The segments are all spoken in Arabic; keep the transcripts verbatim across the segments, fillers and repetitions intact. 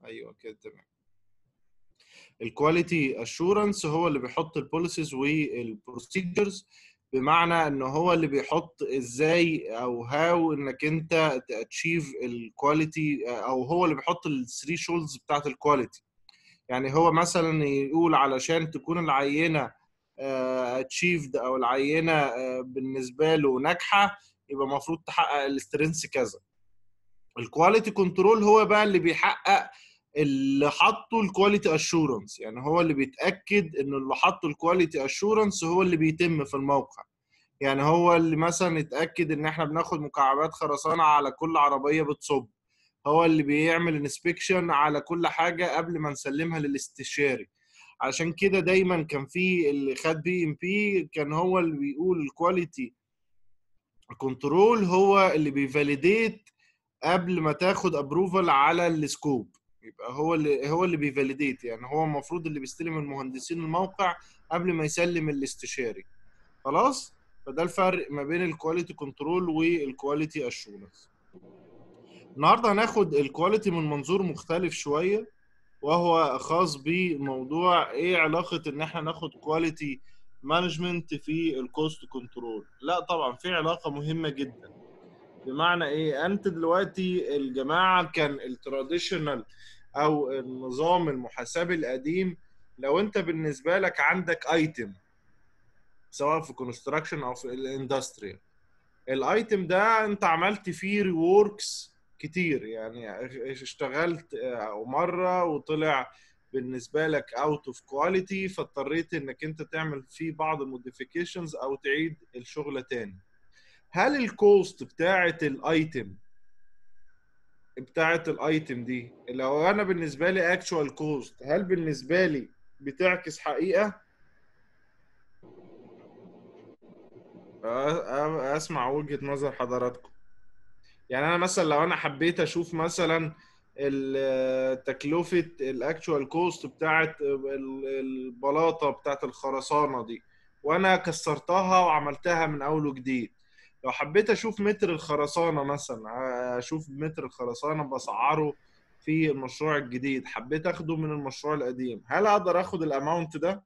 ايوه كده تمام. الكواليتي اشورنس هو اللي بيحط البوليسيز والبروسيجرز، بمعنى ان هو اللي بيحط ازاي او هاو انك انت تاتشيف الكواليتي، او هو اللي بيحط الثري شولدز بتاعت الكواليتي. يعني هو مثلا يقول علشان تكون العينه اتشيفد او العينه آه، بالنسبه له ناجحه، يبقى المفروض تحقق الاسترنس كذا. الكواليتي كنترول هو بقى اللي بيحقق اللي حطه الكواليتي اشورنس، يعني هو اللي بيتاكد ان اللي حطه الكواليتي اشورنس هو اللي بيتم في الموقع. يعني هو اللي مثلا يتاكد ان احنا بناخد مكعبات خرسانه على كل عربيه بتصب، هو اللي بيعمل انسبكشن على كل حاجه قبل ما نسلمها للاستشاري. عشان كده دايما كان في اللي خد بي ام بي كان هو اللي بيقول الكواليتي كنترول هو اللي بيفاليديت قبل ما تاخد ابروفال على السكوب. يبقى هو اللي هو اللي بيفاليديت، يعني هو المفروض اللي بيستلم المهندسين الموقع قبل ما يسلم الاستشاري. خلاص، فده الفرق ما بين الكواليتي كنترول والكواليتي اشورنس. النهارده هناخد الكواليتي من منظور مختلف شويه، وهو خاص بموضوع ايه علاقه ان احنا ناخد كواليتي مانجمنت في الكوست كنترول. لا طبعا في علاقه مهمه جدا. بمعنى ايه؟ انت دلوقتي الجماعه كان التراديشنال او النظام المحاسبي القديم، لو انت بالنسبه لك عندك ايتم سواء في كونستراكشن او في الاندستريال، الايتم ده انت عملت فيه ريوركس كتير، يعني اشتغلت مره وطلع بالنسبه لك اوت اوف كواليتي، فاضطريت انك انت تعمل فيه بعض الموديفيكيشنز او تعيد الشغل تاني. هل الكوست بتاعه الايتم بتاعه الايتم دي، لو انا بالنسبه لي اكشوال كوست، هل بالنسبه لي بتعكس حقيقه؟ اسمع وجهه نظر حضراتكم. يعني انا مثلا لو انا حبيت اشوف مثلا تكلفه الاكشوال كوست بتاعه البلاطه بتاعه الخرسانه دي، وانا كسرتها وعملتها من اول وجديد، لو حبيت اشوف متر الخرسانه مثلا، اشوف متر الخرسانه بسعره في المشروع الجديد، حبيت اخده من المشروع القديم، هل اقدر اخد الاماونت ده؟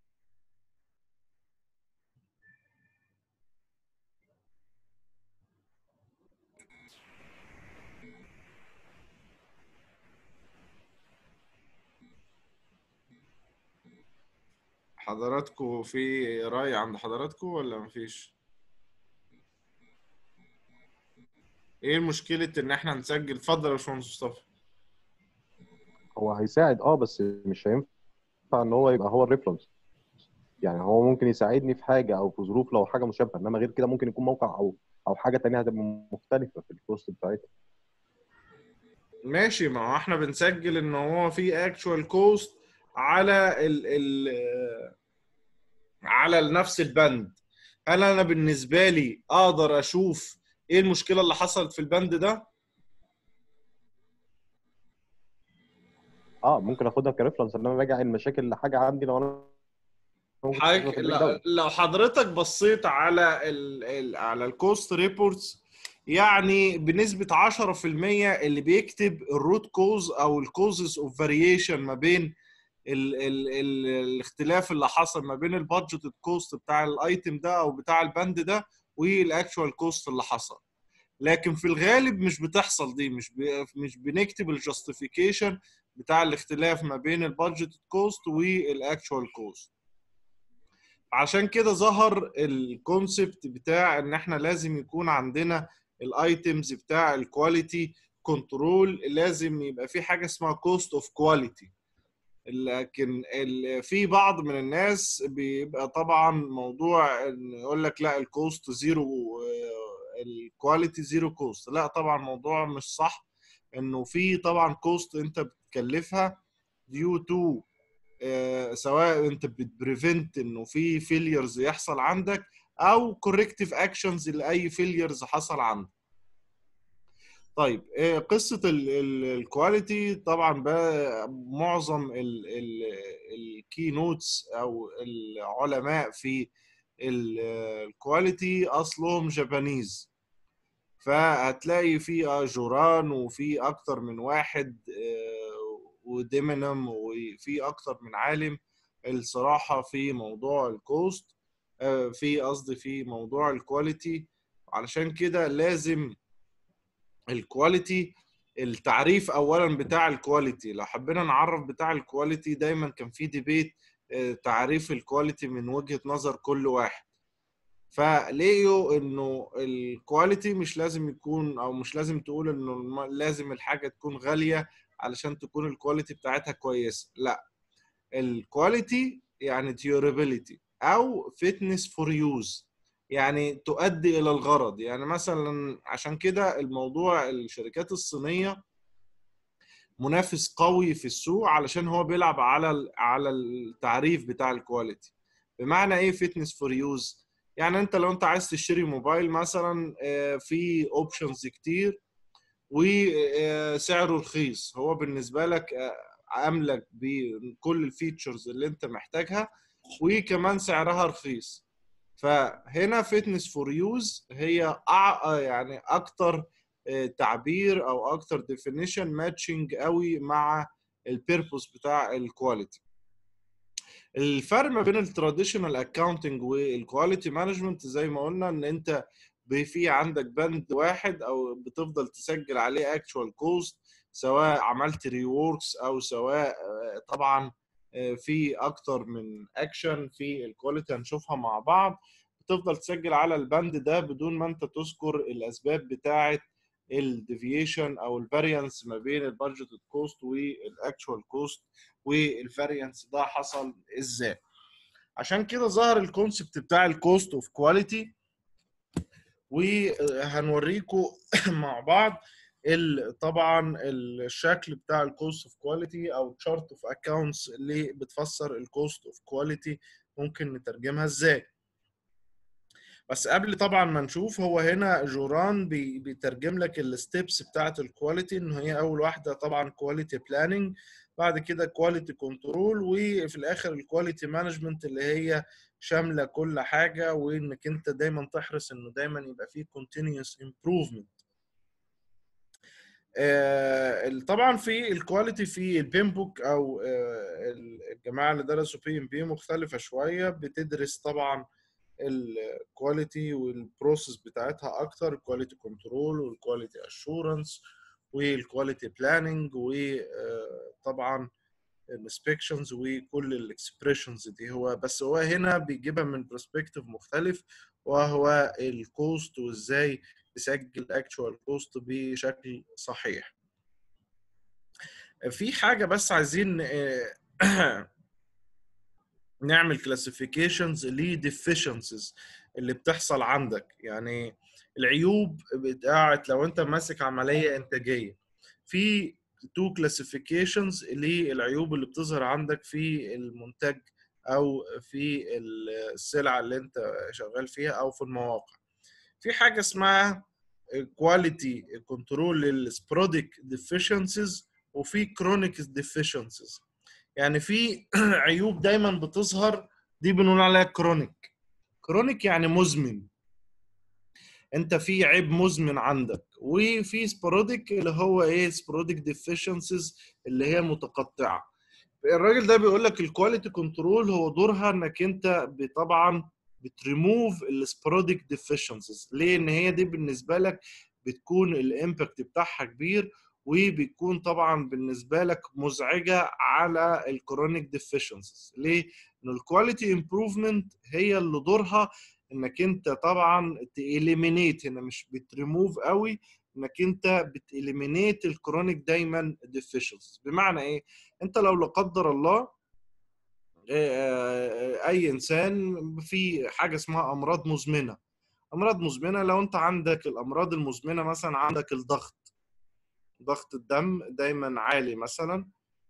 حضراتكم في رأي عند حضراتكم ولا مفيش؟ ايه مشكلة ان احنا نسجل؟ اتفضل يا باشمهندس مصطفى. هو هيساعد اه بس مش هينفع ان هو يبقى هو الريفرنس. يعني هو ممكن يساعدني في حاجه او في ظروف لو حاجه مشابهه، انما غير كده ممكن يكون موقع او او حاجه ثانيه هتبقى مختلفه في الكوست بتاعتها. ماشي، ما هو احنا بنسجل ان هو في اكشوال كوست على ال ال على نفس البند. هل انا بالنسبة لي اقدر اشوف ايه المشكلة اللي حصلت في البند ده؟ اه ممكن اخدها كريفرنس ان انا راجع المشاكل لحاجه عندي لو انا ممكن تشوفها حاجة في البريك داون. لو حضرتك بصيت على ال ال على الكوست ريبورتس، يعني بنسبة عشرة في المية اللي بيكتب الروت كوز او الكوزز اوف فاريشن ما بين ال ال ال الاختلاف اللي حصل ما بين البادجت كوست بتاع الايتم ده او بتاع البند ده والاكشوال كوست اللي حصل. لكن في الغالب مش بتحصل دي، مش مش بنكتب الجاستيفيكيشن بتاع الاختلاف ما بين البادجت كوست والاكشوال كوست. عشان كده ظهر الكونسبت بتاع ان احنا لازم يكون عندنا الايتمز بتاع الكواليتي كنترول، لازم يبقى في حاجه اسمها كوست اوف كواليتي. لكن في بعض من الناس بيبقى طبعا موضوع ان يقول لك لا الكوست زيرو، الكواليتي زيرو كوست. لا طبعا موضوع مش صح، انه في طبعا كوست انت بتكلفها ديو تو سواء انت بتبريفنت انه في فيليرز يحصل عندك او كوركتيف اكشنز لاي فيليرز حصل عندك. طيب قصه الكواليتي طبعا بقى معظم الكي نوتس او العلماء في الكواليتي اصلهم جابانيز، فهتلاقي في جوران وفي اكتر من واحد وديمينم وفي اكتر من عالم الصراحه في موضوع الكوست، في قصدي في موضوع الكواليتي. علشان كده لازم الكواليتي، التعريف اولا بتاع الكواليتي، لو حبينا نعرف بتاع الكواليتي دايما كان في ديبيت تعريف الكواليتي من وجهة نظر كل واحد. فلقيوا انه الكواليتي مش لازم يكون، او مش لازم تقول انه لازم الحاجة تكون غالية علشان تكون الكواليتي بتاعتها كويسة. لا، الكواليتي يعني durability او fitness for use، يعني تؤدي الى الغرض. يعني مثلا عشان كده الموضوع الشركات الصينية منافس قوي في السوق علشان هو بيلعب على على التعريف بتاع الكواليتي. بمعنى ايه fitness for use؟ يعني انت لو انت عايز تشتري موبايل مثلا في اوبشنز كتير وسعره رخيص، هو بالنسبه لك املك بكل الفيتشرز اللي انت محتاجها وكمان سعرها رخيص. فهنا فيتنس فور يوز هي أع... يعني اكتر تعبير او اكتر ديفينيشن ماتشنج قوي مع البيربوس بتاع الكواليتي. الفرق ما بين التراديشنال اكاونتنج والكواليتي مانجمنت زي ما قلنا ان انت في عندك بند واحد او بتفضل تسجل عليه اكشوال كوست، سواء عملت ريوركس او سواء طبعا في اكتر من اكشن في الكواليتي هنشوفها مع بعض، بتفضل تسجل على البند ده بدون ما انت تذكر الاسباب بتاعه الديفيشن او الفاريانس ما بين البادجت كوست والاكشوال كوست، والفاريانس ده حصل ازاي. عشان كده ظهر الكونسبت بتاع الكوست اوف كواليتي، وهنوريكم مع بعض طبعا الشكل بتاع الكوست اوف كواليتي او تشارت اوف اكاونتس اللي بتفسر الكوست اوف كواليتي ممكن نترجمها ازاي. بس قبل طبعا ما نشوف، هو هنا جوران بي بيترجم لك الستبس بتاعت الكواليتي، ان هي اول واحده طبعا كواليتي بلاننج، بعد كده كواليتي كنترول، وفي الاخر الكواليتي مانجمنت اللي هي شامله كل حاجه، وانك انت دايما تحرص انه دايما يبقى فيه continuous improvement. آه طبعا في الكواليتي في البيم بوك او آه الجماعه اللي درسوا بي ام بي مختلفه شويه، بتدرس طبعا الكواليتي والبروسيس بتاعتها اكتر، الكواليتي كنترول والكواليتي اشورنس والكواليتي بلاننج وطبعا الانسبكشنز وكل الاكسبريشنز دي. هو بس هو هنا بيجيبها من برسبكتيف مختلف، وهو الكوست وازاي تسجل اكشوال كوست بشكل صحيح. في حاجه بس عايزين نعمل كلاسيفيكيشنز لديفيشنسز اللي بتحصل عندك، يعني العيوب بتاعت لو انت ماسك عمليه انتاجيه. في تو كلاسيفيكيشنز للعيوب اللي بتظهر عندك في المنتج او في السلعه اللي انت شغال فيها او في المواقع. في حاجه اسمها كواليتي كنترول للسبوراديك ديفيشنسز، وفي كرونيك ديفيشنسز. يعني في عيوب دايما بتظهر دي بنقول عليها كرونيك. كرونيك يعني مزمن، انت في عيب مزمن عندك. وفي سبوراديك اللي هو ايه سبوراديك ديفيشنسز اللي هي متقطعه. الراجل ده بيقول لك الكواليتي كنترول هو دورها انك انت طبعا بتريموف السبوراديك ديفيشنسز. ليه؟ ان هي دي بالنسبه لك بتكون الامباكت بتاعها كبير، وبيكون طبعا بالنسبه لك مزعجه على الكرونيك ديفيشنسز. ليه؟ ان الكواليتي امبروفمنت هي اللي دورها انك انت طبعا تإليمينيت، هنا مش بتريموف قوي، انك انت بتإليمينيت الكرونيك دايما ديفيشنسز. بمعنى ايه؟ انت لو لا قدر الله اي انسان في حاجه اسمها امراض مزمنه. امراض مزمنه لو انت عندك الامراض المزمنه، مثلا عندك الضغط، ضغط الدم دايما عالي مثلا،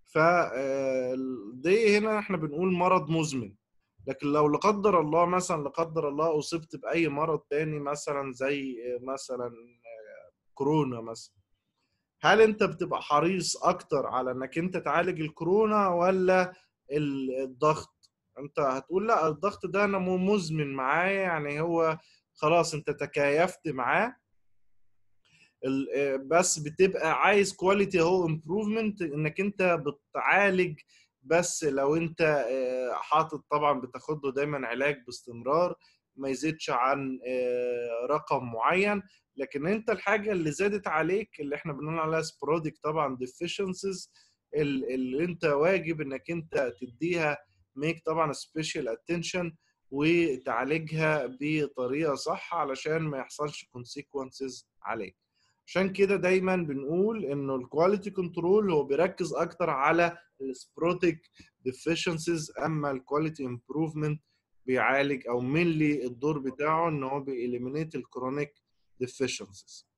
فدي هنا احنا بنقول مرض مزمن. لكن لو لا قدر الله مثلا لا قدر الله اصبت باي مرض تاني مثلا زي مثلا كورونا مثلا، هل انت بتبقى حريص اكتر على انك انت تعالج الكورونا ولا الضغط؟ انت هتقول لا، الضغط ده انا مزمن معاه، يعني هو خلاص انت تكيفت معاه بس بتبقى عايز كواليتي اهو امبروفمنت، انك انت بتعالج. بس لو انت حاطط طبعا بتاخد له دايما علاج باستمرار ما يزيدش عن رقم معين. لكن انت الحاجه اللي زادت عليك اللي احنا بنقول عليها سبوراديك طبعا ديفيشنسيز، اللي انت واجب انك انت تديها ميك طبعا سبيشال اتنشن وتعالجها بطريقه صح علشان ما يحصلش كونسيكونسز عليك. عشان كده دايما بنقول انه الكواليتي كنترول هو بيركز اكتر على السبروتيك ديفيشنسيز، اما الكواليتي امبروفمنت بيعالج او مينلي الدور بتاعه ان هو بيإليمينيت الكرونيك ديفيشنسيز.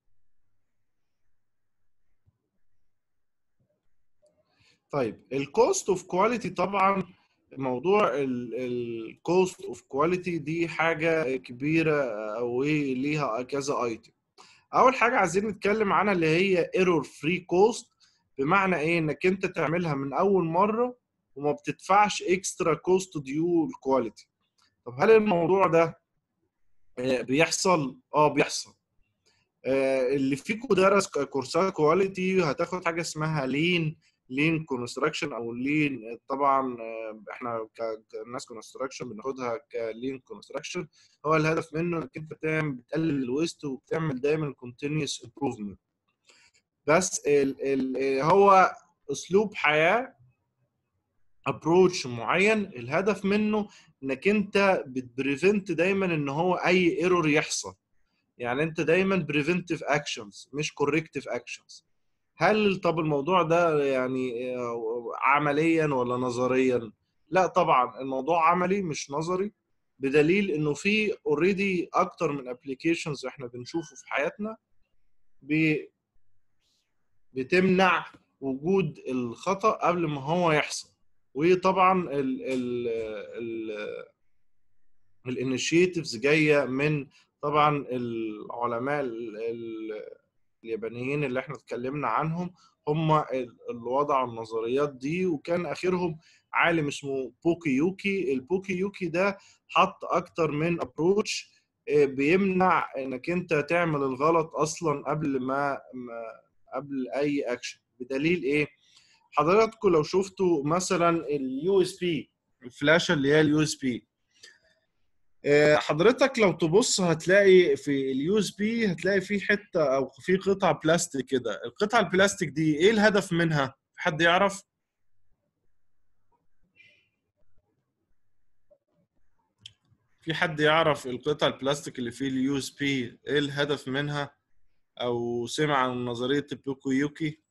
طيب الكوست اوف كواليتي، طبعا موضوع الكوست اوف كواليتي دي حاجه كبيره او ليها كذا ايتم. اول حاجه عايزين نتكلم عنها اللي هي ايرور فري كوست، بمعنى ايه؟ انك انت تعملها من اول مره وما بتدفعش اكسترا كوست ديو الكواليتي. طب هل الموضوع ده بيحصل؟ اه بيحصل. اللي فيكم درس كورسات كواليتي هتاخد حاجه اسمها لين لين كونستراكشن او لين. طبعا احنا كناس كونستراكشن بناخدها كلين كونستراكشن. هو الهدف منه انك انت بتعمل بتقلل الويست وبتعمل دايما كونتينيوس امبروفمنت. بس ال ال هو اسلوب حياه، ابروتش معين الهدف منه انك انت بتبريفنت دايما ان هو اي ايرور يحصل. يعني انت دايما بريفنتيف اكشنز مش كوركتيف اكشنز. هل طب الموضوع ده يعني عمليا ولا نظريا؟ لا طبعا الموضوع عملي مش نظري، بدليل انه في اوريدي اكتر من ابلكيشنز احنا بنشوفه في حياتنا بتمنع وجود الخطأ قبل ما هو يحصل. وطبعا ال ال ال الانيشيتيفز جايه من طبعا العلماء اليابانيين اللي احنا اتكلمنا عنهم، هم اللي وضعوا النظريات دي. وكان اخرهم عالم اسمه بوكي يوكي. البوكي يوكي ده حط اكتر من ابروتش بيمنع انك انت تعمل الغلط اصلا قبل ما, ما قبل اي اكشن. بدليل ايه؟ حضراتكم لو شفتوا مثلا اليو اس بي، الفلاشه اللي هي اليو اس بي، حضرتك لو تبص هتلاقي في اليو اس بي هتلاقي في حته او في قطعه بلاستيك كده. القطعه البلاستيك دي ايه الهدف منها؟ حد يعرف؟ في حد يعرف القطعه البلاستيك اللي في اليو اس بي ايه الهدف منها او سمع عن نظريه بوكو يوكي؟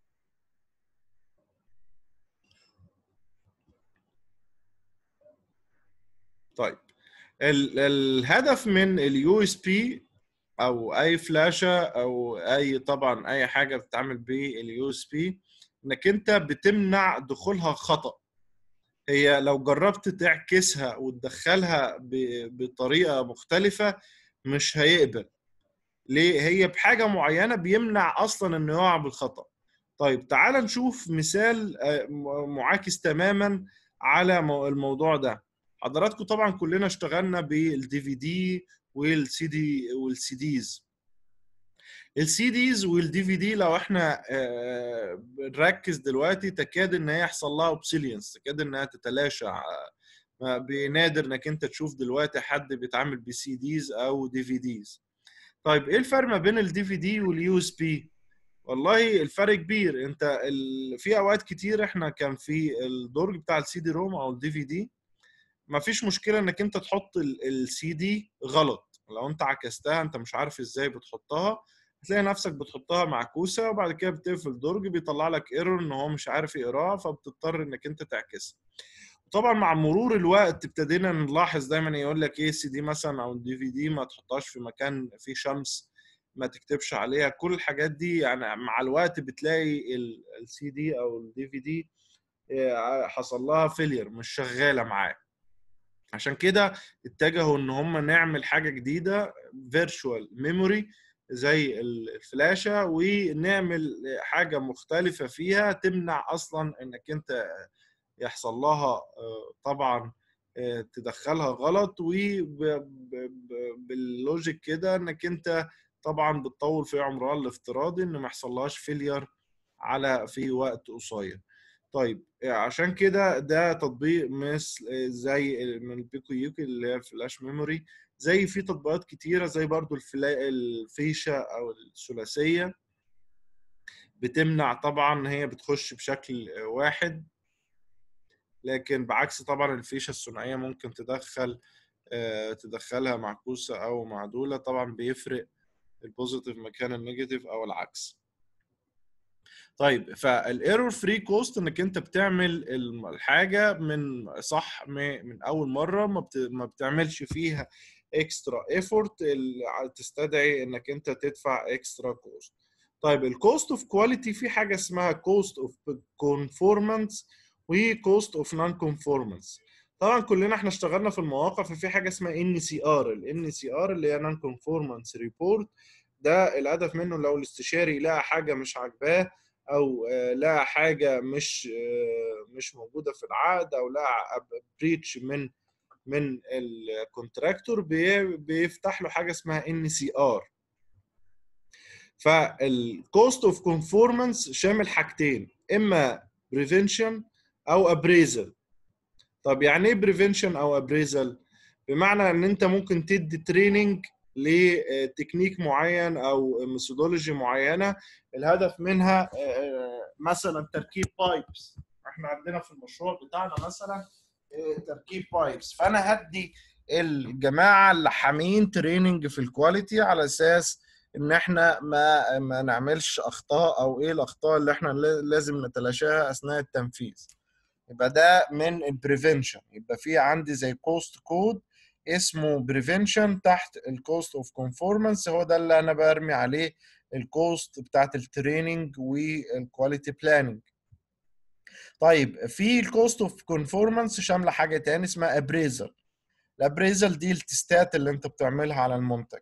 طيب ال الهدف من اليو اس بي او اي فلاشه او اي طبعا اي حاجه بتتعمل باليو اس بي انك انت بتمنع دخولها خطأ. هي لو جربت تعكسها وتدخلها بطريقه مختلفه مش هيقبل. ليه؟ هي بحاجه معينه بيمنع اصلا انه يقع بالخطأ. طيب تعال نشوف مثال معاكس تماما على الموضوع ده. حضراتكم طبعا كلنا اشتغلنا بالدي في دي والسي دي والسي ديز. السي ديز والدي في دي لو احنا بنركز دلوقتي تكاد ان هي يحصل لها اوبسيلينس، تكاد انها تتلاشى. بنادر انك انت تشوف دلوقتي حد بيتعامل بسي ديز او دي في ديز. طيب ايه الفرق ما بين الدي في دي واليو اس بي؟ والله الفرق كبير. انت ال... في اوقات كتير احنا كان في الدرج بتاع السي دي روم او الدي في دي ما فيش مشكله انك انت تحط السي دي غلط. لو انت عكستها انت مش عارف ازاي بتحطها، هتلاقي نفسك بتحطها معكوسه وبعد كده بتقفل الدرج بيطلع لك ايرور ان هو مش عارف يقراها، فبتضطر انك انت تعكسها. طبعا مع مرور الوقت ابتدينا نلاحظ دايما يقول لك ايه السي دي مثلا او الدي في دي ما تحطهاش في مكان فيه شمس، ما تكتبش عليها. كل الحاجات دي يعني مع الوقت بتلاقي السي دي او الدي في دي حصل لها فيلير، مش شغاله معاه. عشان كده اتجهوا ان هم نعمل حاجه جديده فيرتشوال ميموري زي الفلاشه، ونعمل حاجه مختلفه فيها تمنع اصلا انك انت يحصل لها طبعا تدخلها غلط. وباللوجيك كده انك انت طبعا بتطول في عمرها الافتراضي ان ما يحصلهاش فيلير على في وقت قصير. طيب عشان كده ده تطبيق مثل زي من البيكو يوكي اللي هي فلاش ميموري، زي في تطبيقات كتيرة زي برضو الفلا... الفيشة او الثلاثية، بتمنع طبعا، هي بتخش بشكل واحد، لكن بعكس طبعا الفيشة الثنائية ممكن تدخل تدخلها معكوسة او معدولة، طبعا بيفرق البوزيتيف مكان النيجاتيف او العكس. طيب فالايرور فري كوست انك انت بتعمل الحاجه من صح من اول مره، ما ما بتعملش فيها اكسترا ايفورت تستدعي انك انت تدفع اكسترا كوست. طيب الكوست اوف كواليتي في حاجه اسمها كوست اوف كونفورمانس وكوست اوف نون كونفورمانس. طبعا كلنا احنا اشتغلنا في المواقع، ففي حاجه اسمها ان سي ار، الان سي ار اللي هي نون كونفورمانس ريبورت. ده الهدف منه لو الاستشاري لقى حاجه مش عاجباه او لقى حاجه مش مش موجوده في العقد، او لقى بريتش من من الكونتراكتور، بيفتح له حاجه اسمها ان سي ار. فالكوست اوف كونفورمانس شامل حاجتين، اما بريفنشن او ابريزل. طب يعني ايه بريفنشن او ابريزل؟ بمعنى ان انت ممكن تدي تريننج لتكنيك معين او ميثودولوجي معينه، الهدف منها مثلا تركيب بايبس. احنا عندنا في المشروع بتاعنا مثلا تركيب بايبس، فانا هدي الجماعه اللي حامين تريننج في الكواليتي على اساس ان احنا ما ما نعملش اخطاء، او ايه الاخطاء اللي احنا لازم نتلاشاها اثناء التنفيذ. يبقى ده من البريفنشن. يبقى في عندي زي كوست كود اسمه بريفنشن تحت الكوست اوف كونفورمانس، هو ده اللي انا برمي عليه الكوست بتاعت التريننج والكواليتي بلاننج. طيب في الكوست اوف كونفورمانس شامله حاجه تاني اسمها ابريزل. الابريزل دي التستات اللي انت بتعملها على المنتج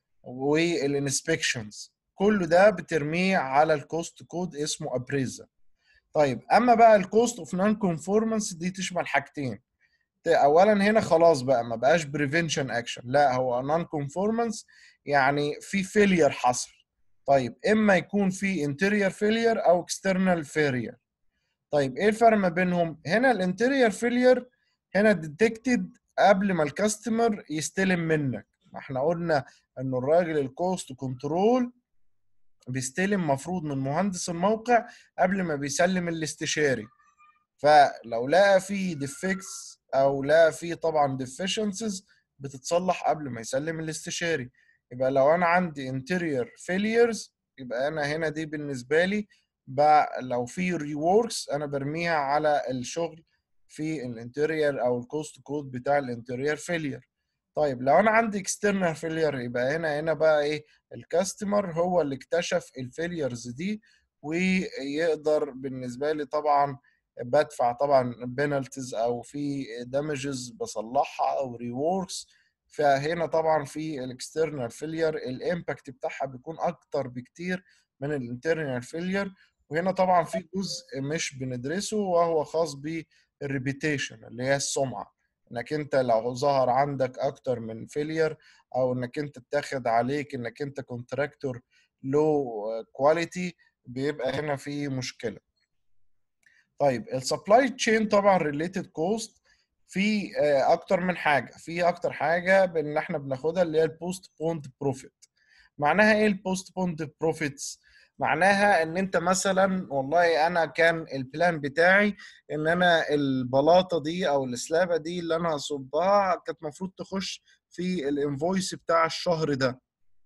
والانسبكشنز، كله ده بترميه على الكوست كود اسمه ابريزل. طيب اما بقى الكوست اوف نون كونفورمانس دي تشمل حاجتين. اولا هنا خلاص بقى ما بقاش بريفنشن اكشن، لا هو نون كونفورمانس، يعني في فيلير حصل. طيب اما يكون في انتيريور فيلير او اكسترنال فيلير. طيب ايه الفرق ما بينهم؟ هنا الانتيريور فيلير هنا ديتكتد قبل ما الكاستمر يستلم منك. ما احنا قلنا ان الراجل الكوست كنترول بيستلم مفروض من مهندس الموقع قبل ما بيسلم الاستشاري، فلو لقى فيه ديفكتس او لقى فيه طبعا ديفيشنسز بتتصلح قبل ما يسلم الاستشاري. يبقى لو انا عندي interior failures يبقى انا هنا دي بالنسبه لي بقى لو في ريوركس انا برميها على الشغل في الانتيريور او الكوست كود بتاع الانتيريور فيلير. طيب لو انا عندي external failure يبقى هنا هنا بقى ايه، الكاستمر هو اللي اكتشف الفيليرز دي، ويقدر بالنسبه لي طبعا بدفع طبعا بينالتيز او في دامجز بصلحها او ريوركس. فهنا طبعا في الاكسترنال فيلير الامباكت بتاعها بيكون اكتر بكتير من الانترنال فيلير. وهنا طبعا في جزء مش بندرسه وهو خاص بالريبيتيشن اللي هي السمعه، انك انت لو ظهر عندك اكتر من فيلير او انك انت اتاخد عليك انك انت كونتراكتور لو كواليتي بيبقى هنا في مشكله. طيب السبلاي تشين طبعا ريليتد كوست في اكتر من حاجه، في اكتر حاجه بان احنا بناخدها اللي هي البوست بوند بروفيت. معناها ايه البوست بوند بروفيتس؟ معناها ان انت مثلا والله انا كان البلان بتاعي ان انا البلاطه دي او السلابه دي اللي انا هصبها كانت المفروض تخش في الانفويس بتاع الشهر ده.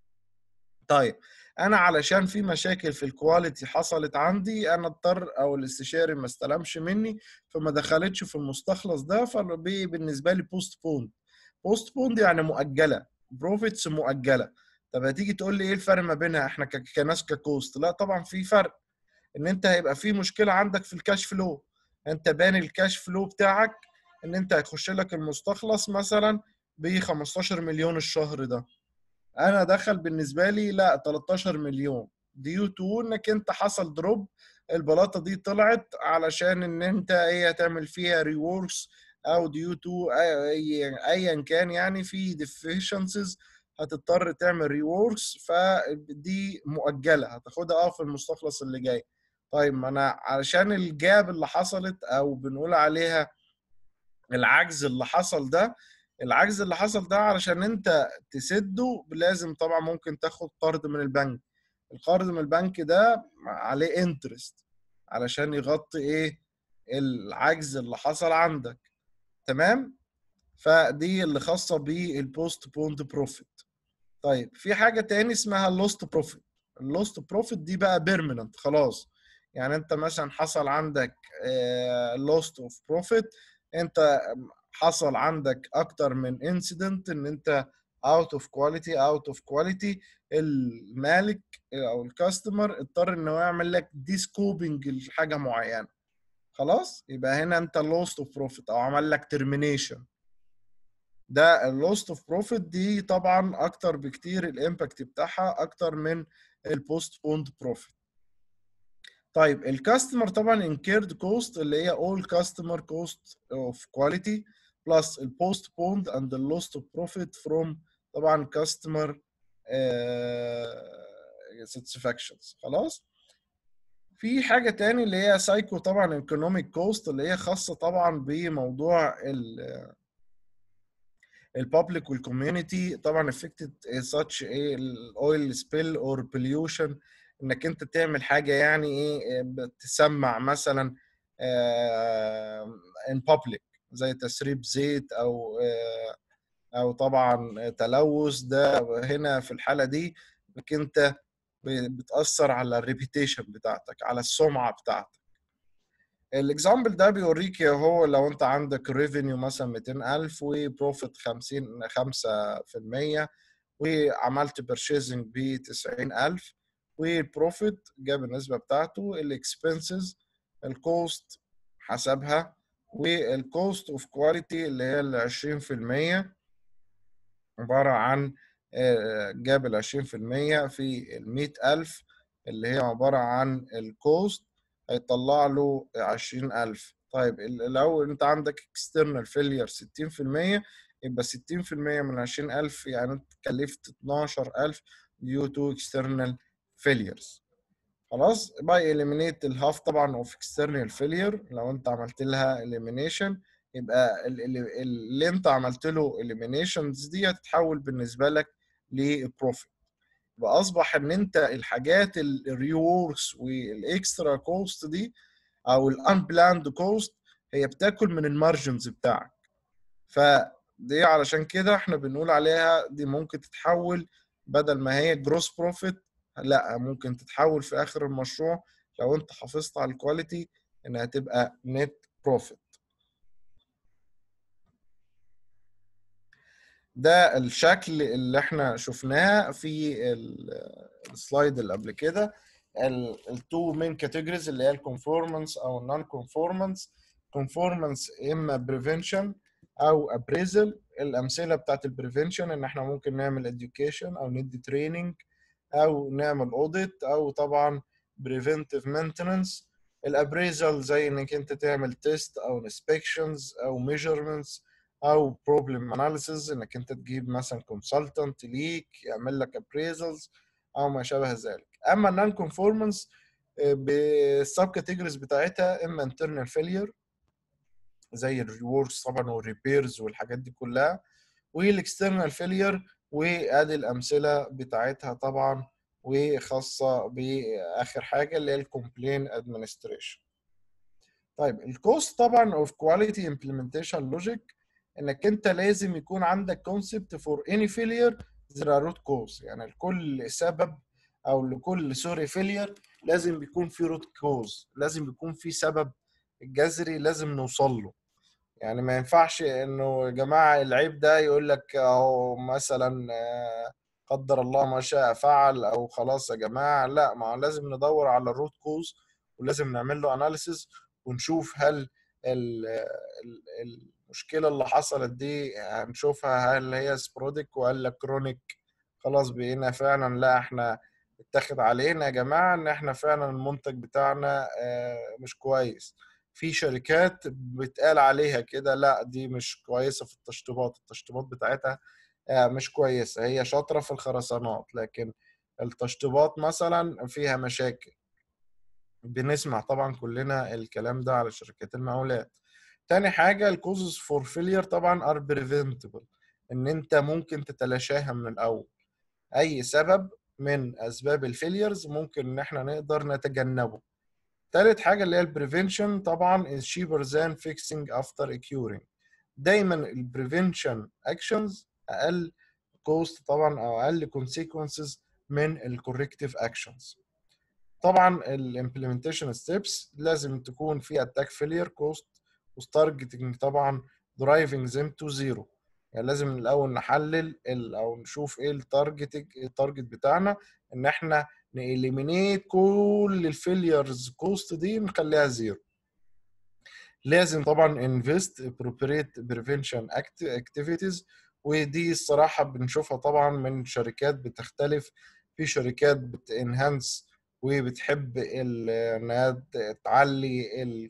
طيب انا علشان في مشاكل في الكواليتي حصلت عندي انا اضطر او الاستشاري ما استلمش مني فما دخلتش في المستخلص ده، فبالنسبه لي بوست بوند. بوست بوند يعني مؤجله، بروفيتس مؤجله. طب هتيجي تقول لي ايه الفرق ما بينها احنا كناس ككوست؟ لا طبعا في فرق، ان انت هيبقى في مشكله عندك في الكاش فلو، انت باني الكاش فلو بتاعك ان انت هتخش لك المستخلص مثلا ب خمستاشر مليون الشهر ده، انا دخل بالنسبه لي لا تلتاشر مليون، ديو تو انك انت حصل دروب، البلاطه دي طلعت علشان ان انت ايه هتعمل فيها ريوركس، او ديو تو ايا كان يعني في ديفيشنسز هتضطر تعمل ريوركس، فدي مؤجله هتاخدها اه في المستخلص اللي جاي. طيب ما انا علشان الجاب اللي حصلت او بنقول عليها العجز اللي حصل ده، العجز اللي حصل ده علشان انت تسده لازم طبعا ممكن تاخد قرض من البنك. القرض من البنك ده عليه انترست علشان يغطي ايه العجز اللي حصل عندك. تمام. فدي اللي خاصة بالبوست بوند بروفيت. طيب في حاجة تاني اسمها اللوست بروفيت. اللوست بروفيت دي بقى بيرمننت خلاص. يعني انت مثلا حصل عندك لوست اوف بروفيت، انت حصل عندك اكتر من انسيدنت ان انت اوت اوف كواليتي اوت اوف كواليتي، المالك او الكاستمر اضطر انه يعمل لك ديسكوبنج لحاجه معينه، خلاص يبقى هنا انت لوست اوف بروفيت او عمل لك ترمينيشن. ده اللوست اوف بروفيت دي طبعا اكتر بكتير، الامباكت بتاعها اكتر من البوست بوند بروفيت. طيب الكاستمر طبعا انكيرد كوست اللي هي all customer cost of quality plus ال postponed and the lost of profit from طبعا customer uh, satisfactions. خلاص. في حاجة تاني اللي هي سايكو طبعا economic cost اللي هي خاصة طبعا بموضوع ال البابليك والكوميونتي. طبعا افكتد such ايه الاويل سبيل اور بوليوشن، انك انت تعمل حاجه يعني ايه بتسمع مثلا ان بابليك زي تسريب زيت او آه، او طبعا تلوث. ده هنا في الحاله دي انك انت بتاثر على الريبيتيشن بتاعتك، على السمعه بتاعتك. الاكزامبل ده بيوريك هو لو انت عندك ريفينيو مثلا مئتين ألف وبروفيت خمسين خمسة في المية وعملت بيرشيزنج ب تسعين ألف، والبروفيت جاب النسبة بتاعته، الاكسبنسز الكوست حسبها، والكوست اوف كواليتي اللي هي ال عشرين في المية عبارة عن جاب ال عشرين في المية في ال مئة ألف اللي هي عبارة عن الكوست، هيطلع له عشرين ألف. طيب لو انت عندك external failure ستين في المية، يبقى ستين في المية من عشرين ألف يعني انت كلفت اتناشر ألف due to external failures. خلاص. باي eliminate الهاف طبعا of external failure، لو انت عملت لها elimination يبقى اللي انت عملت له eliminations دي هتتحول بالنسبه لك لبروفيت. يبقى اصبح ان انت الحاجات الريوركس والاكسترا كوست دي او الانبلاند كوست هي بتاكل من المارجنز بتاعك. فدي علشان كده احنا بنقول عليها دي ممكن تتحول بدل ما هي جروس بروفيت، لا ممكن تتحول في اخر المشروع لو انت حافظت على الكواليتي انها تبقى نت بروفيت. ده الشكل اللي احنا شفناه في السلايد اللي قبل كده. التو مين كاتيجوريز اللي هي الكونفورمانس او النون كونفورمانس. كونفورمانس اما بريفنشن او ابريزل. الامثله بتاعت البريفنشن ان احنا ممكن نعمل اديوكيشن او ندي تريننج او نعمل اوديت او طبعا بريفنتيف مينتننس. الابريزل زي انك انت تعمل تيست او انسبكشنز او ميجرمنتس او بروبلم اناليسيز، انك انت تجيب مثلا كونسلتنت ليك يعمل لك ابريزلز او ما شابه ذلك. اما النون كونفورمانس بالسب كاتيجوريز بتاعتها اما انترنال فيلير زي الريوركس طبعا والريبيرز والحاجات دي كلها، والاكسترنال فيلير وادي الامثله بتاعتها طبعا، وخاصه باخر حاجه اللي هي الكومبلين ادمنستريشن. طيب الكوست طبعا اوف كواليتي امبلمنتيشن لوجيك، انك انت لازم يكون عندك كونسبت فور اني فيلير ذير روت كوز، يعني لكل سبب او لكل سوري فيلير لازم بيكون في روت كوز، لازم بيكون في سبب جذري لازم نوصل له. يعني ما ينفعش انه يا جماعه العيب ده يقول لك اهو مثلا قدر الله ما شاء فعل او خلاص يا جماعه، لا ما لازم ندور على الروت كوز ولازم نعمل له اناليسيز ونشوف هل المشكله اللي حصلت دي هنشوفها هل هي سبوروديك ولا كرونيك. خلاص بقينا فعلا لا احنا اتخذ علينا يا جماعه ان احنا فعلا المنتج بتاعنا مش كويس. في شركات بتقال عليها كده لا دي مش كويسه في التشطيبات، التشطيبات بتاعتها مش كويسه، هي شاطره في الخرسانات لكن التشطيبات مثلا فيها مشاكل. بنسمع طبعا كلنا الكلام ده على شركات المقاولات. تاني حاجه الكوزز فور فيلير طبعا ار بريفنتبل، ان انت ممكن تتلاشاها من الاول. اي سبب من اسباب الفيليرز ممكن ان احنا نقدر نتجنبه. تالت حاجه اللي هي البريفنشن طبعا is cheaper than fixing after occurring. دايما البريفنشن اكشنز اقل كوست طبعا او اقل consequences من الكوركتيف اكشنز. طبعا الامبلمنتيشن ستيبس لازم تكون في اتاك فيلير كوست وستارجتنج طبعا درايفنج them تو زيرو. يعني لازم الاول نحلل ال او نشوف ايه التارجت التارجت بتاعنا، ان احنا نإليمينيت كل الفيليرز كوست دي نخليها زيرو. لازم طبعا انفست appropriate prevention activities، ودي الصراحة بنشوفها طبعا من شركات بتختلف. في شركات بتنهانس وبتحب انها تعلي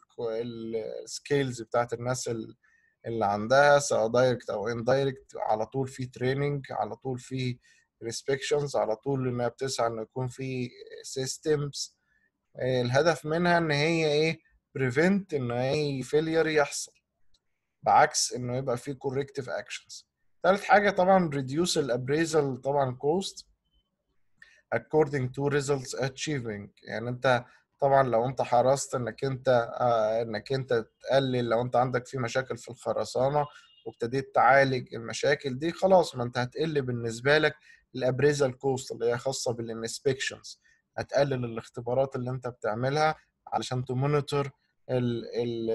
السكيلز بتاعت الناس اللي عندها سواء دايركت او اندايركت، على طول في تريننج، على طول في ريسبكشنز، على طول انها بتسعى ان يكون في سيستمز الهدف منها ان هي ايه بريفنت ان اي فيلير يحصل، بعكس انه يبقى فيه corrective actions. ثالث حاجه طبعا reduce الابريزل طبعا cost according to results achieving. يعني انت طبعا لو انت حرصت انك انت آه انك انت تقلل، لو انت عندك في مشاكل في الخرسانه وابتديت تعالج المشاكل دي، خلاص ما انت هتقل بالنسبه لك الابريزل كوست اللي هي خاصه بالانسبكشنز، هتقلل الاختبارات اللي انت بتعملها علشان تمونيتور ال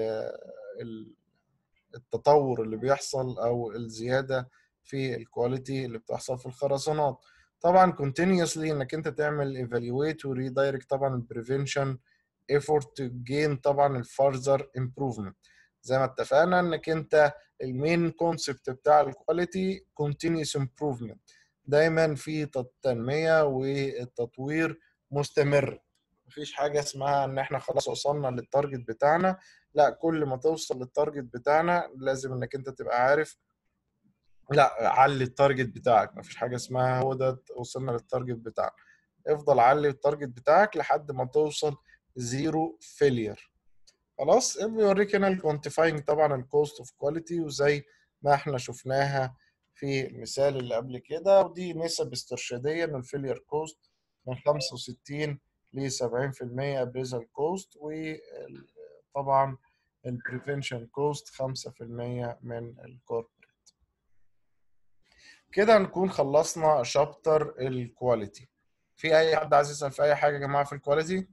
ال التطور اللي بيحصل او الزياده في الكواليتي اللي بتحصل في الخرسانات. طبعا continuously انك انت تعمل evaluate و redirect طبعا prevention effort to gain طبعا ال further improvement. زي ما اتفقنا انك انت المين كونسبت بتاع الكواليتي continuous improvement، دايما في تنميه والتطوير مستمر. مفيش حاجه اسمها ان احنا خلاص وصلنا للتارجت بتاعنا، لا، كل ما توصل للتارجت بتاعنا لازم انك انت تبقى عارف لا علي التارجت بتاعك. مفيش حاجه اسمها هو ده وصلنا للتارجت بتاعك، افضل علي التارجت بتاعك لحد ما توصل زيرو فيلير. خلاص بيوريك هنا الكوانتيفاينج طبعا الكوست اوف كواليتي، وزي ما احنا شفناها في المثال اللي قبل كده، ودي نسب استرشاديه من الفيلير كوست من خمسة وستين ل سبعين في المية ابريزال كوست، وطبعا البريفنشن كوست خمسة في المية من الكوربريت. كده نكون خلصنا شابتر الكواليتي. في اي حد عايز يسأل في اي حاجه يا جماعه في الكواليتي؟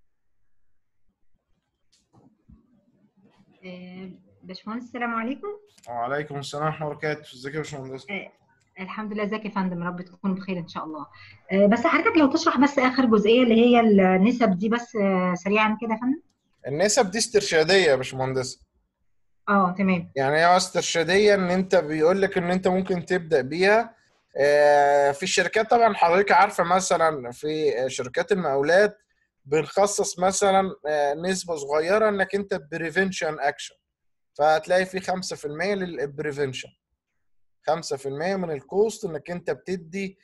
باشمهندس السلام عليكم. وعليكم السلام ورحمه الله وبركاته. ازيك يا باشمهندس؟ آه الحمد لله. ازيك يا فندم؟ رب تكون بخير ان شاء الله. آه بس حضرتك لو تشرح بس اخر جزئيه اللي هي النسب دي بس آه سريعا كده يا فندم. النسب دي استرشاديه يا باشمهندس. اه تمام. يعني هي استرشاديه ان انت بيقول لك ان انت ممكن تبدا بيها آه في الشركات. طبعا حضرتك عارفه مثلا في شركات المقاولات بنخصص مثلا آه نسبه صغيره انك انت بريفنشن اكشن، فهتلاقي في خمسة في المية للبريفنشن، خمسة في المية من الكوست انك انت بتدي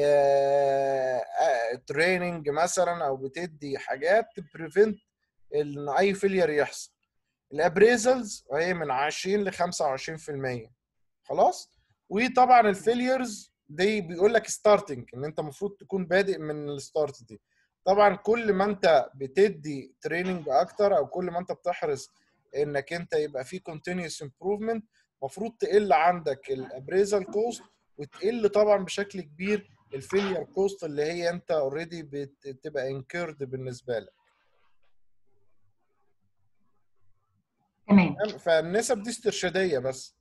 تريننج مثلا او بتدي حاجات تبريفنت ان اي فيلير يحصل. الابريزلز هي من عشرين ل خمسة وعشرين في المية. خلاص. وطبعا الفيليرز دي بيقول لك ستارتنج ان انت المفروض تكون بادئ من الستارت دي. طبعا كل ما انت بتدي تريننج اكتر او كل ما انت بتحرص انك انت يبقى في continuous improvement، المفروض تقل عندك الابريزال كوست وتقل طبعا بشكل كبير الفيلير كوست اللي هي انت اوريدي بتبقى انكيرد بالنسبه لك. تمام. فالنسب دي استرشاديه بس.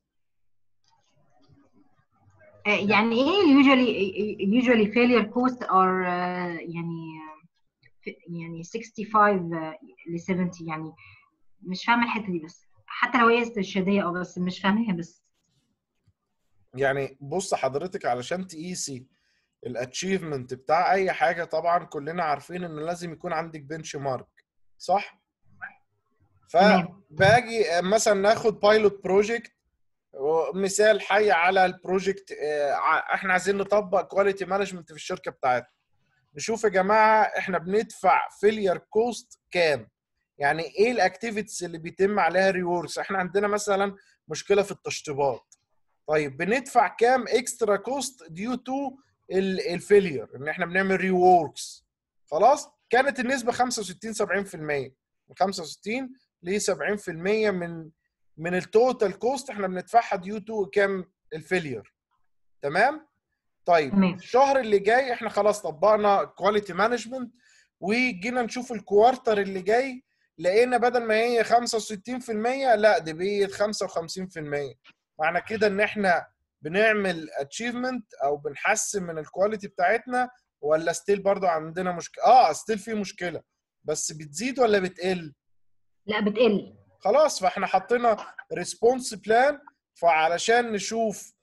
آه يعني ايه usually usually failure cost are آه يعني يعني خمسة وستين ل سبعين، يعني مش فاهمه الحته دي، بس حتى لو هي استرشاديه اه بس مش فاهماها. بس يعني بص حضرتك، علشان تقيسي الاتشيفمنت بتاع اي حاجه طبعا كلنا عارفين ان لازم يكون عندك بنش مارك، صح؟ تمام. فباجي مثلا ناخد بايلوت بروجكت مثال حي على البروجكت. احنا عايزين نطبق كواليتي مانجمنت في الشركه بتاعتنا. نشوف يا جماعه احنا بندفع فيلير كوست كام، يعني ايه الاكتيفيتيز اللي بيتم عليها ريوردز. احنا عندنا مثلا مشكله في التشطيبات، طيب بندفع كام اكسترا كوست ديو تو الفيلير ان احنا بنعمل ريوركس. خلاص، كانت النسبه خمسة وستين سبعين في المية، من خمسة وستين ل سبعين في المية من من التوتال كوست احنا بندفعها ديو تو كام الفيلير. تمام. طيب تمام. الشهر اللي جاي احنا خلاص طبقنا كواليتي مانجمنت، وجينا نشوف الكوارتر اللي جاي، لقينا بدل ما هي خمسة وستين في المية لا دي بقت خمسة وخمسين في المية. معنى كده ان احنا بنعمل اتشيفمنت او بنحسن من الكواليتي بتاعتنا، ولا ستيل برضو عندنا مشكله؟ اه ستيل في مشكله، بس بتزيد ولا بتقل؟ لا بتقل. خلاص، فاحنا حطينا ريسبونس بلان، فعلشان نشوف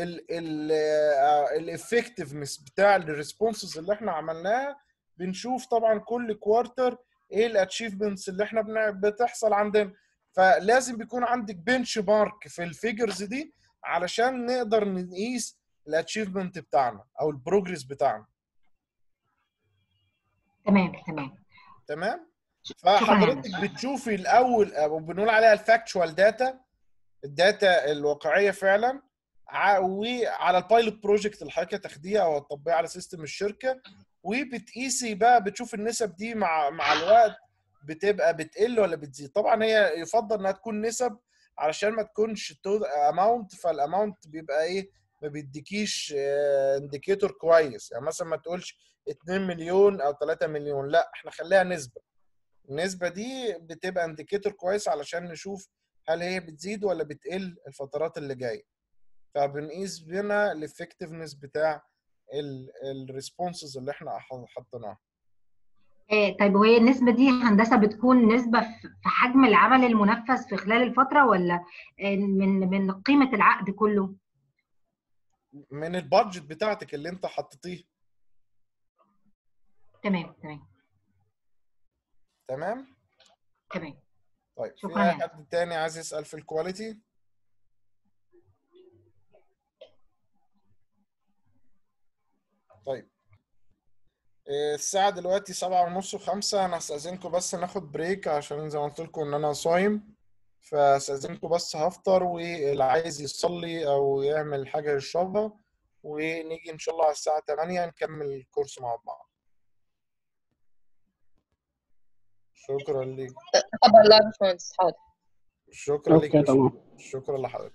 الافكتفنس بتاع الريسبونسز اللي احنا عملناها، بنشوف طبعا كل كوارتر ايه الاتشيفمنتس اللي احنا بنع- بتحصل عندنا. فلازم بيكون عندك بنش مارك في الفيجرز دي علشان نقدر نقيس الاتشيفمنت بتاعنا او البروجرس بتاعنا. تمام تمام. تمام. شكرا يا فحضرتك هندسه. بتشوفي الاول او بنقول عليها الفاكتشوال داتا، الداتا الواقعيه فعلا، ع- وعلى البايلوت بروجكت اللي حضرتك هتاخديها او هتطبقيها على سيستم الشركه، وبتقيسي بقى بتشوف النسب دي مع مع الوقت بتبقى بتقل ولا بتزيد. طبعا هي يفضل انها تكون نسب علشان ما تكونش اماونت، فالاماونت بيبقى ايه، ما بيديكيش انديكيتور كويس. يعني مثلا ما تقولش اتنين مليون او تلاتة مليون، لا احنا خليها نسبه. النسبة دي بتبقى انديكيتور كويس علشان نشوف هل هي بتزيد ولا بتقل الفترات اللي جاية. فبنقيس بينا الافكتفنس بتاع الريسبونسز اللي احنا حطيناها. آه طيب، وهي النسبه دي هندسه بتكون نسبه في في حجم العمل المنفذ في خلال الفتره، ولا آه، من من قيمه العقد كله؟ من البادجت بتاعتك اللي انت حطيتيه. تمام تمام تمام. تمام. طيب في شكرا اي يا هندسه. حد تاني عايز يسأل في الكواليتي؟ طيب إيه، الساعة دلوقتي سبعة ونص وخمسة. أنا هستأذنكم بس ناخد بريك عشان زي ما قلت لكم إن أنا صايم، فاستأذنكم بس هفطر، واللي عايز يصلي أو يعمل حاجة يشربها، ونيجي إن شاء الله على الساعة تمانية نكمل الكورس مع بعض. شكرا ليك. خبر الله يا باشمهندس، حاضر. شكرا ليك يا اوكي تمام. باشمهندس. شكرا لحضرتك.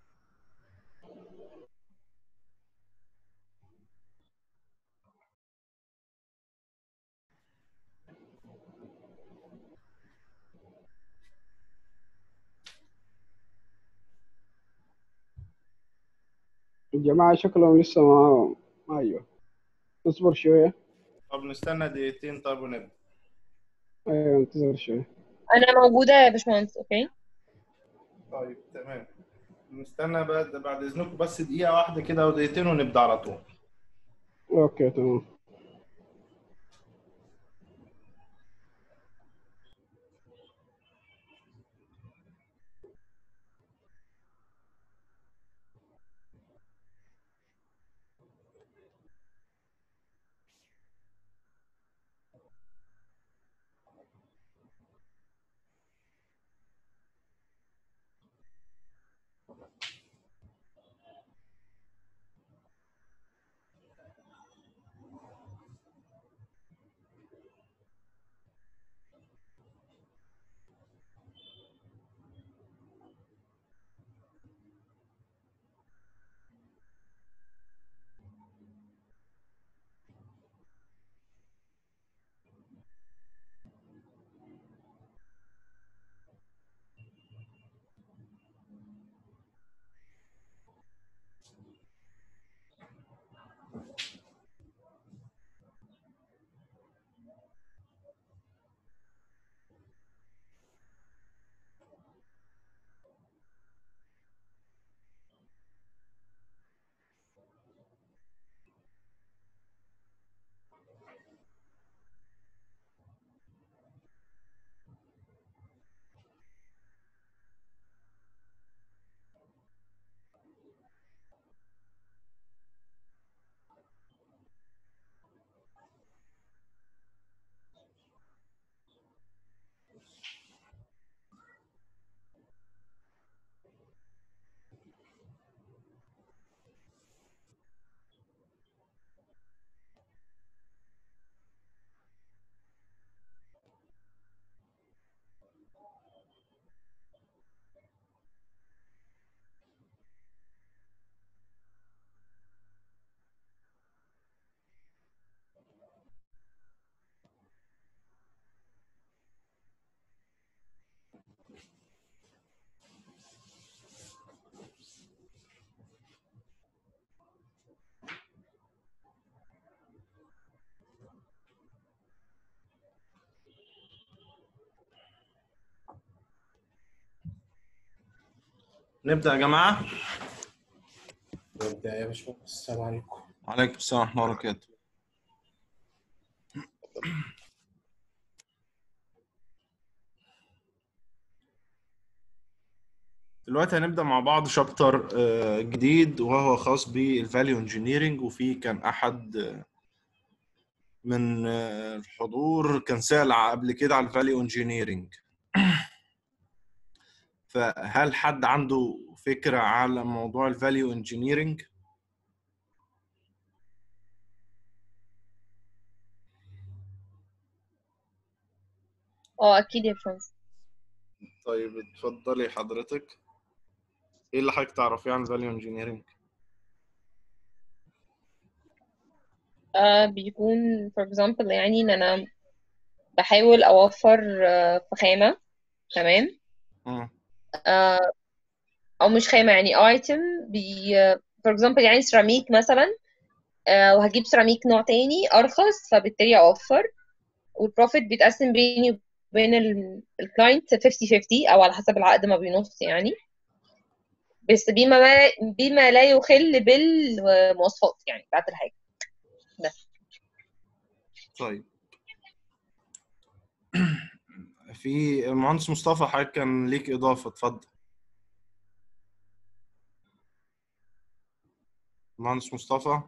الجماعة شكلهم لسه ما ما ايوه، اصبر شوية. طب نستنى دقيقتين طب ونبدأ. ايوه انتظر شوية. انا موجوده يا باشمهندس. اوكي. طيب تمام. نستنى بعد بعد إذنكم بس دقيقة واحدة كده أو دقيقتين ونبدأ على طول. اوكي تمام. نبدأ يا جماعة. نبدأ يا باشمهندس. السلام عليكم. وعليكم السلام ورحمة الله وبركاته. دلوقتي هنبدأ مع بعض شابتر جديد وهو خاص بالفاليو انجينيرنج، وفي كان أحد من الحضور كان سأل قبل كده على الفاليو انجينيرنج. فهل حد عنده فكرة على موضوع الفاليو انجينيرنج؟ اه اكيد يا باشمهندس. طيب اتفضلي حضرتك. ايه اللي حضرتك تعرفيه عن الفاليو انجينيرنج؟ آه بيكون for example يعني ان انا بحاول اوفر آه في خامة. تمام. امم آه او مش خامة يعني item بي آه for example يعني سيراميك مثلا. آه وهجيب سيراميك نوع تاني ارخص فبالتالي اوفر، والبروفيت بيتقسم بيني وبين الكلاينت خمسين خمسين او على حسب العقد ما بينص يعني، بس بما ما بما لا يخل بالمواصفات يعني بتاعت الحاجة. بس طيب في المهندس مصطفى حضرتك كان ليك إضافة، اتفضل. المهندس مصطفى.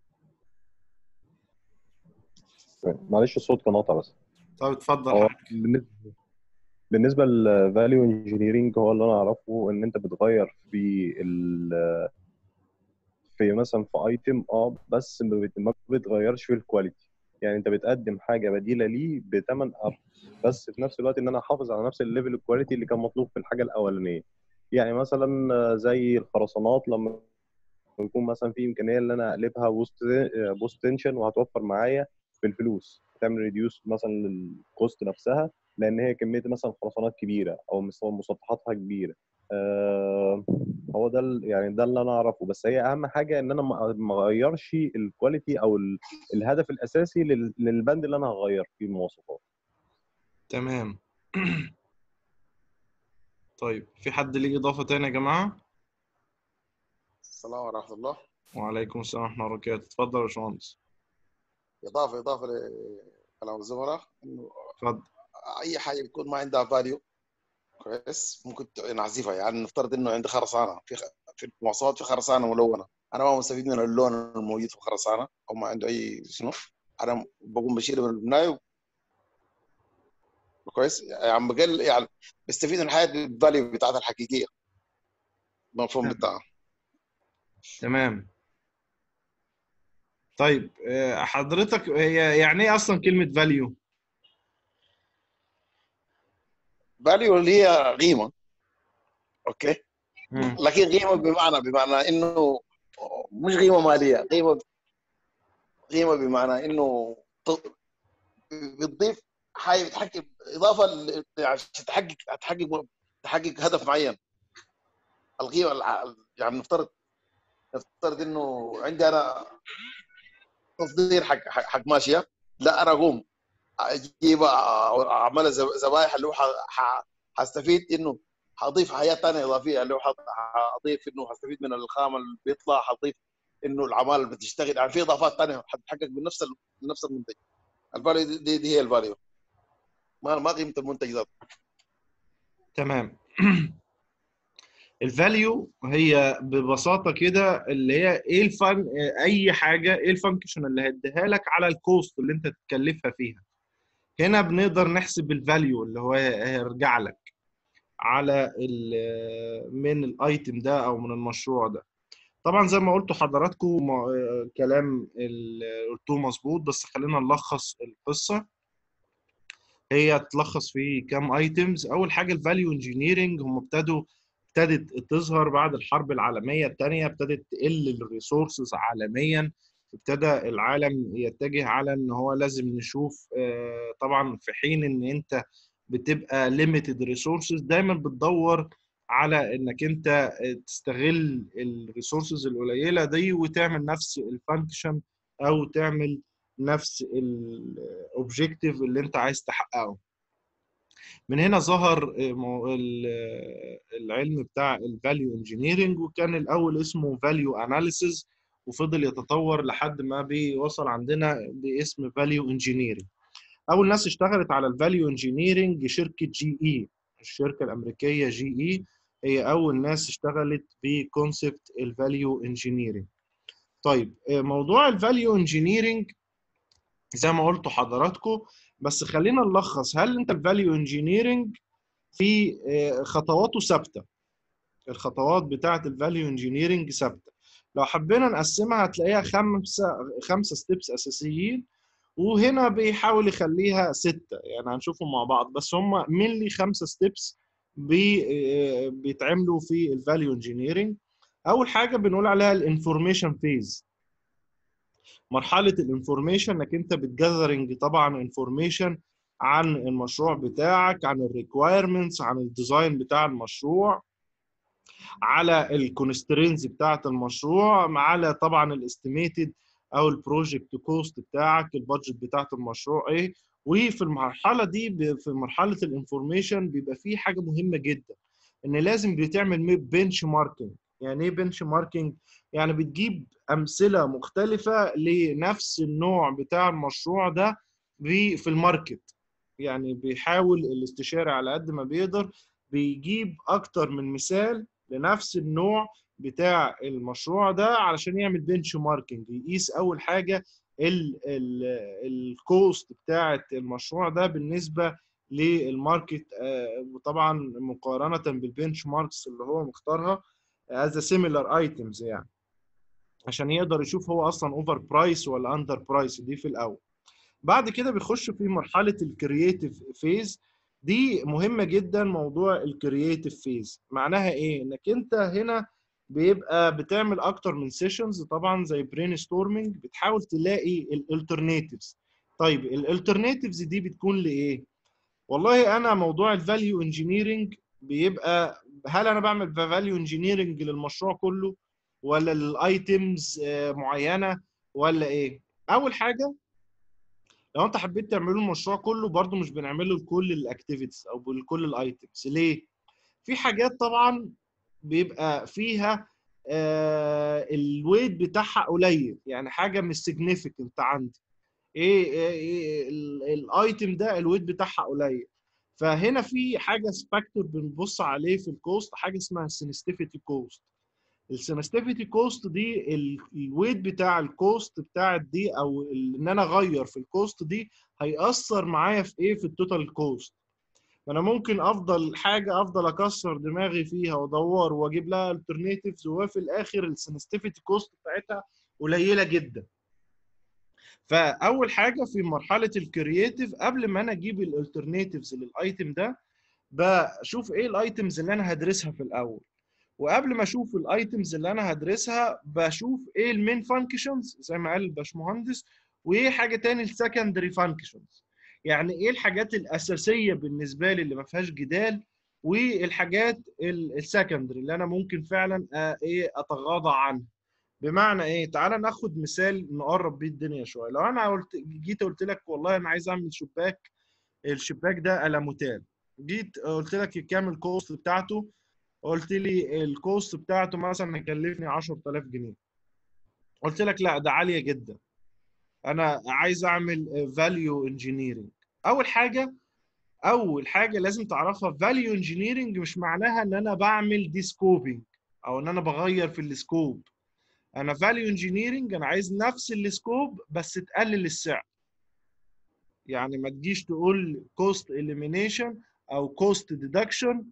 معلش الصوت كان قاطع بس. طيب اتفضل هو حضرتك. بالنسبه بالنسبه للفاليو انجينيرنج، هو اللي انا اعرفه ان انت بتغير في ال في مثلا في ايتم اه بس ما بت- ما بتغيرش في الكواليتي. يعني انت بتقدم حاجه بديله ليه بثمن اب، بس في نفس الوقت ان انا احافظ على نفس الليفل الكواليتي اللي كان مطلوب في الحاجه الاولانيه. يعني مثلا آه، زي الخرسانات، لما يكون مثلا في امكانيه ان انا اقلبها بوست بوست تنشن، وهتوفر معايا في الفلوس، تعمل ريديوس مثلا للكوست نفسها، لان هي كميه مثلا خرسانات كبيره او مسطحاتها كبيره. آه هو ده ال- يعني ده اللي انا اعرفه. بس هي اهم حاجه ان انا ما ما اغيرش الكواليتي او ال- الهدف الاساسي لل- للبند اللي انا هغير فيه المواصفات. تمام. طيب في حد ليه إضافة تاني يا جماعة؟ السلام ورحمة الله. وعليكم السلام ورحمة الله وبركاته. اتفضل يا باشمهندس. إضافة إضافة لكلام الزملاء، إنه اتفضل. أي حاجة بتكون ما عندها فاليو كويس ممكن نحذفها. يعني نفترض إنه عندي خرسانة في خ... في المواصفات، في خرسانة ملونة، أنا ما مستفيد من اللون الموجود في الخرسانة أو ما عنده أي شنو، أنا بقوم بشيله من البناية كويس. يعني بقل يعني بستفيد من الحياة الفاليو بتاعتها الحقيقية، المفهوم بتاعها. تمام. طيب آه، حضرتك هي يعني ايه اصلا كلمة فاليو؟ فاليو اللي هي قيمة، أوكي، مم. لكن قيمة بمعنى بمعنى إنه مش قيمة مالية، قيمة قيمة بمعنى إنه بتضيف حاجه، بتحقق اضافه ل- عشان تحقق تحقق تحقق هدف معين. القيمه الع- يعني نفترض نفترض انه عندي انا تصدير حق حق, حق ماشيه، لا انا اقوم اجيب اعمل ذبائح اللي هو ح- ح- حستفيد انه حضيف حاجات ثانيه اضافيه، اللي هو حضيف انه حستفيد من الخام اللي بيطلع، حضيف انه العمال اللي بتشتغل، يعني في اضافات ثانيه حتتحقق بنفس ال- نفس المنتج. الفاليو دي, دي, دي هي الفاليو، ما ما قيمه المنتج ذاته. تمام. الفاليو هي ببساطة كده اللي هي ايه الفن اي حاجة، ايه الفانكشن اللي هيديها لك على الكوست اللي انت تكلفها فيها. هنا بنقدر نحسب الفاليو اللي هو هيرجع لك على ال- من الايتم ده او من المشروع ده. طبعا زي ما قلتوا حضراتكم ما- كلام اللي قلتوه مظبوط، بس خلينا نلخص القصة. هي تلخص في كام ايتمز. اول حاجه الفاليو انجينيرنج، هم ابتدوا ابتدت تظهر بعد الحرب العالميه الثانيه، ابتدت تقل الريسورسز عالميا، ابتدى العالم يتجه على ان هو لازم نشوف آه، طبعا في حين ان انت بتبقى ليميتد ريسورسز دايما بتدور على انك انت تستغل الريسورسز القليله دي وتعمل نفس الفانكشن او تعمل نفس الاوبجيكتيف اللي انت عايز تحققه. من هنا ظهر العلم بتاع الفاليو انجينيرنج، وكان الاول اسمه فاليو اناليسيز، وفضل يتطور لحد ما بيوصل عندنا باسم فاليو انجينيرنج. اول ناس اشتغلت على الفاليو انجينيرنج شركه جي اي، الشركه الامريكيه جي اي هي اول ناس اشتغلت بكونسبت الفاليو انجينيرنج. طيب موضوع الفاليو انجينيرنج زي ما قلتوا حضراتكم، بس خلينا نلخص. هل انت الفاليو انجينيرنج في خطواته ثابته؟ الخطوات بتاعه الفاليو انجينيرنج ثابته. لو حبينا نقسمها هتلاقيها خمسه خمسه ستيبس اساسيين، وهنا بيحاول يخليها ستة، يعني هنشوفهم مع بعض، بس هم مينلي خمسة ستيبس بي بيتعملوا في الفاليو انجينيرنج. أول حاجة بنقول عليها الانفورميشن فيز. مرحلة الانفورميشن انك انت بتجذرنج طبعا انفورميشن عن المشروع بتاعك، عن الريكوايرمنتس، عن الديزاين بتاع المشروع، على الكونسترينز بتاعه المشروع، على طبعا الاستيميتد او البروجكت كوست بتاعك، البادجت بتاعه المشروع ايه. وفي المرحله دي في مرحله الانفورميشن بيبقى في حاجه مهمه جدا، ان لازم بتعمل بنش ماركينج. يعني ايه بنش ماركينج؟ يعني بتجيب امثله مختلفه لنفس النوع بتاع المشروع ده في الماركت. يعني بيحاول الاستشاري على قد ما بيقدر بيجيب اكتر من مثال لنفس النوع بتاع المشروع ده علشان يعمل بنش ماركينج، يقيس اول حاجه الكوست بتاعه المشروع ده بالنسبه للماركت، وطبعا مقارنه بالبنش ماركس اللي هو مختارها از سيميلار ايتمز، يعني عشان يقدر يشوف هو اصلا اوفر برايس ولا اندر برايس. دي في الاول. بعد كده بيخش في مرحله الكرييتيف فيز. دي مهمه جدا. موضوع الكرييتيف فيز معناها ايه؟ انك انت هنا بيبقى بتعمل اكتر من سيشنز طبعا زي برين ستورمنج، بتحاول تلاقي الالترناتيفز. طيب الالترناتيفز دي بتكون لايه؟ والله انا موضوع الفاليو انجينيرنج بيبقى هل انا بعمل فاليو انجينيرنج للمشروع كله ولا للايتمز معينه ولا ايه؟ اول حاجه لو انت حبيت تعمله المشروع كله برضو مش بنعمله لكل الاكتيفيتيز او لكل الايتمز. ليه؟ في حاجات طبعا بيبقى فيها آه الويت بتاعها قليل، يعني حاجه مش سيجنيفيكانت عندي. ايه, إيه, إيه الايتم ده الويت بتاعها قليل. فهنا في حاجه فاكتور بنبص عليه في الكوست، حاجه اسمها السنسيتيفيتي كوست. السنسيتيفيتي كوست دي الويت بتاع الكوست بتاعت دي، او ان انا اغير في الكوست دي هيأثر معايا في ايه؟ في التوتال كوست. فانا ممكن افضل حاجه افضل اكسر دماغي فيها وادور واجيب لها الترناتيفز، وفي الاخر السنسيتيفيتي كوست بتاعتها قليله جدا. فاول حاجه في مرحله الكرييتيف قبل ما انا اجيب الالترناتيفز للايتم ده بشوف ايه الايتمز اللي انا هدرسها في الاول. وقبل ما اشوف الايتمز اللي انا هدرسها بشوف ايه المين فانكشنز زي ما قال الباشمهندس، وايه حاجه تاني السكندري فانكشنز. يعني ايه الحاجات الاساسيه بالنسبه لي اللي ما فيهاش جدال، والحاجات السكندري اللي انا ممكن فعلا ايه اتغاضى عنها. بمعنى ايه؟ تعالى ناخد مثال نقرب بيه الدنيا شويه. لو انا قلت جيت قلت لك والله انا عايز اعمل شباك، الشباك ده ألموتال، جيت قلت لك كام الكوست بتاعته، قلت لي الكوست بتاعته مثلا هيكلفني عشرة آلاف جنيه. قلت لك لا ده عاليه جدا، انا عايز اعمل فاليو انجينيرنج. اول حاجه اول حاجه لازم تعرفها، فاليو انجينيرنج مش معناها ان انا بعمل دي سكوبينج او ان انا بغير في السكوب. انا فاليو انجينيرنج انا عايز نفس السكوب بس تقلل السعر. يعني ما تجيش تقول كوست اليمينيشن او كوست ديدكشن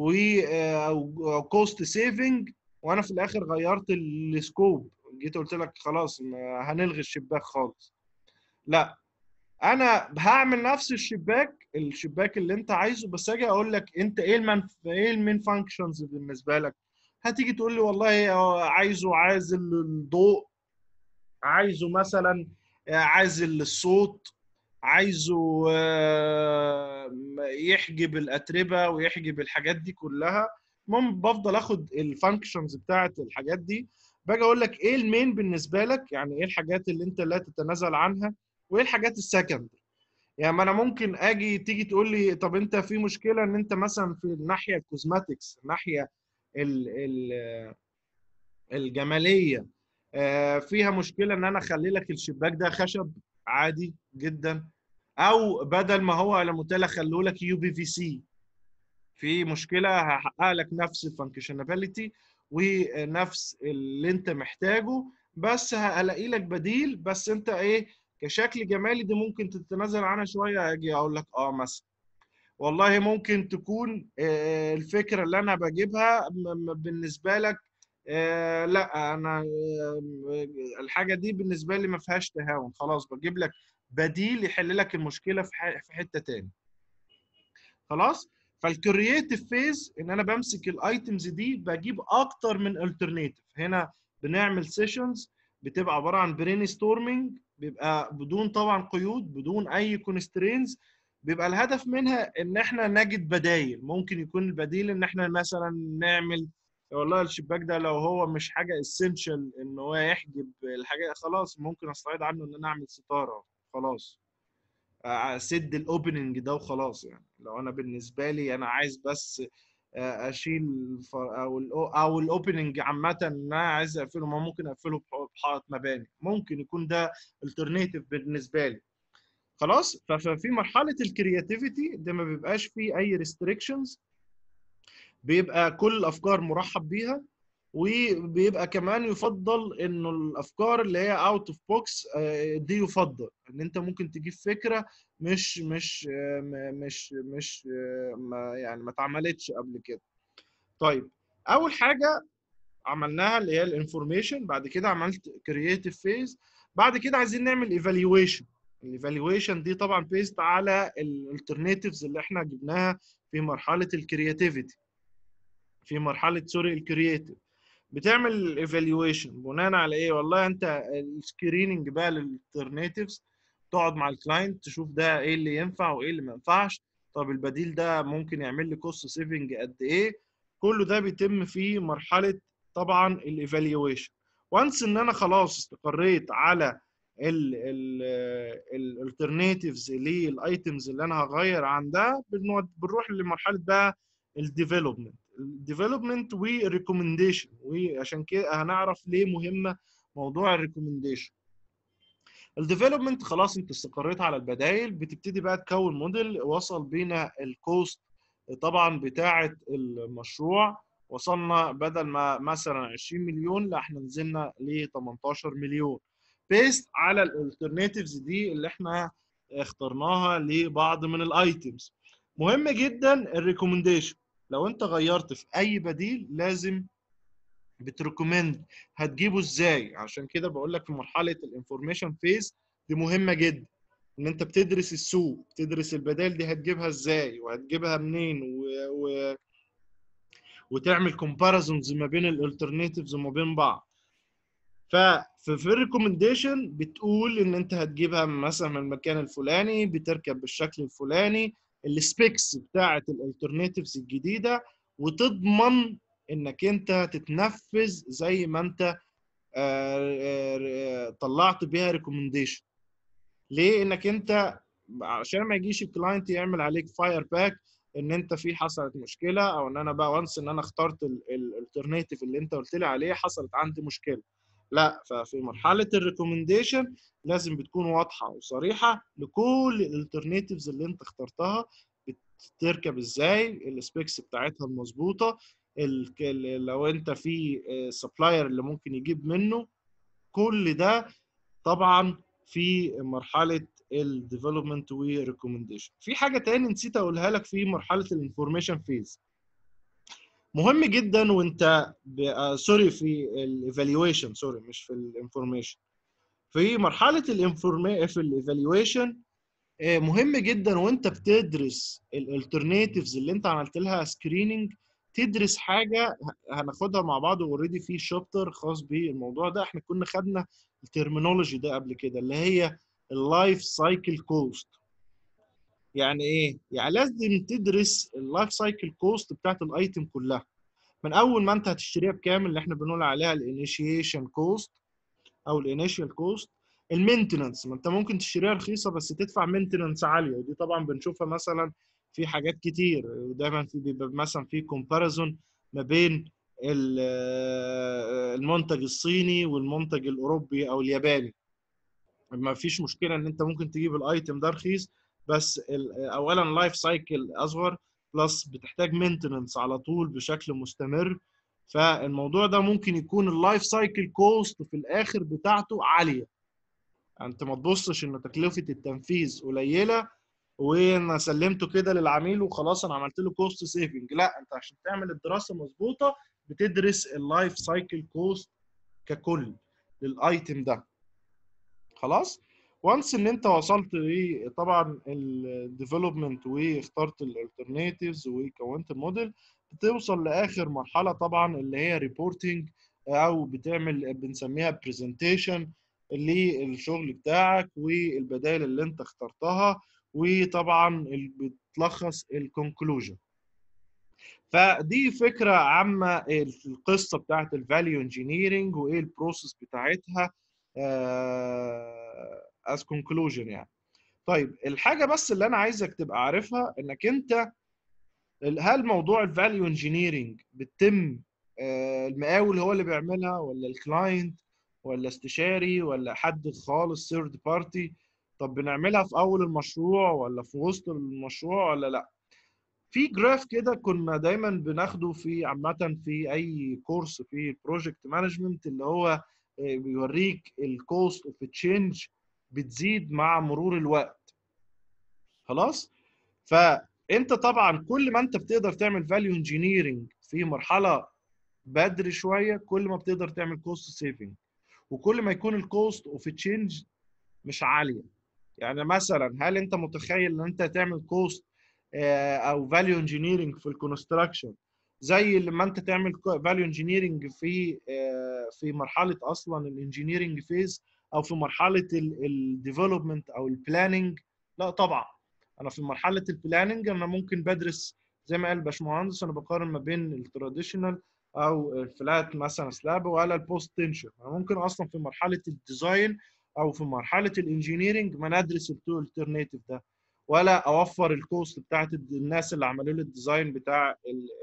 او كوست سيفنج وانا في الاخر غيرت السكوب، جيت قلت لك خلاص هنلغي الشباك خالص. لا، انا هعمل نفس الشباك الشباك اللي انت عايزه، بس اجي اقول لك انت ايه المنف... ايه المين فانكشنز بالنسبه لك. هتيجي تقول لي والله عايزه عازل الضوء، عايزه مثلا عازل الصوت، عايزه يحجب الاتربه ويحجب الحاجات دي كلها. المهم بفضل اخد الفانكشنز بتاعت الحاجات دي، باجي اقول لك ايه المين بالنسبه لك، يعني ايه الحاجات اللي انت لا تتنازل عنها، وايه الحاجات السكندري. يعني ما انا ممكن اجي تيجي تقول لي طب انت في مشكله ان انت مثلا في الناحيه الكوزماتكس، الناحيه ال ال الجماليه، آه، فيها مشكله ان انا اخلي لك الشباك ده خشب عادي جدا، او بدل ما هو على متاله خلوه لك يو بي في سي، في مشكله هحقق لك نفس الفانكشناليتي ونفس اللي انت محتاجه، بس هلاقي لك بديل. بس انت ايه كشكل جمالي دي ممكن تتنازل عنها شويه، اجي اقول لك اه مثلا والله ممكن تكون آه، الفكره اللي انا بجيبها م- م- بالنسبه لك آه، لا انا آه، الحاجه دي بالنسبه لي ما فيهاش تهاون، خلاص بجيب لك بديل يحل لك المشكله في ح- في حته تاني. خلاص. فالكرييتيف فيز ان انا بمسك الايتمز دي بجيب اكتر من الترناتيف. هنا بنعمل سيشنز بتبقى عباره عن برين ستورمنج، بيبقى بدون طبعا قيود، بدون اي كونسترينز. بيبقى الهدف منها ان احنا نجد بدايل. ممكن يكون البديل ان احنا مثلا نعمل والله الشباك ده لو هو مش حاجه اسينشال ان هو يحجب الحاجه، خلاص ممكن استعيد عنه ان انا اعمل ستاره خلاص، اسد الاوبننج ده وخلاص. يعني لو انا بالنسبه لي انا عايز بس اشيل او ال او الاوبننج عامه ان انا عايز اقفله، ما ممكن اقفله بحائط مباني، ممكن يكون ده الترناتيف بالنسبه لي. خلاص. ففي مرحله الكرياتيفيتي ده ما بيبقاش فيه اي ريستريكشنز، بيبقى كل الافكار مرحب بيها، وبيبقى كمان يفضل انه الافكار اللي هي اوت اوف بوكس دي يفضل ان انت ممكن تجيب فكره مش مش مش مش ما يعني ما اتعملتش قبل كده. طيب اول حاجه عملناها اللي هي الانفورميشن، بعد كده عملت كرييتيف فيز، بعد كده عايزين نعمل ايفالويشن. الايفالويشن دي طبعا بيست على الالترناتيفز اللي احنا جبناها في مرحله الكرياتيفيتي، في مرحله سوري الكرييتيف. بتعمل الايفالويشن بناء على ايه؟ والله انت السكريننج بقى للالترناتيفز، تقعد مع الكلاينت تشوف ده ايه اللي ينفع وايه اللي ما ينفعش، طب البديل ده ممكن يعمل لي كوست سيفنج قد ايه. كله ده بيتم في مرحله طبعا الايفالويشن. وانس ان انا خلاص استقريت على الالترناتيفز للايتمز اللي انا هغير عن ده، بنروح لمرحله بقى الديفلوبمنت. الديفلوبمنت والريكومنديشن، وعشان كده هنعرف ليه مهمه موضوع الريكومنديشن. الديفلوبمنت خلاص انت استقريت على البدائل، بتبتدي بقى تكون موديل وصل بينا الكوست طبعا بتاعه المشروع، وصلنا بدل ما مثلا عشرين مليون لا احنا نزلنا ل تمنتاشر مليون بيست على الالترناتيفز دي اللي احنا اخترناها لبعض من الايتمز. مهم جدا الريكومنديشن. لو انت غيرت في اي بديل لازم بتريكومند هتجيبه ازاي. عشان كده بقول لك في مرحله الانفورميشن فيز دي مهمه جدا، ان انت بتدرس السوق، بتدرس البدائل دي هتجيبها ازاي وهتجيبها منين و... و... وتعمل كومباريزونز ما بين الالترناتيفز وما بين بعض. ففي الريكومنديشن بتقول ان انت هتجيبها مثلا من المكان الفلاني، بتركب بالشكل الفلاني، السبيكس بتاعه الالترناتيفز الجديده، وتضمن انك انت تتنفذ زي ما انت طلعت بيها ريكومنديشن. ليه؟ انك انت عشان ما يجيش الكلاينت يعمل عليك فاير باك ان انت في حصلت مشكله، او ان انا بقى وانس ان انا اخترت الالترناتيف اللي انت قلت لي عليه حصلت عندي مشكله. لا، ففي مرحله الريكومنديشن لازم بتكون واضحه وصريحه لكل الالترناتيفز اللي انت اخترتها، بتركب ازاي، السبيكس بتاعتها المظبوطه، لو انت في سبلاير اللي ممكن يجيب منه، كل ده طبعا في مرحله الديفلوبمنت وريكومنديشن. في حاجه تاني نسيت اقولها لك في مرحله الانفورميشن فيز، مهم جدا وانت ب... سوري في الايفالويشن، سوري مش في الانفورميشن، في مرحله الانفورميشن في الايفالويشن مهم جدا وانت بتدرس الالترناتيفز اللي انت عملت لها سكريننج، تدرس حاجه هناخدها مع بعض اوريدي في شابتر خاص بالموضوع ده. احنا كنا خدنا الترمينولوجي ده قبل كده اللي هي اللايف سايكل كوست. يعني ايه؟ يعني لازم تدرس اللايف سايكل كوست بتاعت الايتم كلها، من اول ما انت هتشتريها بكام اللي احنا بنقول عليها الانيشيشن كوست او الانيشال كوست، المينتننس، ما انت ممكن تشتريها رخيصه بس تدفع مينتننس عاليه، ودي طبعا بنشوفها مثلا في حاجات كتير. ودايما في بيبقى مثلا في كومباريزون ما بين المنتج الصيني والمنتج الاوروبي او الياباني. ما فيش مشكله ان انت ممكن تجيب الايتم ده رخيص، بس اولا لايف سايكل اصغر، بلس بتحتاج مينتننس على طول بشكل مستمر. فالموضوع ده ممكن يكون اللايف سايكل كوست في الاخر بتاعته عاليه. انت ما تبصش ان تكلفه التنفيذ قليله وانا سلمته كده للعميل وخلاص انا عملت له كوست سيفنج. لا، انت عشان تعمل الدراسه مظبوطه بتدرس اللايف سايكل كوست ككل للايتم ده. خلاص، وانس ان انت وصلت طبعا الديفلوبمنت واخترت الالترناتيفز وكونت الموديل، بتوصل لاخر مرحله طبعا اللي هي ريبورتنج، او بتعمل بنسميها برزنتيشن للشغل بتاعك والبدائل اللي انت اخترتها، وطبعا بتلخص الكونكلوجن. فدي فكره عامه القصه بتاعت الفاليو انجينيرنج وايه البروسيس بتاعتها از كونكلوجن يعني. طيب الحاجه بس اللي انا عايزك تبقى عارفها انك انت هل موضوع الفاليو انجينيرنج بتتم المقاول هو اللي بيعملها، ولا الكلاينت، ولا استشاري، ولا حد خالص ثيرد بارتي؟ طب بنعملها في اول المشروع ولا في وسط المشروع ولا لا؟ في جراف كده كنا دايما بناخده في عامه في اي كورس في بروجكت مانجمنت، اللي هو بيوريك الكوست اوف تشينج بتزيد مع مرور الوقت. خلاص، فانت طبعا كل ما انت بتقدر تعمل فاليو انجينيرنج في مرحله بدري شويه، كل ما بتقدر تعمل كوست سيفنج، وكل ما يكون الكوست اوف تشينج مش عاليه. يعني مثلا هل انت متخيل ان انت تعمل كوست او فاليو انجينيرنج في الكونستراكشن زي لما انت تعمل فاليو انجينيرنج في في مرحله اصلا الانجينيرنج فيز، او في مرحله الديفلوبمنت او البلاننج؟ لا طبعا. انا في مرحله البلاننج انا ممكن بدرس زي ما قال الباشمهندس، انا بقارن ما بين التراديشنال او الفلات مثلا سلاب ولا البوست تنشن. انا ممكن اصلا في مرحله الديزاين او في مرحله الانجينيرنج ما ندرس التو الترناتيف ده، ولا اوفر الكوست بتاعت الناس اللي عملوا لي الديزاين بتاع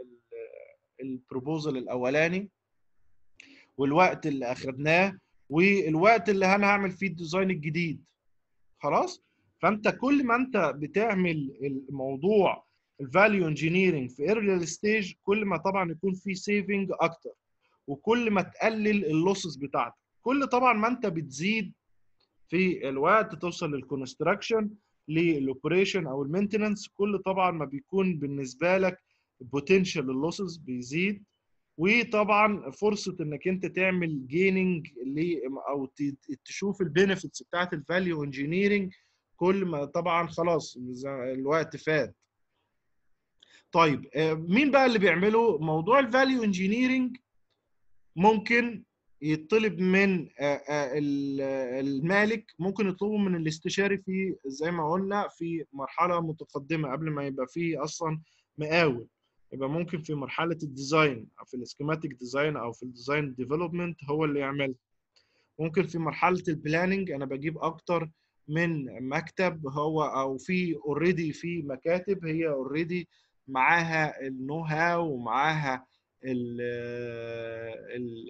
البروبوزل الاولاني، والوقت اللي اخدناه، والوقت اللي انا هعمل فيه الديزاين الجديد. خلاص، فانت كل ما انت بتعمل الموضوع الفاليو انجينيرنج في ايرلي ستيج، كل ما طبعا يكون في سيفنج اكتر، وكل ما تقلل اللوسز بتاعتك. كل طبعا ما انت بتزيد في الوقت توصل للكونستراكشن للاوبريشن او المينتننس، كل طبعا ما بيكون بالنسبه لك بوتنشال اللوسز بيزيد، وطبعا فرصه انك انت تعمل جيننج او تشوف البينفيتس بتاعت الفاليو انجينيرنج كل ما طبعا خلاص الوقت فات. طيب مين بقى اللي بيعملوا موضوع الفاليو انجينيرنج؟ ممكن يطلب من المالك، ممكن يطلبه من الاستشاري في زي ما قلنا في مرحله متقدمه قبل ما يبقى فيه اصلا مقاول. يبقى ممكن في مرحله الديزاين او في السكيماتيك ديزاين او في الديزاين ديفلوبمنت هو اللي يعملها. ممكن في مرحله البلاننج انا بجيب اكتر من مكتب، هو او في اوريدي في مكاتب هي اوريدي معاها النو هاو ومعاها ال ال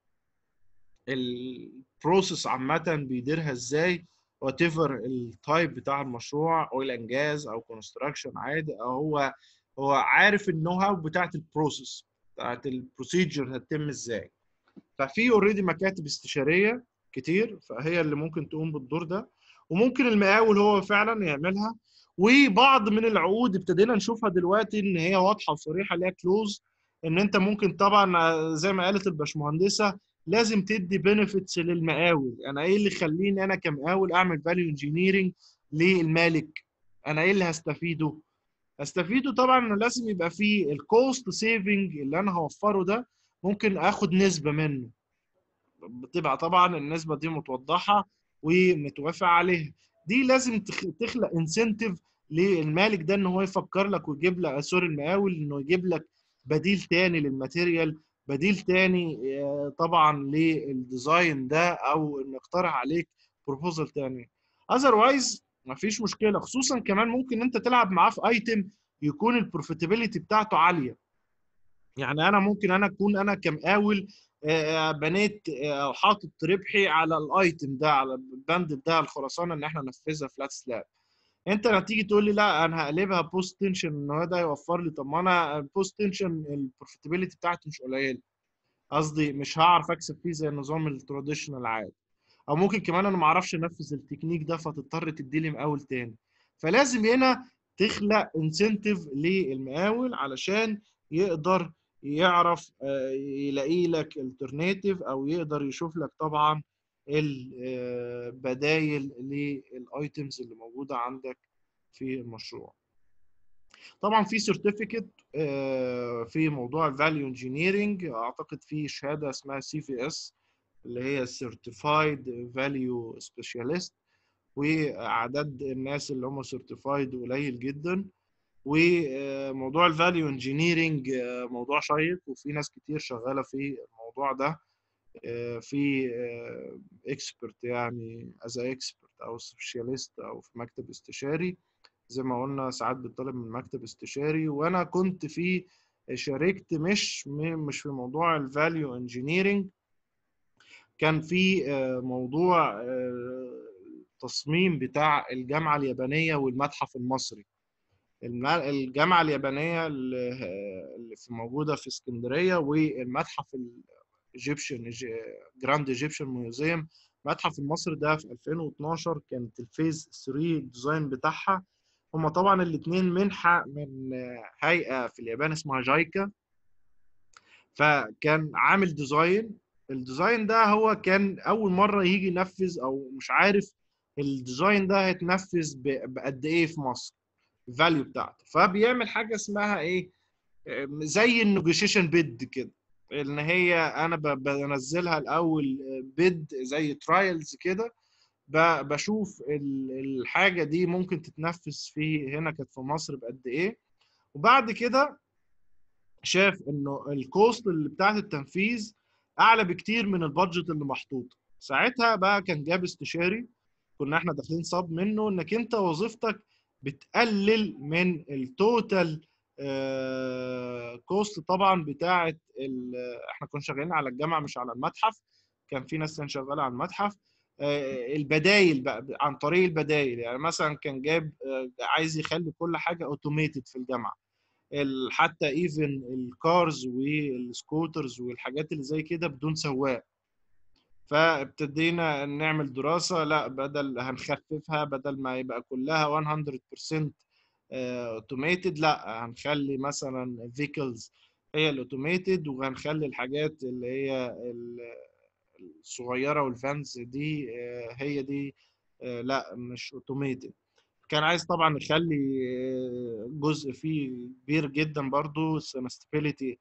البروسيس عامه بيديرها ازاي، وات ايفر التايب بتاع المشروع، اويل اند جاز او كونستراكشن عادي، او هو هو عارف النو هاو بتاعت البروسيس بتاعت البروسيجر هتتم ازاي. ففي اوريدي مكاتب استشاريه كتير، فهي اللي ممكن تقوم بالدور ده، وممكن المقاول هو فعلا يعملها. وبعض من العقود ابتدينا نشوفها دلوقتي ان هي واضحه وصريحه، ليها كلوز ان انت ممكن طبعا زي ما قالت الباشمهندسه لازم تدي بنفيتس للمقاول. انا ايه اللي يخليني انا كمقاول اعمل فاليو انجينيرنج للمالك؟ انا ايه اللي هستفيده؟ هستفيده طبعا لازم يبقى فيه الكوست سيفنج اللي انا هوفره ده، ممكن اخد نسبه منه، بتبقى طبعا النسبه دي متوضحه ومتوافق عليها. دي لازم تخلق انسنتيف للمالك ده ان هو يفكر لك ويجيب لك، سوري المقاول، انه يجيب لك بديل تاني للماتيريال، بديل تاني طبعا للديزاين ده، او انه يقترح عليك بروبوزال تاني. اذروايز مفيش مشكله، خصوصا كمان ممكن انت تلعب معاه في ايتم يكون البروفيتابيلتي بتاعته عاليه. يعني انا ممكن انا اكون انا كمقاول بنيت او حاطط ربحي على الايتم ده، على البند ده الخرسانه ان احنا ننفذها فلات سلاب. انت لما تيجي تقول لي لا انا هقلبها بوست تنشن ان هو ده يوفر لي، طب ما انا البوست تنشن البروفيتابيلتي بتاعته مش قليله، قصدي مش هعرف اكسب فيه زي النظام التراديشنال العادي، او ممكن كمان انا ما اعرفش انفذ التكنيك ده فتضطر تدي لي مقاول تاني. فلازم هنا تخلق انسنتيف للمقاول علشان يقدر يعرف يلاقي لك الترناتيف او يقدر يشوف لك طبعا البدايل للايتمز اللي موجوده عندك في المشروع. طبعا في سيرتيفيكت في موضوع الفاليو انجينيرنج، اعتقد في شهاده اسمها سي في اس اللي هي سيرتيفايد فاليو سبيشاليست، واعداد الناس اللي هم سيرتيفايد قليل جدا. وموضوع الفاليو انجينيرنج موضوع شيق وفي ناس كتير شغاله في الموضوع ده، في اكسبرت يعني از اكسبرت او سبيشاليست او في مكتب استشاري زي ما قلنا ساعات بتطلب من مكتب استشاري. وانا كنت في شاركت مش مش في موضوع الفاليو انجينيرنج، كان في موضوع التصميم بتاع الجامعه اليابانيه والمتحف المصري. الجامعه اليابانيه اللي في موجوده في اسكندريه والمتحف الايجيبشن جراند ايجيبشن ميوزيوم. المتحف المصري ده في ألفين واثناشر كانت الفيز ثلاثة ديزاين بتاعها. هما طبعا الاثنين منحه من هيئه في اليابان اسمها جايكا، فكان عامل ديزاين. الديزاين ده هو كان اول مره يجي ينفذ او مش عارف الديزاين ده هيتنفذ بقد ايه في مصر الفاليو بتاعته. فبيعمل حاجه اسمها ايه زي النيجوشيشن بيد كده، ان هي انا بنزلها الاول بيد زي ترايلز كده، بشوف الحاجه دي ممكن تتنفذ في هنا كانت في مصر بقد ايه، وبعد كده شاف انه الكوست اللي بتاعت التنفيذ اعلى بكتير من البادجت اللي محطوط. ساعتها بقى كان جاب استشاري كنا احنا داخلين صاب منه انك انت وظيفتك بتقلل من التوتال كوست طبعا بتاعت احنا كنا شغالين على الجامعه مش على المتحف، كان في ناس شغاله على المتحف. البدايل بقى عن طريق البدايل، يعني مثلا كان جاب عايز يخلي كل حاجه اوتوميتد في الجامعه، حتى ايفن الكارز والسكوترز والحاجات اللي زي كده بدون سواق. فابتدينا نعمل دراسه، لا بدل هنخففها، بدل ما يبقى كلها مية بالمية اوتوميتد لا هنخلي مثلا فيكلز هي الاوتوميتد، وهنخلي الحاجات اللي هي الصغيره والفانز دي هي دي لا مش اوتوميتد. كان عايز طبعا يخلي جزء فيه كبير جدا برضو sustainability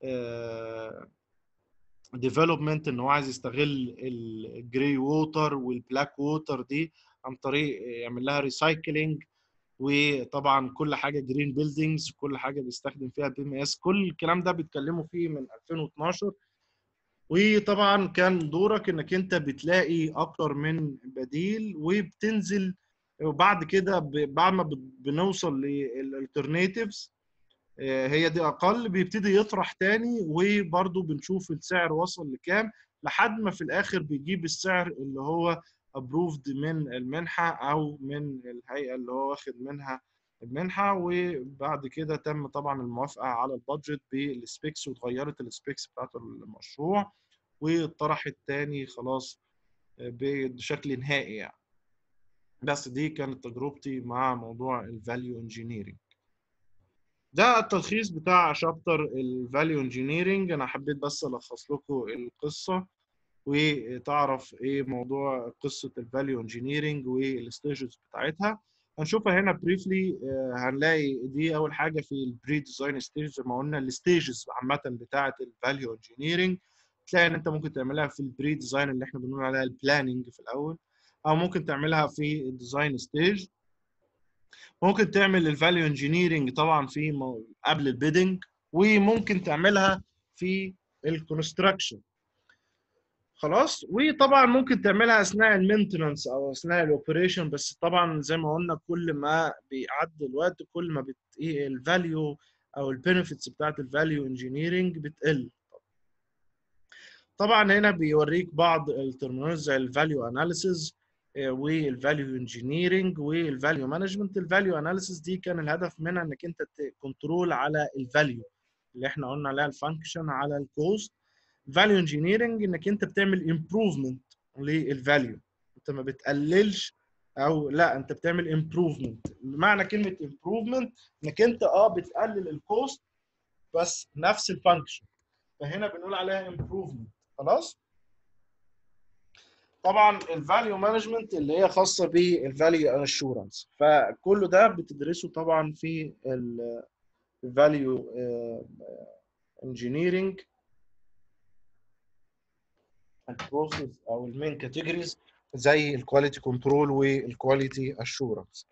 ديفلوبمنت، ان هو عايز يستغل الجري ووتر والبلاك ووتر دي عن طريق يعمل لها ريسايكلينج. وطبعا كل حاجه جرين بيلدينجز كل حاجه بيستخدم فيها بي ام اس، كل الكلام ده بيتكلموا فيه من ألفين واثناشر. وطبعا كان دورك انك انت بتلاقي اكتر من بديل وبتنزل، وبعد كده بعد ما بنوصل للالترناتيفز هي دي اقل بيبتدي يطرح تاني، وبرضه بنشوف السعر وصل لكام لحد ما في الاخر بيجيب السعر اللي هو ابروفد من المنحه او من الهيئه اللي هو واخد منها المنحه. وبعد كده تم طبعا الموافقه على البادجت بالسبيكس واتغيرت السبيكس بتاعت المشروع واتطرحت تاني خلاص بشكل نهائي يعني. بس دي كانت تجربتي مع موضوع الفاليو انجينيرنج. ده التلخيص بتاع شابتر الفاليو انجينيرنج. انا حبيت بس الخص لكم القصه وتعرف ايه موضوع قصه الفاليو انجينيرنج والستيجز بتاعتها. هنشوفها هنا بريفلي. هنلاقي دي اول حاجه في البري ديزاين ستيج زي ما قلنا الستيجز عامه بتاعه الفاليو انجينيرنج. تلاقي ان انت ممكن تعملها في البري ديزاين اللي احنا بنقول عليها البلاننج في الاول، او ممكن تعملها في الديزاين ستيج. ممكن تعمل الفاليو انجينيرنج طبعا في قبل البيدنج، وممكن تعملها في الكونستراكشن. خلاص. وطبعا ممكن تعملها اثناء المينتنانس او اثناء الاوبريشن، بس طبعا زي ما قلنا كل ما بيعدي الوقت كل ما بت ايه الفاليو او البينفيتس بتاعت الفاليو انجينيرنج بتقل. طبعا هنا بيوريك بعض الترمينولوجيز زي الفاليو اناليسيز والفاليو انجينيرنج والفاليو مانجمنت. الفاليو اناليسيز دي كان الهدف منها انك انت كنترول على الفاليو اللي احنا قلنا عليها الفانكشن على الكوست. فاليو انجينيرنج انك انت بتعمل امبروفمنت للفاليو، انت ما بتقللش او لا انت بتعمل امبروفمنت. بمعنى كلمه امبروفمنت انك انت اه بتقلل الكوست بس نفس الفانكشن، فهنا بنقول عليها امبروفمنت. خلاص. طبعا الفاليو مانجمنت اللي هي خاصه بالفاليو اشورنس، فكل ده بتدرسه طبعا في الفاليو انجينيرنج البروسيس او المين كاتيجوريز زي الكواليتي كنترول والكواليتي اشورنس.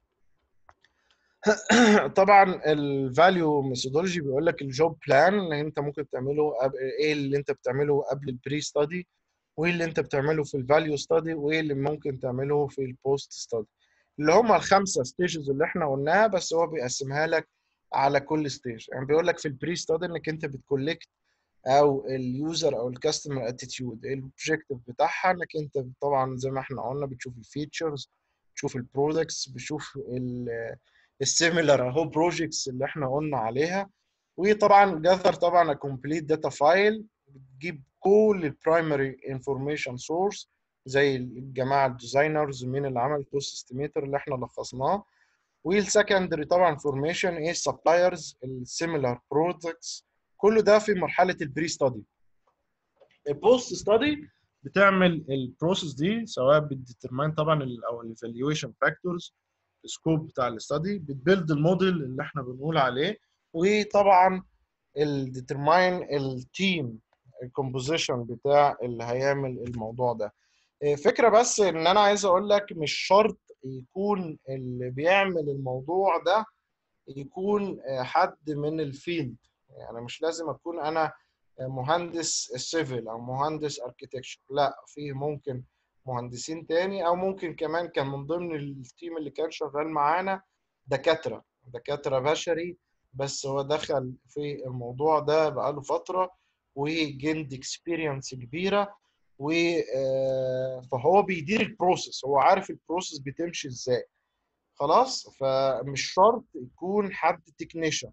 طبعا الفاليو ميثودولوجي بيقول لك الجوب بلان اللي انت ممكن تعمله، ايه اللي انت بتعمله قبل البري ستادي، وايه اللي انت بتعمله في الفاليو ستادي، وايه اللي ممكن تعمله في البوست ستادي، اللي هم الخمسه ستيجز اللي احنا قلناها، بس هو بيقسمها لك على كل ستيج. يعني بيقول لك في البري ستادي انك انت بتكولكت او اليوزر او الكاستمر اتيتيود، الاوبجيكتيف بتاعها انك انت طبعا زي ما احنا قلنا بتشوف الفيتشرز، بتشوف البرودكتس، بتشوف السيميلر اهو بروجكتس اللي احنا قلنا عليها. وطبعا جاثر طبعا كومبليت داتا فايل، بتجيب كل البرايمري انفورميشن سورس زي الجماعه الديزاينرز، مين اللي عمل كوست استيميتر اللي احنا لخصناه، والسكندري طبعا انفورميشن ايه السبلايرز، السيميلر برودكتس، كل ده في مرحله البري ستادي. البوست ستادي بتعمل البروسيس دي سواء بتديترماين طبعا ال او الايفالويشن فاكتورز، السكوب بتاع الاستادي، بتبيلد الموديل اللي احنا بنقول عليه، وطبعا الديترماين التيم الكومبوزيشن بتاع اللي هيعمل الموضوع ده. فكره بس ان انا عايز اقول لك مش شرط يكون اللي بيعمل الموضوع ده يكون حد من الفيلد، يعني مش لازم اكون انا مهندس السيفل او مهندس اركيتكشر، لا، في ممكن مهندسين تاني، او ممكن كمان كان من ضمن التيم اللي كان شغال معانا دكاتره دكاتره بشري، بس هو دخل في الموضوع ده بقاله فتره وجند اكسبيرينس كبيره، و فهو بيدير البروسيس، هو عارف البروسيس بتمشي ازاي. خلاص، فمش شرط يكون حد تكنيشن.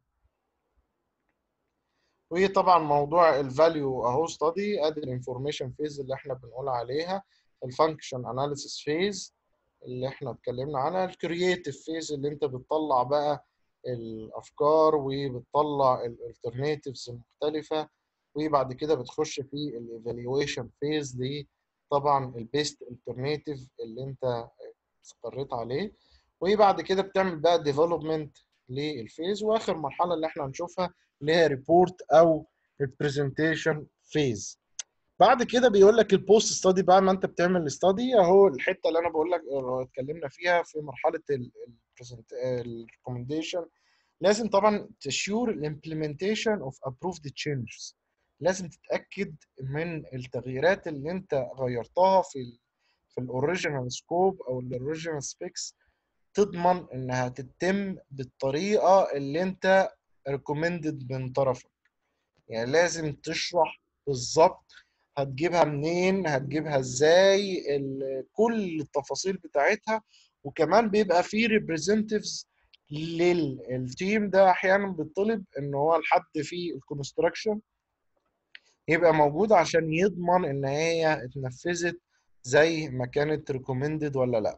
وطبعا موضوع الفاليو اهو ستادي، ادي الانفورميشن فيز اللي احنا بنقول عليها، الفانكشن اناليسيس فيز اللي احنا اتكلمنا عنها، الكرييتيف فيز اللي انت بتطلع بقى الافكار وبتطلع الالترناتيفز المختلفه، وبعد كده بتخش في الايفالويشن فيز دي طبعا البيست الترناتيف اللي انت استقريت عليه، وبعد كده بتعمل بقى ديفلوبمنت للفيز، واخر مرحله اللي احنا هنشوفها اللي هي ريبورت او البرزنتيشن فيز. بعد كده بيقول لك البوست ستادي، بعد ما انت بتعمل الاستادي اهو الحته اللي انا بقول لك اتكلمنا فيها في مرحله الريكومنديشن، لازم طبعا تشيور الامبلمنتيشن اوف ابروفد تشينجز، لازم تتاكد من التغييرات اللي انت غيرتها في ال في الاوريجينال سكوب او الاوريجينال سبيكس، تضمن انها تتم بالطريقه اللي انت ريكومندد من طرفك. يعني لازم تشرح بالظبط هتجيبها منين، هتجيبها ازاي، كل التفاصيل بتاعتها. وكمان بيبقى فيه ريبريزنتيفز للتيم ده، احيانا بيطلب ان هو الحد في الكونستراكشن يبقى موجود عشان يضمن ان هي اتنفذت زي ما كانت ريكومندد ولا لا.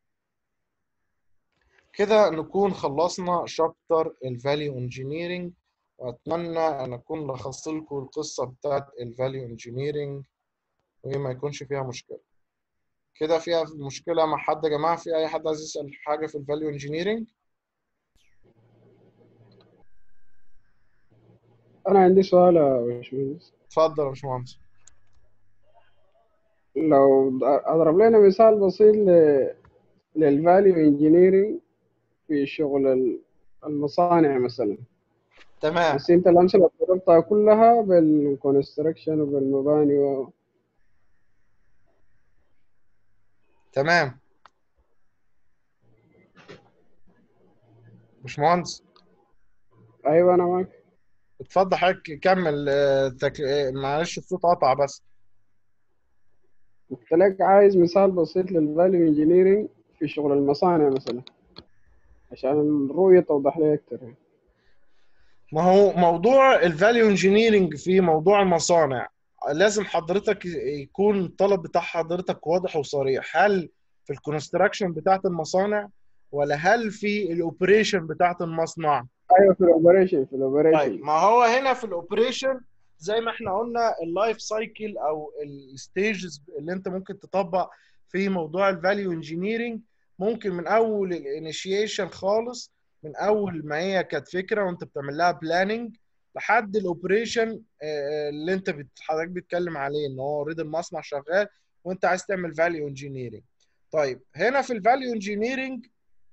كده نكون خلصنا شابتر الفاليو انجينيرنج، واتمنى ان اكون لخصت لكم القصه بتاعت الفاليو انجينيرنج وما يكونش فيها مشكله. كده فيها مشكله مع حد يا جماعه؟ في اي حد عايز يسال حاجه في الفاليو انجينيرنج؟ انا عندي سؤال يا باشمهندس. اتفضل يا باشمهندس. لو اضرب لنا مثال بسيط للفاليو انجينيرنج في شغل المصانع مثلا. تمام. بس انت الامثله اللي ضربتها كلها بالكونستراكشن وبالمباني و... تمام. باشمهندس ايوه انا معك. اتفضل حضرتك كمل. آه، تك... آه، معلش الصوت قطع بس. قلت لك عايز مثال بسيط للفاليو انجينيرنج في شغل المصانع مثلا، عشان الرؤية توضح لي اكتر يعني. ما هو موضوع الفاليو انجينيرنج في موضوع المصانع لازم حضرتك يكون الطلب بتاع حضرتك واضح وصريح. هل في الكونستراكشن بتاعت المصانع ولا هل في الاوبريشن بتاعت المصنع؟ ايوه في الاوبريشن، في طيب الاوبريشن. ما هو هنا في الاوبريشن زي ما احنا قلنا اللايف سايكل او الستيجز اللي انت ممكن تطبق في موضوع الفاليو انجينيرنج. ممكن من اول الانيشيشن خالص، من اول ما هي كانت فكره وانت بتعمل لها بلاننج لحد الاوبريشن اللي انت بت- حضرتك بتتكلم عليه ان هو اوريدي المصنع شغال وانت عايز تعمل فاليو انجينيرنج. طيب هنا في الفاليو انجينيرنج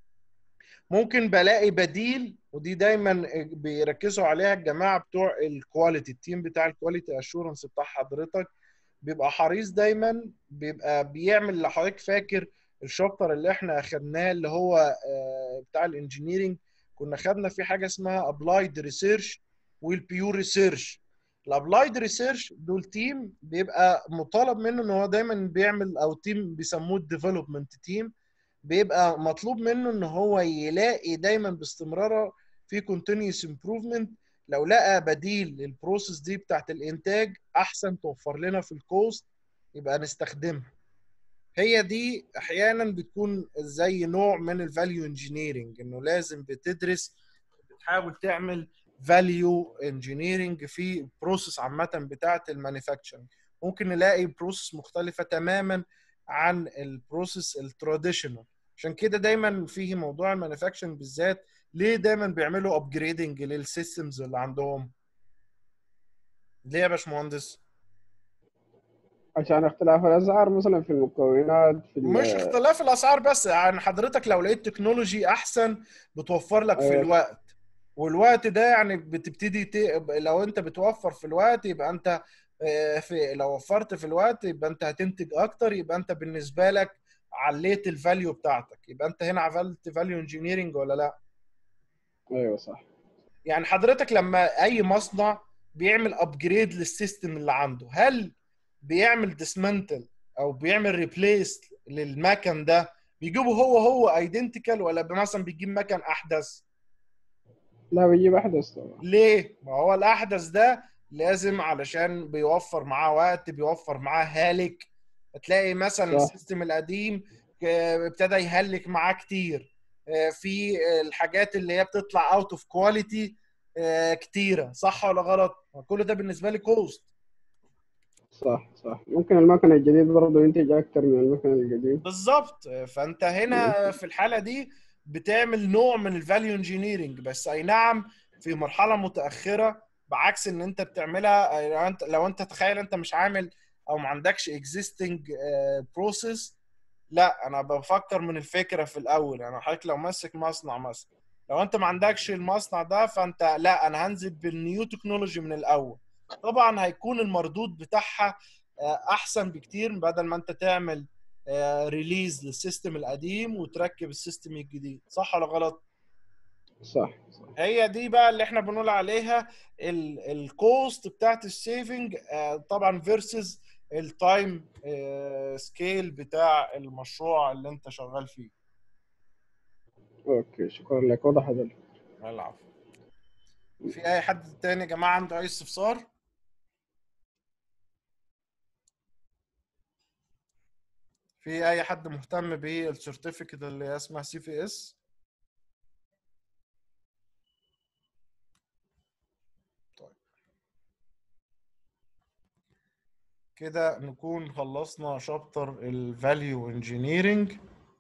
ممكن بلاقي بديل، ودي دايما بيركزوا عليها الجماعه بتوع الكواليتي، التيم بتاع الكواليتي اشورنس بتاع حضرتك بيبقى حريص دايما، بيبقى بيعمل. لو حضرتك فاكر الشابتر اللي احنا اخدناه اللي هو آه، بتاع الانجينيرنج، كنا خدنا فيه حاجه اسمها ابلايد ريسيرش والبيور ريسيرش. الابلايد ريسيرش دول تيم بيبقى مطالب منه ان هو دايما بيعمل، او تيم بيسموه الديفلوبمنت تيم، بيبقى مطلوب منه ان هو يلاقي دايما باستمرار في continuous improvement. لو لقى بديل للبروسيس دي بتاعت الانتاج احسن توفر لنا في الكوست يبقى نستخدمها. هي دي احيانا بتكون زي نوع من الفاليو انجينيرنج، انه لازم بتدرس، بتحاول تعمل فاليو انجينيرنج في بروسيس عامه بتاعه المانيفاكتشرنج. ممكن نلاقي بروسيس مختلفه تماما عن البروسيس التراديشنال. عشان كده دايما فيه موضوع المانيفاكتشرنج بالذات ليه دايما بيعملوا ابجريدنج للسيستمز اللي عندهم. ليه يا باشمهندس؟ عشان اختلاف الاسعار مثلا في المكونات في ال- مش اختلاف الاسعار بس، يعني حضرتك لو لقيت تكنولوجي احسن بتوفر لك في ايوه الوقت، والوقت ده يعني بتبتدي ت... لو انت بتوفر في الوقت يبقى انت آه، في لو وفرت في الوقت يبقى انت هتنتج اكتر، يبقى انت بالنسبه لك عليت الفاليو بتاعتك، يبقى انت هنا عملت فاليو انجينيرنج ولا لا؟ ايوه صح. يعني حضرتك لما اي مصنع بيعمل ابجريد للسيستم اللي عنده، هل بيعمل ديسمنتل او بيعمل ريبليس للمكن ده بيجيبه هو هو ايدنتيكال ولا مثلا بيجيب مكن احدث؟ لا بيجيب احدث طبعا. ليه؟ ما هو الاحدث ده لازم علشان بيوفر معاه وقت، بيوفر معاه هالك. تلاقي مثلا صح السيستم القديم آه، ابتدى يهلك معاه كتير، آه، في الحاجات اللي هي بتطلع اوت اوف كواليتي كتيره، صح ولا غلط؟ كل ده بالنسبه لي كوست. صح صح. ممكن المكن الجديد برضه ينتج اكتر من المكن القديم. بالظبط. فانت هنا في الحاله دي بتعمل نوع من الفاليو انجينيرنج، بس اي نعم في مرحله متاخره، بعكس ان انت بتعملها لو انت لو انت تخيل انت مش عامل او ما عندكش اكزيستنج بروسيس. لا انا بفكر من الفكره في الاول. انا حضرتك لو ماسك مصنع مثلا، لو انت ما عندكش المصنع ده فانت لا انا هنزل بالنيو تكنولوجي من الاول. طبعا هيكون المردود بتاعها آه، احسن بكتير، بدل ما انت تعمل ريليز للسيستم القديم وتركب السيستم الجديد، صح ولا غلط؟ صح صح. هي دي بقى اللي احنا بنقول عليها الكوست بتاعت السيفنج، طبعا فيرسز التايم سكيل بتاع المشروع اللي انت شغال فيه. اوكي شكرا لك، وضح هذا. العفو. في اي حد تاني يا جماعه عنده اي استفسار؟ في اي حد مهتم بالسيرتيفيكت اللي اسمها سي في اس؟ طيب كده نكون خلصنا شابتر الفاليو انجينيرنج،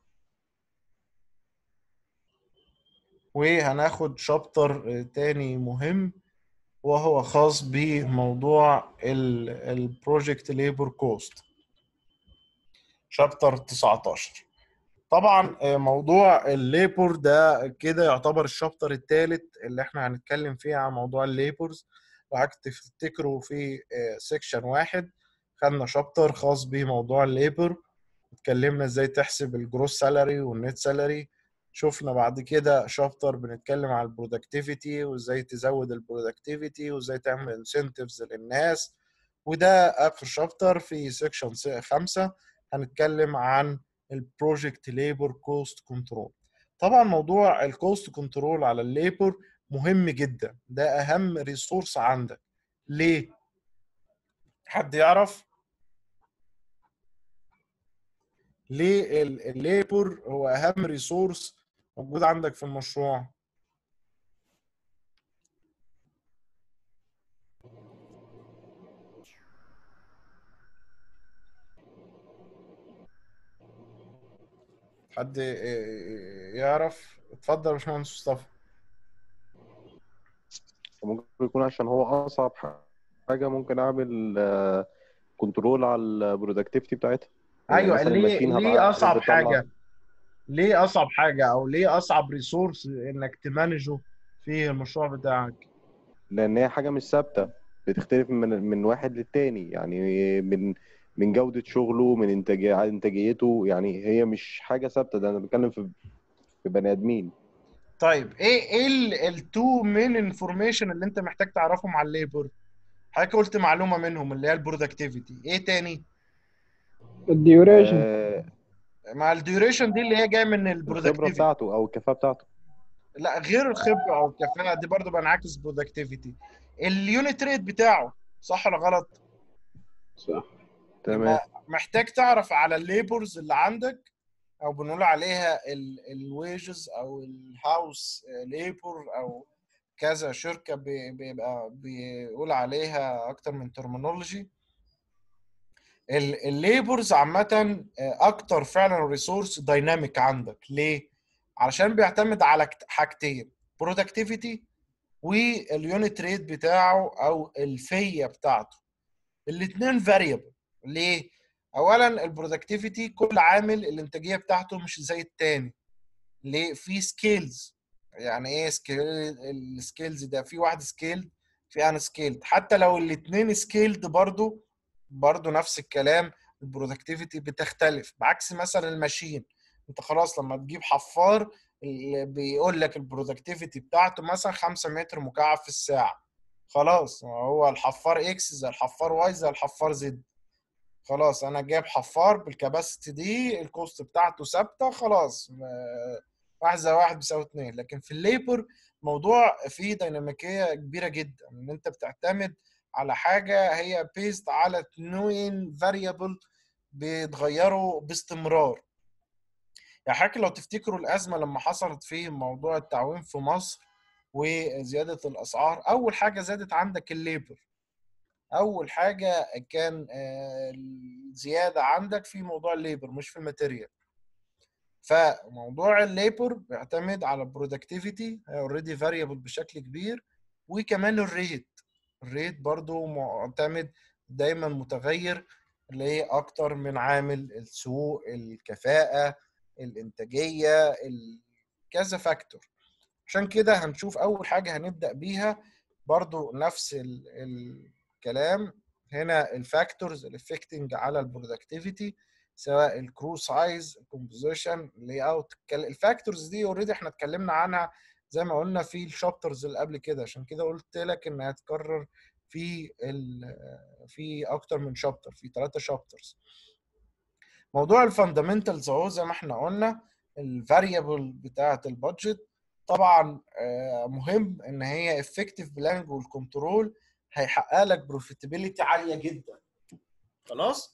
وهناخد شابتر تاني مهم وهو خاص بموضوع البروجكت ليبر كوست، شابتر تسعتاشر. طبعا موضوع الليبر ده كده يعتبر الشابتر الثالث اللي احنا هنتكلم فيه عن موضوع الليبرز. وهك تفتكروا في سيكشن واحد خدنا شابتر خاص بموضوع الليبر، واتكلمنا ازاي تحسب الجروس سالاري والنت سالاري. شفنا بعد كده شابتر بنتكلم على البرودكتيفيتي وازاي تزود البرودكتيفيتي وازاي تعمل انسنتيفز للناس. وده اخر شابتر في سيكشن خمسة هنتكلم عن البروجكت ليبر كوست كنترول. طبعا موضوع الكوست كنترول على الليبر مهم جدا، ده اهم ريسورس عندك. ليه؟ حد يعرف ليه الليبر هو اهم ريسورس موجود عندك في المشروع؟ حد يعرف؟ اتفضل يا باشمهندس مصطفى. ممكن يكون عشان هو اصعب حاجه ممكن اعمل كنترول على البرودكتيفيتي بتاعتها. يعني ايوه، مثلا ليه الماشين هبقى ليه عايز اصعب اطلع، حاجه؟ ليه اصعب حاجه او ليه اصعب ريسورس انك تمانجه في المشروع بتاعك؟ لان هي حاجه مش ثابته، بتختلف من من واحد للتاني، يعني من من جوده شغله، من انتاجيه انتاجيته، يعني هي مش حاجه ثابته. ده انا بتكلم في في بني ادمين. طيب ايه ايه التو مين انفورميشن اللي انت محتاج تعرفهم على الليبر؟ حضرتك قلت معلومه منهم اللي هي البرودكتيفيتي، ايه تاني؟ الديوريشن. آه مع الديوريشن دي اللي هي جايه من الخبره البرودكتيفيتي. بتاعته او الكفاءه بتاعته. لا، غير الخبره او الكفاءه دي برضو بنعكس برودكتيفيتي. اليونت ريت بتاعه، صح ولا غلط؟ صح. تمام. يبقى محتاج تعرف على الليبرز اللي عندك، او بنقول عليها الويجز او الهاوس ليبر، او كذا شركه بي- بيبقى بيقول عليها اكتر من ترمينولوجي. الليبرز عامه اكتر فعلا ريسورس دايناميك عندك. ليه؟ علشان بيعتمد على كت- حاجتين: برودكتيفيتي واليونت ريت بتاعه او الفيه بتاعته. الاثنين فاريبل. ليه؟ اولا البرودكتيفيتي كل عامل الانتاجيه بتاعته مش زي التاني. ليه؟ في سكيلز. يعني ايه سكيل؟ السكيلز ده في واحد سكيلد في ان سكيلد. حتى لو الاثنين سكيلد برضو برضو نفس الكلام، البرودكتيفيتي بتختلف. بعكس مثلا الماشين، انت خلاص لما تجيب حفار اللي بيقول لك البرودكتيفيتي بتاعته مثلا خمسة متر مكعب في الساعه، خلاص هو الحفار اكس زي الحفار واي زي الحفار زد. خلاص انا جايب حفار بالكباسيتي دي، الكوست بتاعته ثابته، خلاص آه، واحد زائد واحد بيساوي اتنين. لكن في الليبر موضوع فيه ديناميكيه كبيره جدا، ان انت بتعتمد على حاجه هي بيست على اتنين فاريبل بيتغيروا باستمرار. يعني حضرتك لو تفتكروا الازمه لما حصلت في موضوع التعويم في مصر وزياده الاسعار، اول حاجه زادت عندك الليبر. اول حاجه كان آه، زياده عندك في موضوع الليبر مش في الماتيريال. فموضوع الليبر بيعتمد على البرودكتيفيتي، اوريدي فاريبل بشكل كبير. وكمان الريت الريت برضو معتمد دايما متغير، اللي هي اكتر من عامل: السوق، الكفاءه، الانتاجيه، ال- كذا فاكتور. عشان كده هنشوف اول حاجه هنبدا بيها برضو نفس ال الكلام. هنا الفاكتورز الافكتنج على البرودكتيفيتي، سواء الكرو سايز، الكومبوزيشن، لاي اوت. الفاكتورز دي اوريدي احنا اتكلمنا عنها زي ما قلنا في الشابترز اللي قبل كده، عشان كده قلت لك انها هتكرر في ال في اكتر من شابتر، في ثلاثه شابترز. موضوع الفاندامنتالز اهو زي ما احنا قلنا. الفاريبل بتاعه البادجت طبعا مهم ان هي افكتيف بلانج والكنترول هيحقق لك بروفيتابيلتي عاليه جدا. خلاص،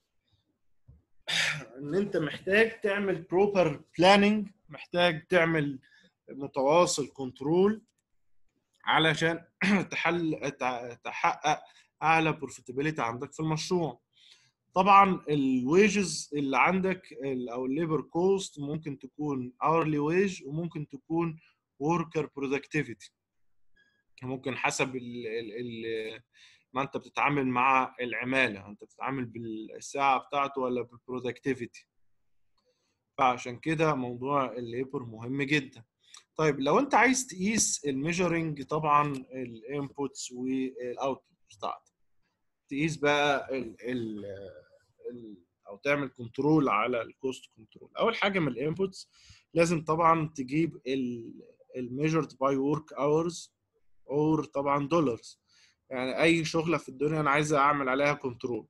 ان انت محتاج تعمل بروبر بلاننج، محتاج تعمل متواصل كنترول علشان تحل تحقق اعلى بروفيتابيلتي عندك في المشروع. طبعا الويجز اللي عندك او الليبر كوست ممكن تكون اورلي ويج وممكن تكون وركر برودكتيفيتي، ممكن حسب ال ال ما انت بتتعامل مع العماله، انت بتتعامل بالساعه بتاعته ولا بالبرودكتيفيتي. فعشان كده موضوع الليبر مهم جدا. طيب لو انت عايز تقيس الميجرنج، طبعا الانبوتس والاوتبوتس بتاعتك، تقيس بقى ال ال او تعمل كنترول على الكوست كنترول. اول حاجه من الانبوتس لازم طبعا تجيب الميجرد باي ورك اورز اور طبعا دولارز. يعني اي شغله في الدنيا انا عايز اعمل عليها كنترول،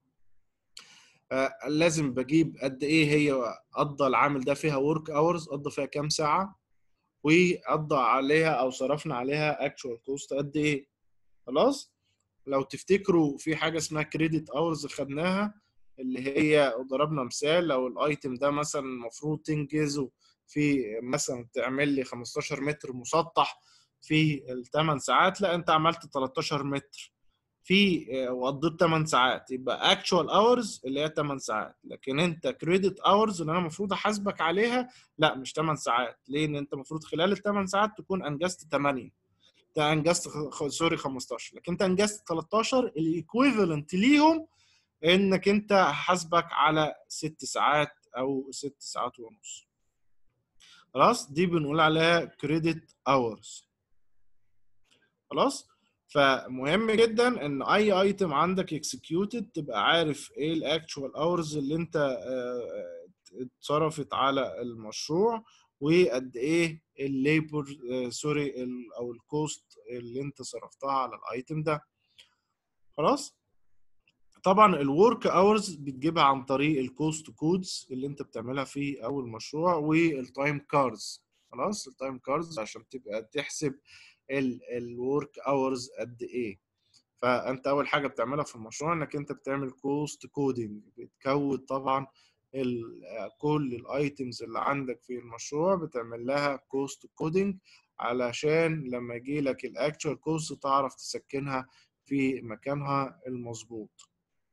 آه لازم بجيب قد ايه هي قضى العامل ده فيها ورك اورز، قضى فيها كام ساعه، وقضى عليها او صرفنا عليها اكشوال كوست قد ايه. خلاص. لو تفتكروا في حاجه اسمها كريدت اورز خدناها، اللي هي ضربنا مثال لو الايتم ده مثلا المفروض تنجزه في مثلا تعمل لي خمستاشر متر مسطح في الثمان ساعات، لا انت عملت تلتاشر متر في وقضيت ثمان ساعات، يبقى اكشوال اورز اللي هي ثمان ساعات. لكن انت كريدت اورز اللي انا المفروض احاسبك عليها لا مش ثمان ساعات. ليه؟ ان انت المفروض خلال الثمان ساعات تكون انجزت ثمانية، انت انجزت خ... سوري خمستاشر، لكن انت انجزت تلتاشر، الايكويفالنت ليهم انك انت حاسبك على ست ساعات او ست ساعات ونص. خلاص، دي بنقول عليها كريدت اورز. خلاص. فمهم جدا ان اي ايتم عندك اكسكيوتد تبقى عارف ايه الاكتشوال اورز اللي انت اتصرفت على المشروع، وقد ايه الليبر سوري او الكوست اللي انت صرفتها على الايتم ده. خلاص. طبعا الورك اورز بتجيبها عن طريق الكوست كودز اللي انت بتعملها في اول مشروع، والتايم كاردز. خلاص، التايم كاردز عشان تبقى تحسب الورك اورز قد ايه. فانت اول حاجه بتعملها في المشروع انك انت بتعمل كوست كودنج، بتكود طبعا كل الايتمز اللي عندك في المشروع بتعمل لها كوست كودنج، علشان لما يجي لك الاكتشوال كوست تعرف تسكنها في مكانها المظبوط.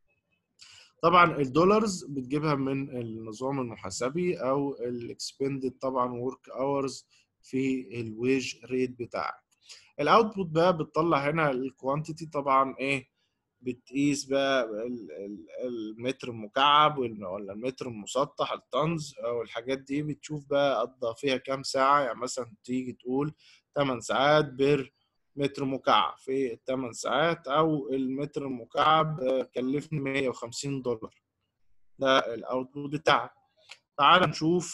طبعا الدولارز بتجيبها من النظام المحاسبي او الاكسبندد طبعا ورك اورز في الويج ريت بتاعك. الاوتبوت بقى بتطلع هنا الكوانتيتي طبعا ايه، بتقيس بقى المتر المكعب ولا المتر المسطح التنز او الحاجات دي، بتشوف بقى قضى فيها كام ساعه. يعني مثلا تيجي تقول ثمان ساعات بير متر مكعب في الثمان ساعات، او المتر المكعب كلفني مية وخمسين دولار. ده الاوتبوت بتاعك. تعال نشوف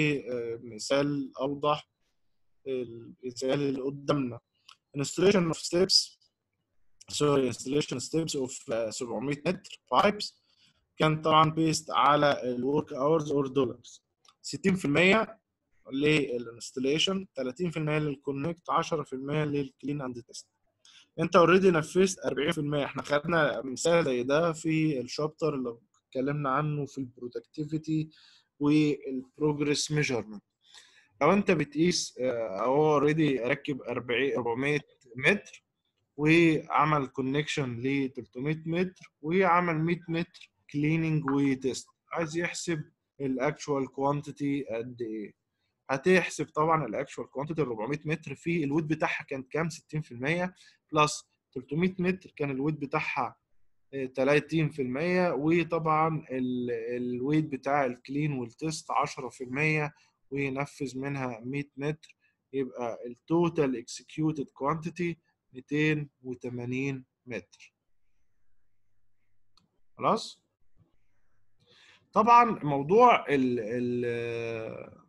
بمثال اوضح المثال اللي قدامنا. installation of steps sorry installation steps of uh, سبعمية متر pipes كان طبعا بيست على الورك اورز اور دولارز. ستين في المية للانستليشن، ثلاثين في المية للكونكت، عشرة في المية للكلين اند تيست. انت اوريدي نفذت أربعين في المية. احنا خدنا مثال زي ده في الشابتر اللي اتكلمنا عنه في البرودكتيفيتي والبروجرس ميجرمنت. لو انت بتقيس هو اوريدي ركب أربعمية متر وعمل كونكشن ل تلتمية متر وعمل مية متر كليننج وتيست، عايز يحسب الاكشوال كوانتيتي قد ايه. هتحسب طبعا الاكشوال كوانتيتي أربعمية متر في الويت بتاعها كان كام؟ ستين في المية بلس تلتمية متر كان الويت بتاعها تلاتين في المية، وطبعا الويت بتاع الكلين والتيست عشرة في المية وينفذ منها مية متر، يبقى التوتال اكسكيوتد كوانتيتي ميتين وتمانين متر. خلاص. طبعا موضوع ال ال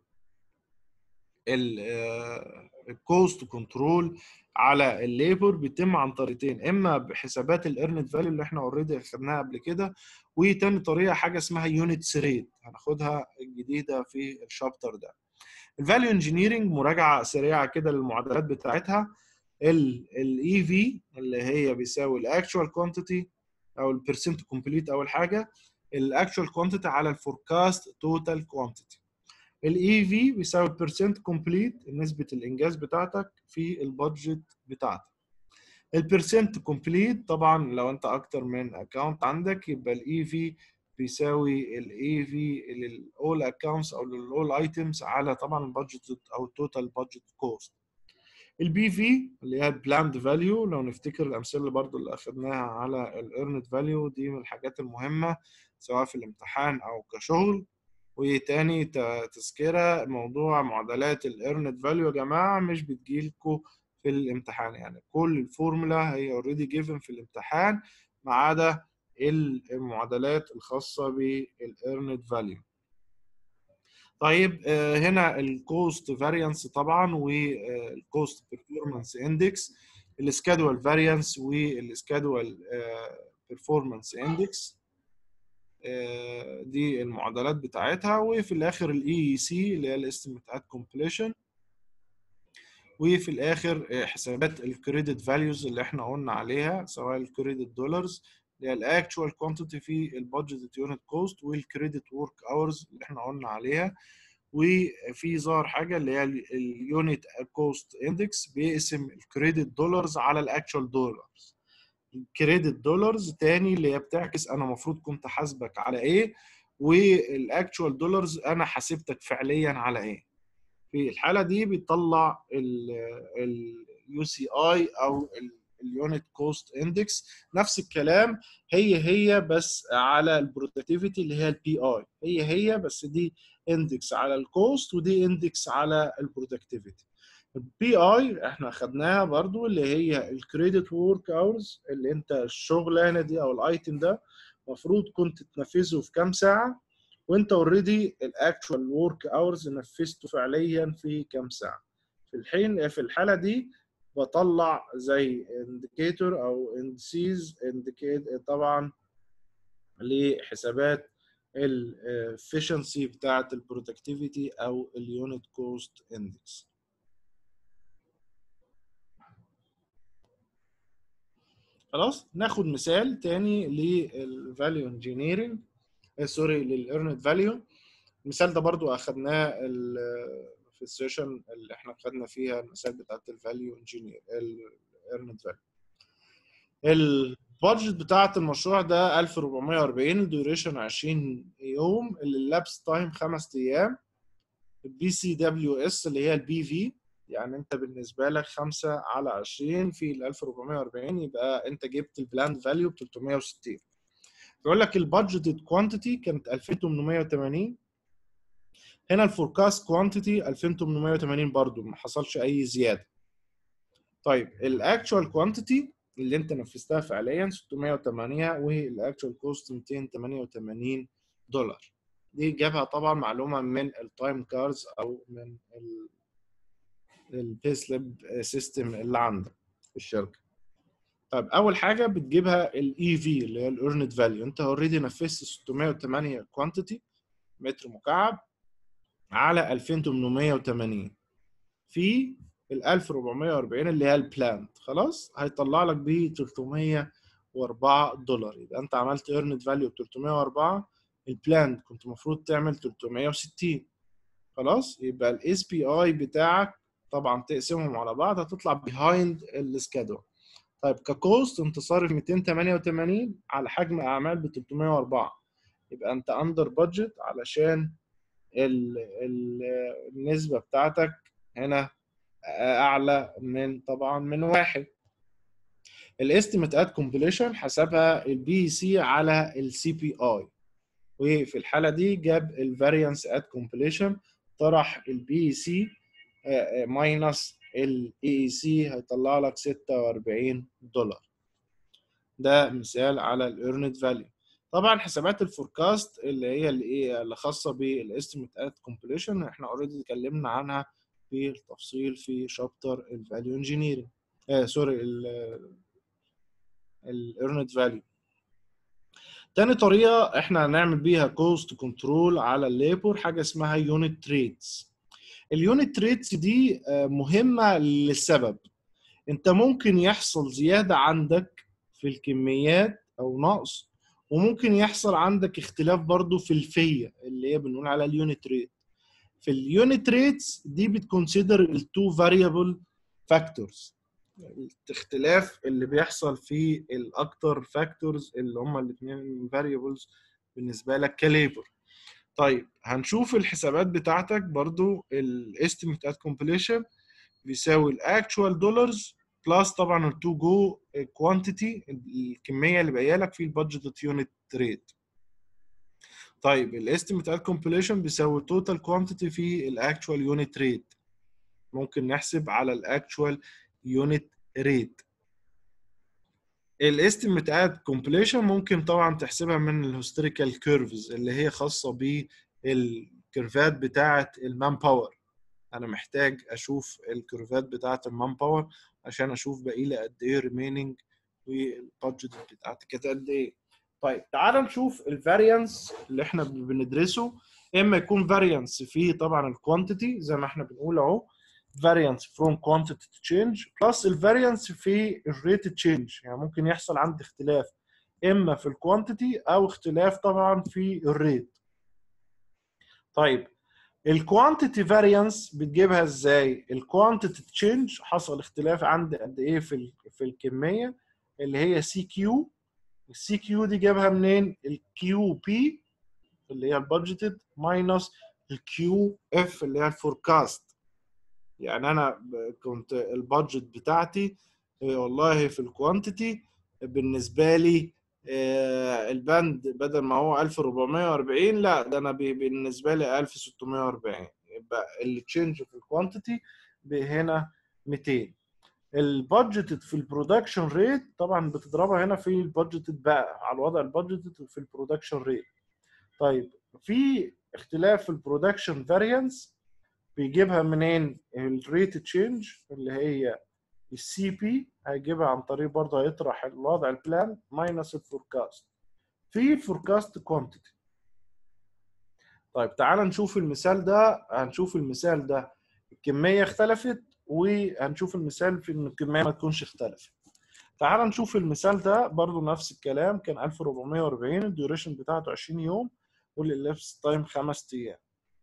الكوست كنترول على الليبر بيتم عن طريقتين، اما بحسابات الايرند فاليو اللي احنا اوريدي خدناها قبل كده، وتاني طريقه حاجه اسمها يونتس ريت هناخدها الجديده في الشابتر ده. الفاليو انجينيرنج مراجعه سريعه كده للمعادلات بتاعتها. الاي في اللي هي بيساوي الاكشوال كوانتيتي او البرسنت كومبليت اول حاجه، الاكشوال كوانتيتي على الفوركاست توتال كوانتيتي. الاي في بيساوي البرسنت كومبليت نسبه الانجاز بتاعتك في البادجت بتاعتك. البرسنت كومبليت طبعا لو انت اكتر من اكونت عندك يبقى الاي في بيساوي الاي في للاول اكونتس او للاول ايتمز على طبعا البادجت او التوتال بادجت كوست. البي في اللي هي البلاند فاليو، لو نفتكر الامثله برضو اللي اخذناها على الايرند فاليو دي من الحاجات المهمه سواء في الامتحان او كشغل. وتاني تذكره موضوع معادلات الايرند فاليو يا جماعه مش بتجيلكوا في الامتحان، يعني كل الفورمولا هي اوريدي جيفن في الامتحان ما عدا المعادلات الخاصه بالايرند فاليو. طيب هنا الكوست فاريانس طبعا والكوست بيرفورمانس اندكس، السكادوال فاريانس والسكادوال بيرفورمانس اندكس، دي المعادلات بتاعتها. وفي الاخر الاي اي سي اللي هي الاستيميت ات كومبليشن، وفي الاخر حسابات الكريدت فاليوز اللي احنا قلنا عليها، سواء الكريدت دولارز اللي هي الاكتوال كوانتيتي في البادجت يونت كوست، والكريدت ورك اورز اللي احنا قلنا عليها. وفي ظهر حاجه اللي هي اليونت كوست اندكس بيقسم الكريدت دولارز على الاكتوال دولارز. الكريدت دولارز تاني اللي هي بتعكس انا المفروض كنت حاسبك على ايه، والاكتوال دولارز انا حاسبتك فعليا على ايه. في الحاله دي بيطلع اليو سي اي او اليونت كوست اندكس. نفس الكلام هي هي بس على البرودكتيفيتي اللي هي البي اي، هي هي بس دي اندكس على الكوست ودي اندكس على البرودكتيفيتي. البي اي احنا خدناها برضو اللي هي الكريدت وورك اورز، اللي انت الشغلانه دي او الايتم ده المفروض كنت تنفذه في كام ساعه، وانت اوريدي الاكشوال ورك اورز نفذته فعليا في كام ساعه. في الحين في الحاله دي بطلع زي انديكيتور او اندسيز انديكيت طبعا لحسابات الافشنسي بتاعه البرودكتيفيتي او اليونت كوست اندكس. خلاص ناخد مثال تاني للفاليو انجينيرنج، سوري للايرند فاليو. المثال ده برضو اخدناه في السيشن اللي احنا خدنا فيها المثال بتاعت الفاليو انجينير الايرند فاليو. البادجت بتاعت المشروع ده ألف وأربعمية وأربعين، الديوريشن عشرين يوم، اللابس تايم خمس ايام، البي سي دبليو اس اللي هي البي في، يعني انت بالنسبه لك خمسة على عشرين في ال ألف وأربعمية وأربعين، يبقى انت جبت البلاند فاليو ب تلتمية وستين. بيقول لك البادجت كوانتيتي كانت ألفين وتمنمية وتمانين، هنا الفوركاست كوانتيتي ألفين وتمنمية وتمانين برضو ما حصلش اي زياده. طيب الاكتوال كوانتيتي اللي انت نفذتها فعليا ستمية وتمانية، والاكتوال كوست ميتين وتمانية وتمانين دولار. دي جابها طبعا معلومه من التايم كاردز او من البي سليب سيستم اللي عندك في الشركه. طيب اول حاجه بتجيبها الاي في اللي هي الايرند فاليو، انت اوريدي نفذت ستمية وتمانية كوانتيتي متر مكعب على ألفين وتمنمية وتمانين في ال ألف وأربعمية وأربعين اللي هي البلاند، خلاص هيطلع لك ب تلتمية وأربعة دولار. يبقى انت عملت ايرند فاليو ب تلتمية وأربعة، البلاند كنت المفروض تعمل تلتمية وستين. خلاص يبقى الاس بي اي بتاعك طبعا تقسمهم على بعض هتطلع بيهايند السكادول. طيب ككوست انت صارف ميتين وتمانية وتمانين على حجم اعمال ب تلتمية وأربعة، يبقى انت اندر بادجت علشان ال ال النسبه بتاعتك هنا اعلى من طبعا من واحد. الاستيميت ات كومبليشن حسبها البي سي على السي بي اي، وفي الحاله دي جاب الفاريانس ات كومبليشن طرح البي سي ماينس الاي اي سي هيطلع لك ستة وأربعين دولار. ده مثال على الايرند فاليو. طبعا حسابات الفوركاست اللي هي اللي اللي خاصه بالاستيميت ات كومبليشن احنا اوريدي اتكلمنا عنها في التفصيل في شابتر الفاليو انجينيرنج، آه سوري الايرند فاليو. تاني طريقه احنا هنعمل بيها كوست كنترول على الليبر حاجه اسمها يونت تريتس. اليونت تريتس دي مهمه للسبب انت ممكن يحصل زياده عندك في الكميات او نقص، وممكن يحصل عندك اختلاف برضو في الفيه اللي هي بنقول على اليونت ريت. في اليونت ريتس دي بتكونسيدر التو فاريبل فاكتورز، الاختلاف اللي بيحصل في الاكتر فاكتورز اللي هم الاثنين فاريبلز بالنسبه لك كليبر. طيب هنشوف الحسابات بتاعتك برضو الاستيميت ات كومبليشن بيساوي الاكتوال دولارز بلس طبعا التو جو كوانتيتي الكميه اللي باقيه لك في البادجت يونت ريت. طيب الاستيميت ات كومبليشن بيساوي توتال كوانتيتي في الاكتوال يونت ريت، ممكن نحسب على الاكتوال يونت ريت. الاستيميت ات كومبليشن ممكن طبعا تحسبها من الهيستوريكال كيرفز اللي هي خاصه بالكيرفات بتاعه المان باور. انا محتاج اشوف الكيرفات بتاعه المان باور عشان اشوف باقي لي قد ايه ريميننج والبادجت بتاعتي كانت قد ايه. طيب تعال نشوف الفاريانس اللي احنا بندرسه. اما يكون فاريانس في طبعا الكوانتيتي زي ما احنا بنقول اهو variance from quantity to change plus الفاريانس في الريت تشينج. يعني ممكن يحصل عندي اختلاف اما في الكوانتيتي او اختلاف طبعا في الريت. طيب الكوانتيتي فاريانس بتجيبها ازاي؟ الكوانتيتي تشينج حصل اختلاف عندي قد ايه في في الكميه اللي هي سي كيو. السي كيو دي جابها منين؟ الكيو بي اللي هي البادجيتد ماينس الكيو اف اللي هي الفوركاست. يعني انا كنت البادجت بتاعتي والله في الكوانتيتي بالنسبه لي البند بدل ما هو ألف وأربعمية وأربعين لا ده انا بالنسبه لي ألف وستمية وأربعين. يبقى اللي تشينج في الكوانتيتي هنا مئتين. البادجت في البرودكشن ريت طبعا بتضربها هنا في البادجت بقى على الوضع البادجت في البرودكشن ريت. طيب في اختلاف في البرودكشن فاريانس بيجيبها منين؟ الريت تشينج اللي هي السي بي هيجيبها عن طريق برضه هيطرح الوضع البلان ماينس الفوركاست في الفوركاست كوانتيتي. طيب تعال نشوف المثال ده. هنشوف المثال ده الكميه اختلفت وهنشوف المثال في ان الكميه ما تكونش اختلفت. تعال نشوف المثال ده برضه نفس الكلام كان ألف وأربعمية وأربعين الديوريشن بتاعته عشرين يوم والإلابس تايم خمس ايام.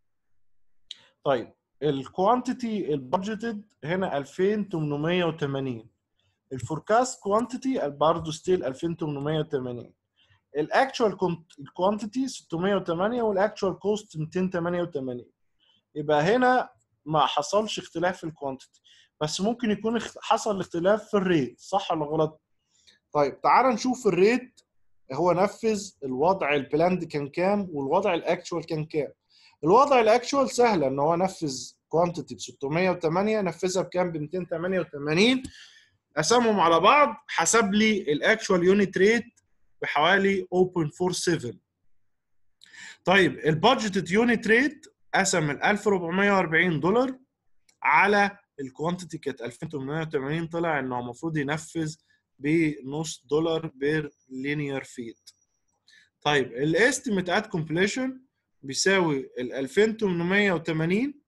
طيب الكوانتيتي البادجيتد هنا ألفين وثمانمية وثمانين. الفوركاست كوانتيتي برضه ستيل ألفين وثمانمية وثمانين. الاكشوال كوانتيتي ستمية وتمانية والاكشوال كوست مئتين وتمانية وتمانين. يبقى هنا ما حصلش اختلاف في الكوانتيتي بس ممكن يكون حصل اختلاف في الريت. صح ولا غلط؟ طيب تعال نشوف الريت. هو نفذ الوضع البلاند كان كام والوضع الاكشوال كان كام. الوضع الاكشوال سهله ان هو نفذ كوانتيتي ب ستمية وتمانية نفذها بكام؟ ب مئتين وتمانية وتمانين. قسمهم على بعض حسب لي الاكشوال يونت ريت بحوالي صفر فاصلة أربعة سبعة. طيب البادجيتد يونت ريت قسم ال ألف وأربعمية وأربعين دولار على الكوانتيتي كانت ألفين وثمانمية وتمانين. طلع انه المفروض ينفذ بنص دولار بير لينير فيت. طيب الاستيميت ات كومبليشن بيساوي ال ألفين وثمانمية وتمانين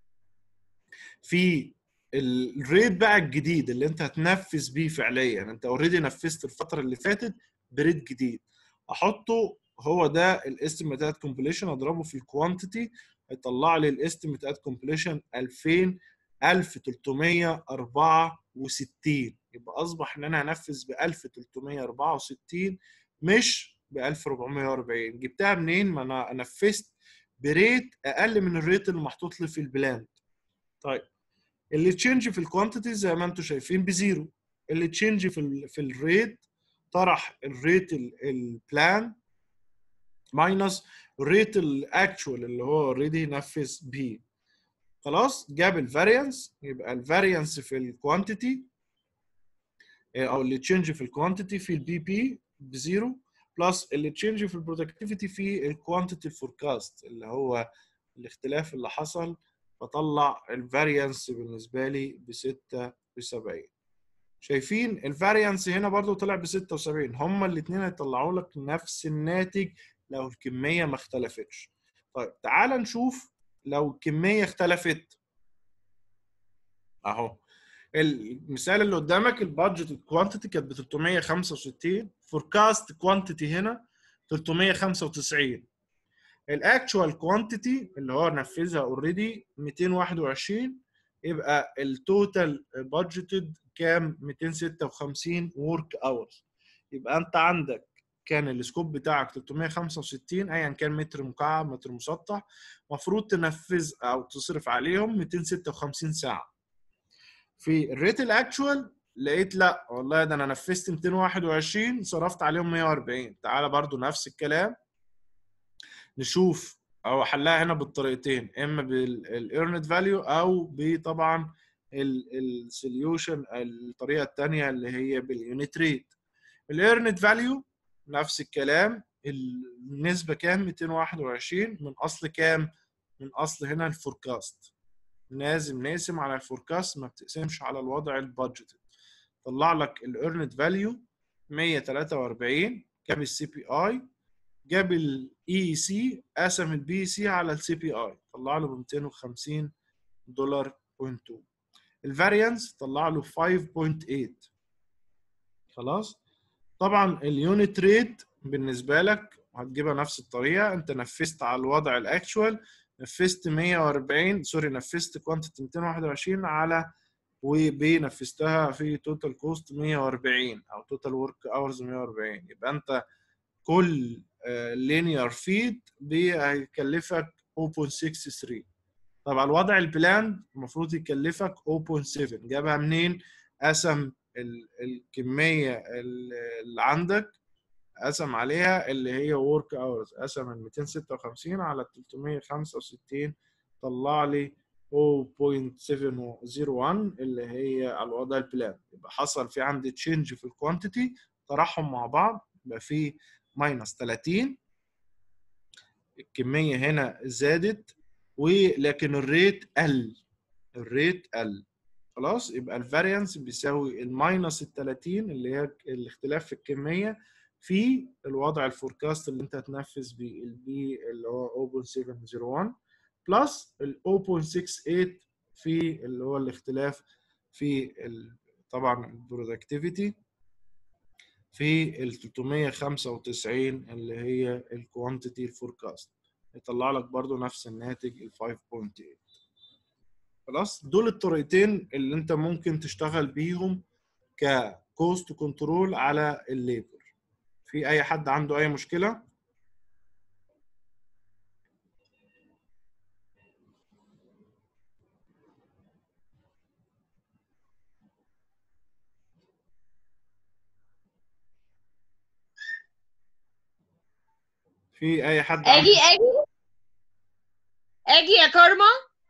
في الريت بقى الجديد اللي انت هتنفذ بيه فعليا. انت اوريدي نفذت الفتره اللي فاتت بريت جديد احطه هو ده الاستيميت ات كومبليشن اضربه في الكوانتيتي هيطلع لي الاستيميت ات كومبليشن ألفين ألف وتلتمية وأربعة وستين. يبقى اصبح ان انا هنفذ ب ألف وتلتمية وأربعة وستين مش ب ألف وأربعمية وأربعين. جبتها منين؟ ما انا نفذت بريت اقل من الريت اللي محطوط لي في البلان. طيب اللي تشينج في الكوانتيتي زي ما انتم شايفين بزيرو. اللي تشينج في ال في الريت طرح الريت البلان ماينس الريت الاكشوال اللي هو اوريدي نفذ بيه. خلاص جاب الفاريانس. يبقى الفاريانس في الكوانتيتي او اللي تشينج في الكوانتيتي في البي بي بزيرو بلس اللي تشينج في البرودكتيفيتي في الكوانتيتي الفوركاست اللي هو الاختلاف اللي حصل فطلع الفاريانس بالنسبه لي ب ستة وسبعين. شايفين الفاريانس هنا برضو طلع ب ستة وسبعين. هما الاثنين هيطلعوا لك نفس الناتج لو الكميه ما اختلفتش. طيب تعال نشوف لو الكميه اختلفت اهو. المثال اللي قدامك البادجت كوانتيتي كانت ب تلتمية وخمسة وستين فوركاست كوانتيتي هنا تلتمية وخمسة وتسعين. الاكشوال كوانتيتي اللي هو نفذها اوريدي مئتين وواحد وعشرين. يبقى التوتال بادجيتد كام؟ مئتين وستة وخمسين ورك اورز. يبقى انت عندك كان السكوب بتاعك تلتمية وخمسة وستين ايا كان متر مكعب متر مسطح المفروض تنفذ او تصرف عليهم مئتين وستة وخمسين ساعه. في الريت الاكشوال لقيت لا والله ده انا نفذت مئتين وواحد وعشرين صرفت عليهم مية وأربعين. تعالى برضو نفس الكلام نشوف او حلها هنا بالطريقتين اما بالايرند فاليو او بطبعا السوليوشن الطريقه الثانيه اللي هي باليونت ريت. الايرند فاليو نفس الكلام، النسبه كام؟ مئتين وواحد وعشرين من اصل كام؟ من اصل هنا الفوركاست. لازم نقسم على الفوركاست، ما بتقسمش على الوضع البادجت. طلع لك الايرند فاليو مية وتلاتة وأربعين، جاب السي بي اي، جاب الاي سي، قسم البي سي على السي بي اي، طلع له ب مئتين وخمسين دولار بوينت اتنين. الفاريانس طلع له خمسة فاصلة تمانية. خلاص. طبعا اليونت ريت بالنسبه لك هتجيبها نفس الطريقه، انت نفذت على الوضع الاكشوال، نفذت مية وأربعين سوري نفذت كوانتيتي مئتين وواحد وعشرين على وبي نفذتها في توتال كوست مية وأربعين او توتال ورك اورز مية وأربعين، يبقى انت كل لينير فيت هيكلفك صفر فاصلة ستة وستين. طبعا الوضع البلاند المفروض يكلفك صفر فاصلة سبعة، جابها منين؟ قسم الكميه اللي عندك، قسم عليها اللي هي ورك اورز، قسم ال مئتين وستة وخمسين على تلتمية وخمسة وستين، طلع لي صفر فاصلة سبعة صفر واحد اللي هي الوضع البلان. يبقى حصل في عندي تشينج في الكوانتيتي، طرحهم مع بعض يبقى في ماينس تلاتين، الكميه هنا زادت ولكن الريت قل، الريت قل. خلاص. يبقى الفاريانس بيساوي الماينس ال تلاتين اللي هي الاختلاف في الكميه في الوضع الفوركاست اللي انت هتنفذ بيه البي اللي هو صفر فاصلة سبعة صفر واحد بلس ال صفر فاصلة ستة وستين في اللي هو الاختلاف في ال طبعا البرودكتيفيتي في ال تلتمية وخمسة وتسعين اللي هي الكوانتيتي الفوركاست، يطلع لك برضو نفس الناتج ال خمسة فاصلة تمانية. خلاص. دول الطريقتين اللي انت ممكن تشتغل بيهم ككوست كنترول على الليبر. في اي حد عنده اي مشكله؟ في اي حد اجي عنده؟ اجي اجي يا كارما.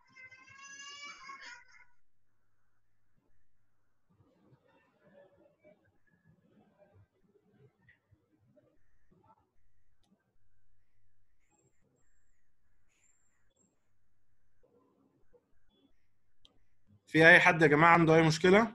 في اي حد يا جماعه عنده اي مشكله؟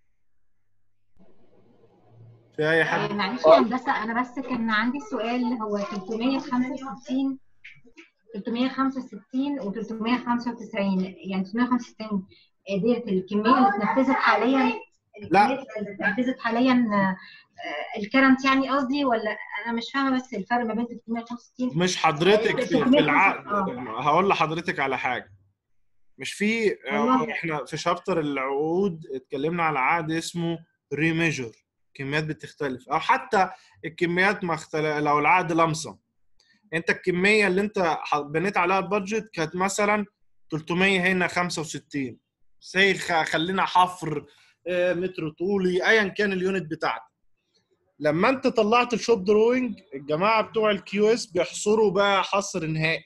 في اي حد؟ معلش يا هندسه، انا بس كان عندي سؤال. هو تلتمية وخمسة وستين تلتمية وخمسة وستين و تلتمية وخمسة وتسعين، يعني تلتمية وخمسة وستين ديت الكميه اللي اتنفذت حاليا؟ لا. الكميه اللي اتنفذت حاليا الكرنت يعني قصدي، ولا انا مش فاهمه بس الفرق ما بين تلتمية وخمسة وستين مش حضرتك في, في العقد. هقول لحضرتك على حاجه. مش في احنا في شابتر العقود اتكلمنا على عقد اسمه ريميجر، كميات بتختلف، او حتى الكميات ما اختلف. لو العقد لمسه، انت الكميه اللي انت بنيت عليها البادجت كانت مثلا تلتمية هنا خمسة وستين، زي خلينا حفر متر طولي ايا كان اليونت بتاعتك. لما انت طلعت الشوب دروينج، الجماعه بتوع الكيو اس بيحصروا بقى حصر نهائي،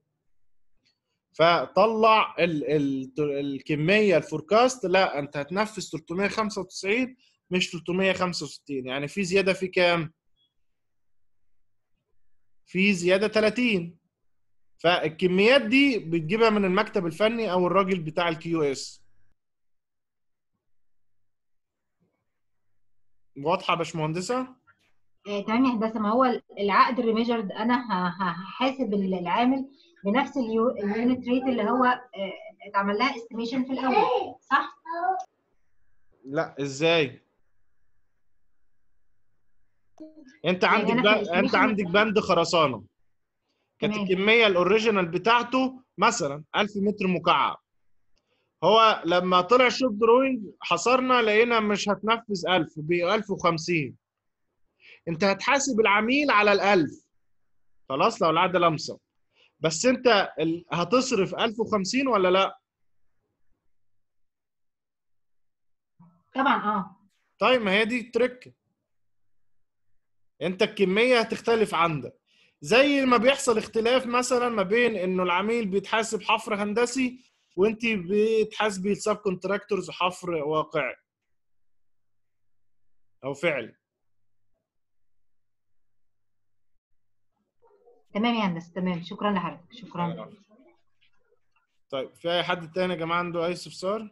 فطلع ال ال الكميه الفوركاست، لا انت هتنفذ تلتمية وخمسة وتسعين مش تلتمية وخمسة وستين، يعني في زياده في كام؟ في زياده تلاتين. فالكميات دي بتجيبها من المكتب الفني او الراجل بتاع الكيو اس. واضحه يا باشمهندسه؟ آه، تمام يا هندسه. ما هو العقد الريميجرد انا هحاسب العامل بنفس اليونت ريت اللي هو آه، اتعمل لها استيميشن في الاول، صح؟ لا، ازاي؟ انت عندك يعني بقى انت عندك بند خرسانه، كانت الكميه الاوريجينال بتاعته مثلا ألف متر مكعب. هو لما طلع شوب دروينج حصرنا لقينا مش هتنفذ ألف، ب ألف وخمسين. انت هتحاسب العميل على ال ألف، خلاص، لو العقد لمسه. بس انت هتصرف ألف وخمسين ولا لا؟ طبعا اه. طيب ما هي دي التركه. انت الكميه هتختلف عندك، زي ما بيحصل اختلاف مثلا ما بين انه العميل بيتحاسب حفر هندسي وانت بتحاسبي السب كونتراكتورز حفر واقعي او فعلي. تمام يا هندسه، تمام، شكرا لحضرتك، شكرا. طيب في اي حد تاني يا جماعه عنده اي استفسار؟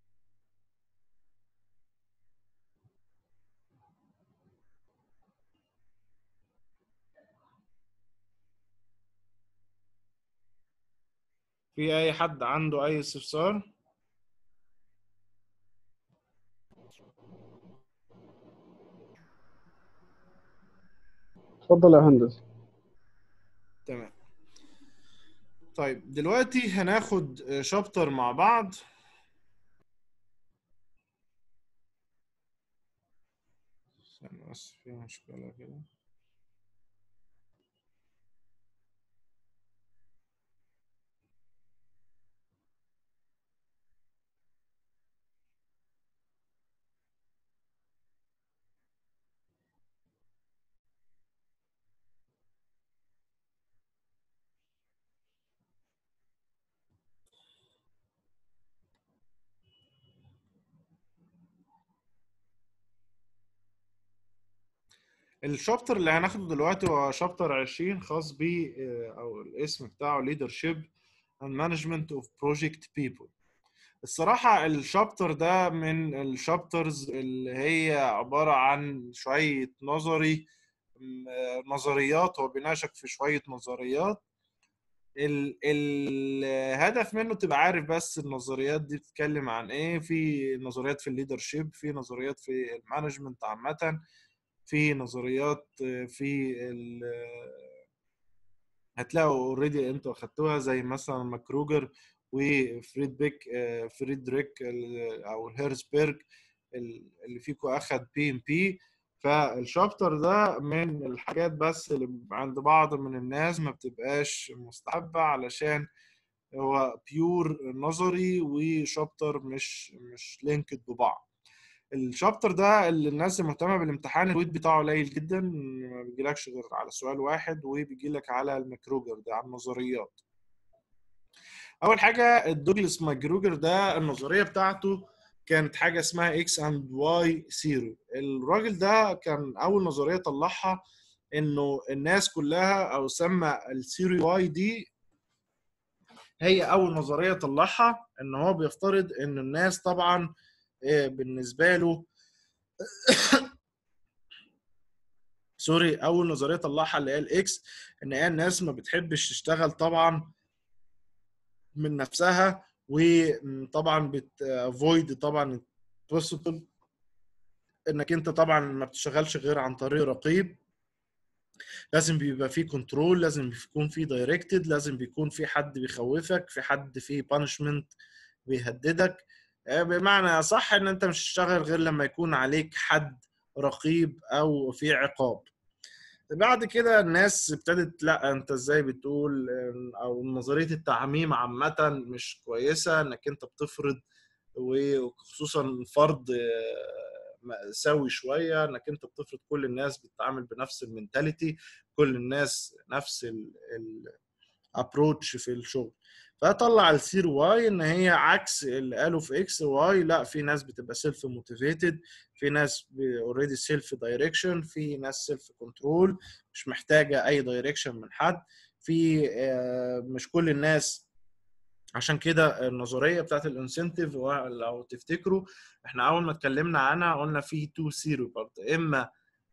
في اي حد عنده اي استفسار؟ اتفضل يا هندسه. تمام. طيب دلوقتي هناخد شابتر مع بعض. استنى بس في مشكلة كده. الشابتر اللي هناخده دلوقتي هو شابتر عشرين، خاص ب او الاسم بتاعه leadership and management of project people. الصراحة الشابتر ده من الشابترز اللي هي عبارة عن شوية نظري، نظريات، هو بيناقشك في شوية نظريات. ال الهدف منه تبقى عارف بس النظريات دي بتتكلم عن ايه. في نظريات في الليدرشيب، في نظريات في المانجمنت عامة، في نظريات في ال هتلاقوا اوريدي انتوا اخدتوها، زي مثلا ماكروجر وفريد بيك فريدريك او هيرزبرج اللي فيكم اخد بي ام بي. فالشابتر ده من الحاجات بس اللي عند بعض من الناس ما بتبقاش مستحبة، علشان هو بيور نظري وشابتر مش مش لينكد ببعض. الشابتر ده اللي الناس المهتمه بالامتحان الويت بتاعه قليل جدا، ما بيجيلكش غير على سؤال واحد، وبيجيلك على الماكروجر ده، على النظريات. اول حاجه الدوجلاس ماكروجر ده النظريه بتاعته كانت حاجه اسمها اكس اند واي ثيوري. الراجل ده كان اول نظريه طلعها انه الناس كلها، او سمى الثيوري واي دي هي اول نظريه طلعها، ان هو بيفترض ان الناس طبعا بالنسبه له سوري اول نظريه طلعها اللي هي الاكس، ان هي الناس ما بتحبش تشتغل طبعا من نفسها، وطبعا بتافويد طبعا possible انك انت طبعا ما بتشتغلش غير عن طريق رقيب. لازم بيبقى فيه كنترول، لازم يكون فيه دايركتد، لازم بيكون في حد بيخوفك، في حد فيه بانشمنت بيهددك. بمعنى صح ان انت مش هتشتغل غير لما يكون عليك حد رقيب او في عقاب. بعد كده الناس ابتدت لا انت ازاي بتقول، او نظريه التعميم عامه مش كويسه، انك انت بتفرض، وخصوصا فرض مأساوي شويه، انك انت بتفرض كل الناس بتتعامل بنفس المينتاليتي، كل الناس نفس الابروتش في الشغل. فطلع السير واي ان هي عكس اللي قالوا في اكس واي. لا، في ناس بتبقى سيلف موتيفيتد، في ناس اوريدي سيلف دايركشن، في ناس سيلف كنترول مش محتاجه اي دايركشن من حد، في مش كل الناس. عشان كده النظريه بتاعت الانسنتيف، لو تفتكروا احنا اول ما اتكلمنا عنها قلنا في تو سيرو برضه، اما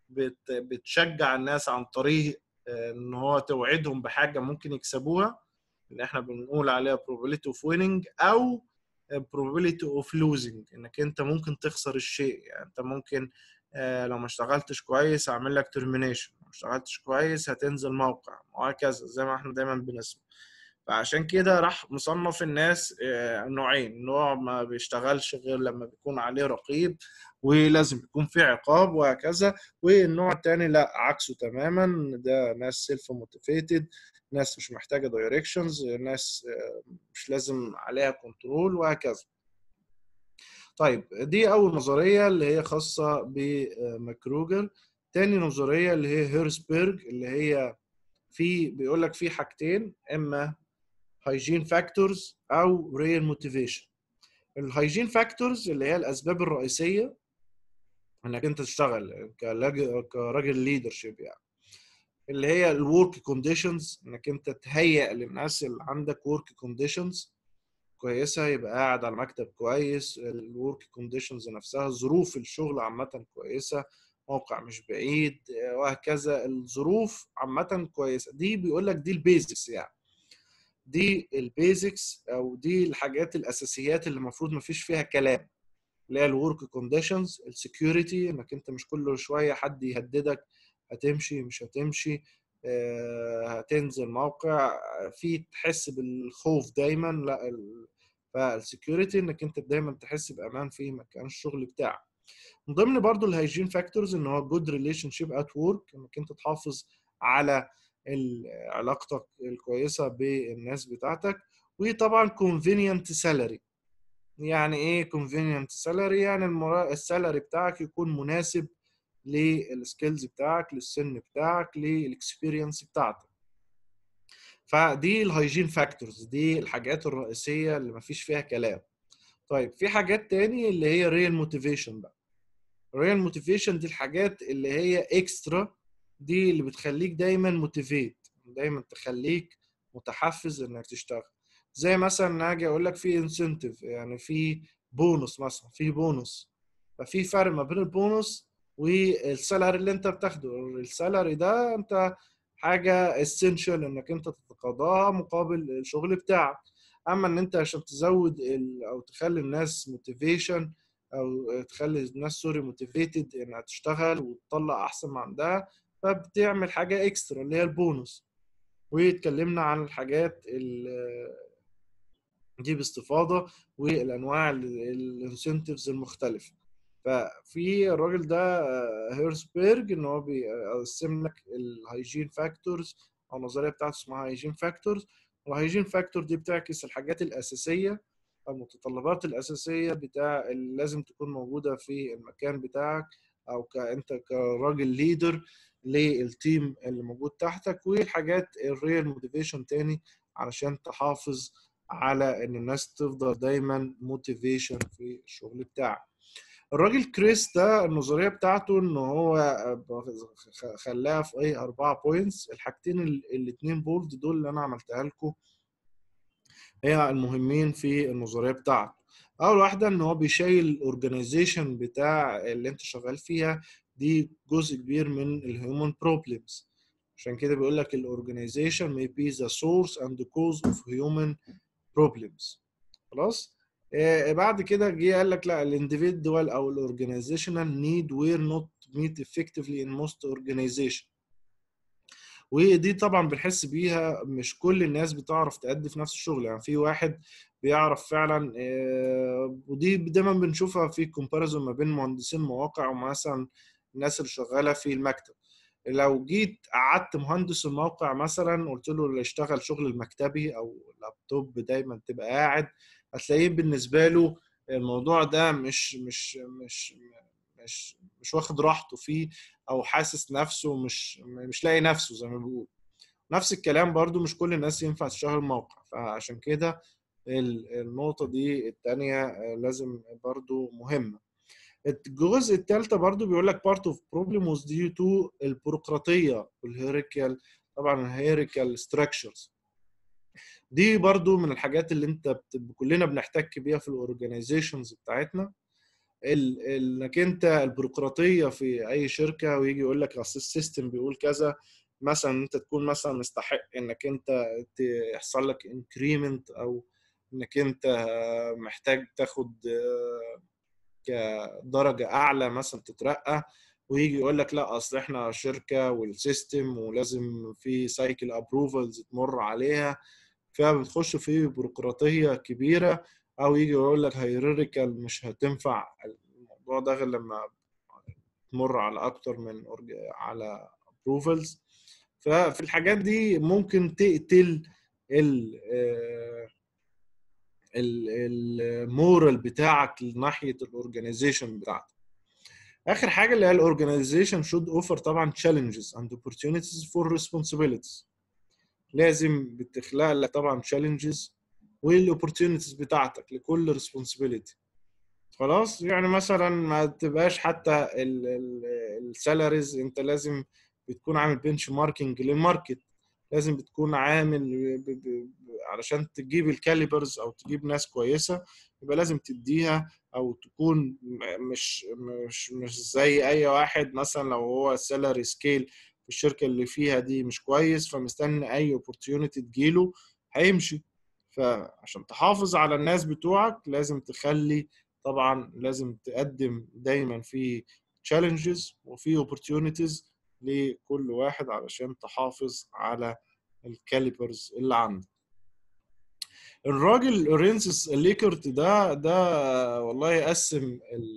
بتشجع الناس عن طريق ان هو توعدهم بحاجه ممكن يكسبوها، اللي احنا بنقول عليها probability of winning، او probability of losing، انك انت ممكن تخسر الشيء. يعني انت ممكن آه لو ما اشتغلتش كويس اعمل لك termination، لو ما اشتغلتش كويس هتنزل موقع، وهكذا زي ما احنا دايما بنسمع. فعشان كده راح مصنف الناس آه نوعين: نوع ما بيشتغلش غير لما بيكون عليه رقيب ولازم يكون في عقاب وهكذا، والنوع الثاني لا، عكسه تماما، ده ناس سيلف موتيفيتد، ناس مش محتاجه دايركشنز، ناس مش لازم عليها كنترول وهكذا. طيب دي اول نظريه اللي هي خاصه بماكروجر. تاني نظريه اللي هي هيرزبرج، اللي هي في بيقول لك في حاجتين: اما هايجين فاكتورز او ريال موتيفيشن. الهايجين فاكتورز اللي هي الاسباب الرئيسيه انك انت تشتغل كراجل ليدرشيب. يعني اللي هي الورك كونديشنز، انك انت تهيئ للناس اللي عندك ورك كونديشنز كويسه، يبقى قاعد على مكتب كويس، الورك كونديشنز نفسها ظروف الشغل عامه كويسه، موقع مش بعيد وهكذا، الظروف عامه كويسه. دي بيقول لك دي البيزكس، يعني دي البيزكس او دي الحاجات الاساسيات اللي المفروض ما فيش فيها كلام، اللي هي الورك كونديشنز، السكيورتي، انك انت مش كل شويه حد يهددك هتمشي مش هتمشي، هتنزل موقع في تحس بالخوف دايما، لا ال... فالسكيورتي انك انت دايما تحس بامان في مكان الشغل بتاعك. من ضمن برضو الهيجين فاكتورز ان هو جود ريليشن شيب ات ورك، انك انت تحافظ على علاقتك الكويسه بالناس بتاعتك. وطبعا convenient salary. يعني ايه convenient salary؟ يعني السالري بتاعك يكون مناسب للسكيلز بتاعك، للسن بتاعك، للاكسبيرينس بتاعتك. فدي الهيجين فاكتورز، دي الحاجات الرئيسيه اللي مفيش فيها كلام. طيب في حاجات تاني اللي هي ريال موتيفيشن بقى. ريال موتيفيشن دي الحاجات اللي هي اكسترا، دي اللي بتخليك دايما موتيفيت، دايما تخليك متحفز انك تشتغل. زي مثلا اجي اقول لك في انسنتيف، يعني في بونص مثلا، في بونص، ففي فرق ما بين البونص والسالري اللي انت بتاخده. السالري ده انت حاجه اسينشال انك انت تتقاضاها مقابل الشغل بتاعك. اما ان انت عشان تزود ال او تخلي الناس موتيفيشن او تخلي الناس سوري موتيفيتد انها تشتغل وتطلع احسن ما عندها، فبتعمل حاجه اكسترا اللي هي البونص. واتكلمنا عن الحاجات دي باستفاضه والانواع الانسنتيفز المختلفه. ففي الراجل ده هيرسبيرج ان هو بيقسم لك الهيجين فاكتورز، او النظريه بتاعته اسمها هيجين فاكتورز. والهيجين فاكتور دي بتعكس الحاجات الاساسيه، المتطلبات الاساسيه بتاع اللي لازم تكون موجوده في المكان بتاعك، او كانت كراجل ليدر للتيم اللي موجود تحتك. والحاجات الريال موتيفيشن تاني علشان تحافظ على ان الناس تفضل دايما موتيفيشن في الشغل بتاعك. الراجل كريس ده النظريه بتاعته ان هو خلاها في ايه اربعه بوينتس. الحاجتين الاثنين بولد دول اللي انا عملتها لكم هي المهمين في النظريه بتاعته. اول واحده ان هو بيشيل الاورجنايزيشن بتاع اللي انت شغال فيها، دي جزء كبير من الهيومن بروبلمز. عشان كده بيقول لك الاورجنايزيشن may be the source and the cause of human problems. خلاص. آه بعد كده جه قال لك لا، الانديفيدوال او الاورجنايزيشنال نيد وير نوت ميت افكتفلي ان موست اورجنايزيشن. ودي طبعا بنحس بيها، مش كل الناس بتعرف تأدي في نفس الشغل. يعني في واحد بيعرف فعلا، آه ودي دايما بنشوفها في كومباريزون ما بين مهندسين مواقع ومثلا الناس اللي شغاله في المكتب. لو جيت قعدت مهندس الموقع مثلا قلت له اللي يشتغل شغل المكتبي او اللابتوب دايما تبقى قاعد، هتلاقيه بالنسبه له الموضوع ده مش مش مش مش مش واخد راحته فيه، او حاسس نفسه مش مش لاقي نفسه زي ما بيقول. نفس الكلام برضو مش كل الناس ينفع تشتغل موقع. فعشان كده النقطه دي الثانيه لازم برضو مهمه. الجزء الثالثه برضو بيقول لك part of problem was due to البيروقراطيه والهيريكال. طبعا الهيريكال structures دي برضو من الحاجات اللي انت كلنا بنحتك بيها في الاورجنايزيشنز بتاعتنا. انك انت البيروقراطيه في اي شركه، ويجي يقول لك اصل السيستم بيقول كذا. مثلا انت تكون مثلا مستحق انك انت يحصل لك انكريمنت، او انك انت محتاج تاخد كدرجه اعلى مثلا تترقى، ويجي يقول لك لا اصل احنا شركه والسيستم ولازم في سايكل ابروفلز تمر عليها، فبتخش في بيروقراطيه كبيره. او يجي يقول لك هيراريكال مش هتنفع الموضوع ده غير لما تمر على اكتر من على ابروفلز. ففي الحاجات دي ممكن تقتل ال المورال بتاعك ناحيه الاورجنايزيشن بتاعتك. اخر حاجه اللي هي الاورجنايزيشن should offer طبعا challenges and opportunities for responsibilities. لازم بتخلق لك طبعا challenges والاوبورتيونيتيز بتاعتك لكل responsibility. خلاص. يعني مثلا ما تبقاش حتى السالاريز، انت لازم بتكون عامل بنش ماركينج للماركت، لازم بتكون عامل ب... ب... ب... علشان تجيب الكاليبرز او تجيب ناس كويسه يبقى لازم تديها، او تكون مش مش مش زي اي واحد مثلا لو هو السالاري سكيل في الشركه اللي فيها دي مش كويس فمستني اي اوبورتيونيتي تجيله هيمشي. فعشان تحافظ على الناس بتوعك لازم تخلي طبعا لازم تقدم دايما في challenges وفي opportunities لكل واحد علشان تحافظ على الكاليبرز اللي عندك. الراجل اورينسس ليكرت ده ده والله قسم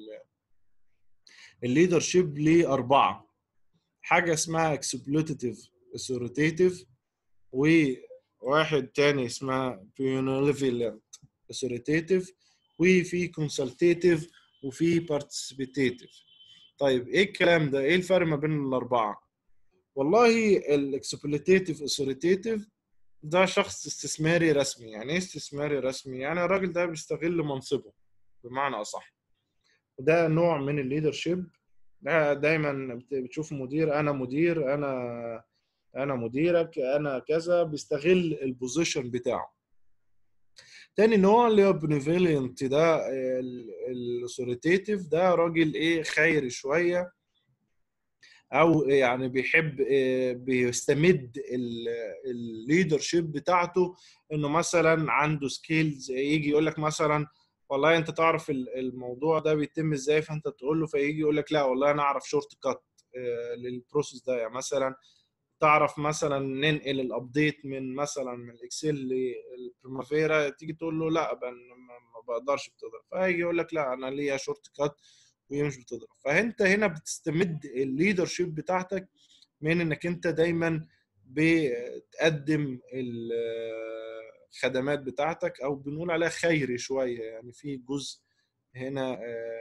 الليدرشيب لأربعة، حاجة اسمها اكسبلوتيف اثوريتيف، وواحد تاني اسمها بيونوليفيلنت اثوريتيف، وفي كونسلتيتيف، وفي بارتيسيبيتيف. طيب ايه الكلام ده؟ ايه الفرق ما بين الأربعة؟ والله الاكسبلوتيف اثوريتيف ده شخص استثماري رسمي. يعني ايه استثماري رسمي؟ يعني الراجل ده بيستغل منصبه بمعنى اصح، وده نوع من الليدرشيب. ده دايما بتشوف مدير، انا مدير، انا انا مديرك، انا كذا، بيستغل البوزيشن بتاعه. تاني نوع اللي هو بنفيلينت ده الاثوريتيف، ده راجل ايه خيري شويه، او يعني بيحب بيستمد الليدرشيب بتاعته، انه مثلا عنده سكيلز يجي يقول لك مثلا والله انت تعرف الموضوع ده بيتم ازاي، فانت تقول له فيجي يقول لك لا والله انا اعرف شورت كات للبروسيس ده. يعني مثلا تعرف مثلا ننقل الابديت من مثلا من الاكسل للبريمافيرا، تيجي تقول له لا ما بقدرش بتقدر، فيجي يقول لك لا انا ليا شورت كات وهي مش بتضرب. فانت هنا بتستمد الليدرشيب بتاعتك من انك انت دايما بتقدم الخدمات بتاعتك، او بنقول عليها خيري شويه، يعني في جزء هنا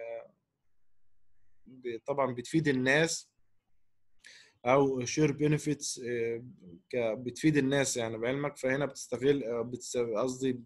طبعا بتفيد الناس، او شير بينيفيتس بتفيد الناس يعني بعلمك. فهنا بتستغل قصدي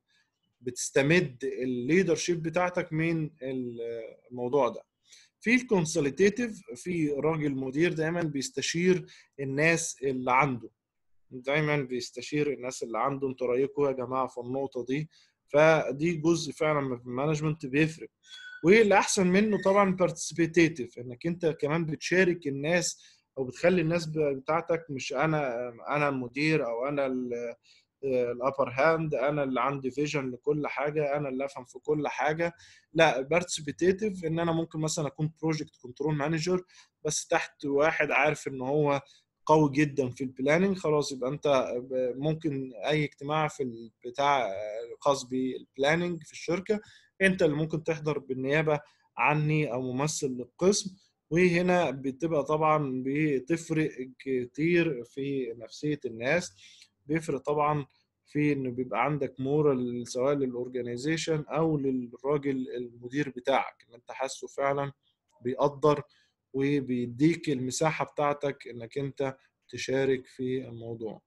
بتستمد الليدرشيب بتاعتك من الموضوع ده. في الكونسلتيتيف، في راجل مدير دايما بيستشير الناس اللي عنده، دايما بيستشير الناس اللي عنده، انتوا رايكم يا جماعه في النقطه دي. فدي جزء فعلا من المانجمنت بيفرق. واللي احسن منه طبعا بارتيسيبيتيف، انك انت كمان بتشارك الناس او بتخلي الناس بتاعتك مش انا انا المدير او انا الابر هاند، انا اللي عندي فيجن لكل حاجه، انا اللي افهم في كل حاجه. لا، بارتيسيبيتيف ان انا ممكن مثلا اكون بروجكت كنترول مانجر بس تحت واحد عارف ان هو قوي جدا في البلاننج، خلاص يبقى انت ممكن اي اجتماع في البتاع خاص بالبلاننج في الشركه انت اللي ممكن تحضر بالنيابه عني او ممثل للقسم. وهنا بتبقى طبعا بتفرق كتير في نفسيه الناس، بيفرق طبعا في انه بيبقى عندك مورال سواء للاورجنايزيشن او للراجل المدير بتاعك، ان انت حاسه فعلا بيقدر وبيديك المساحه بتاعتك انك انت تشارك في الموضوع.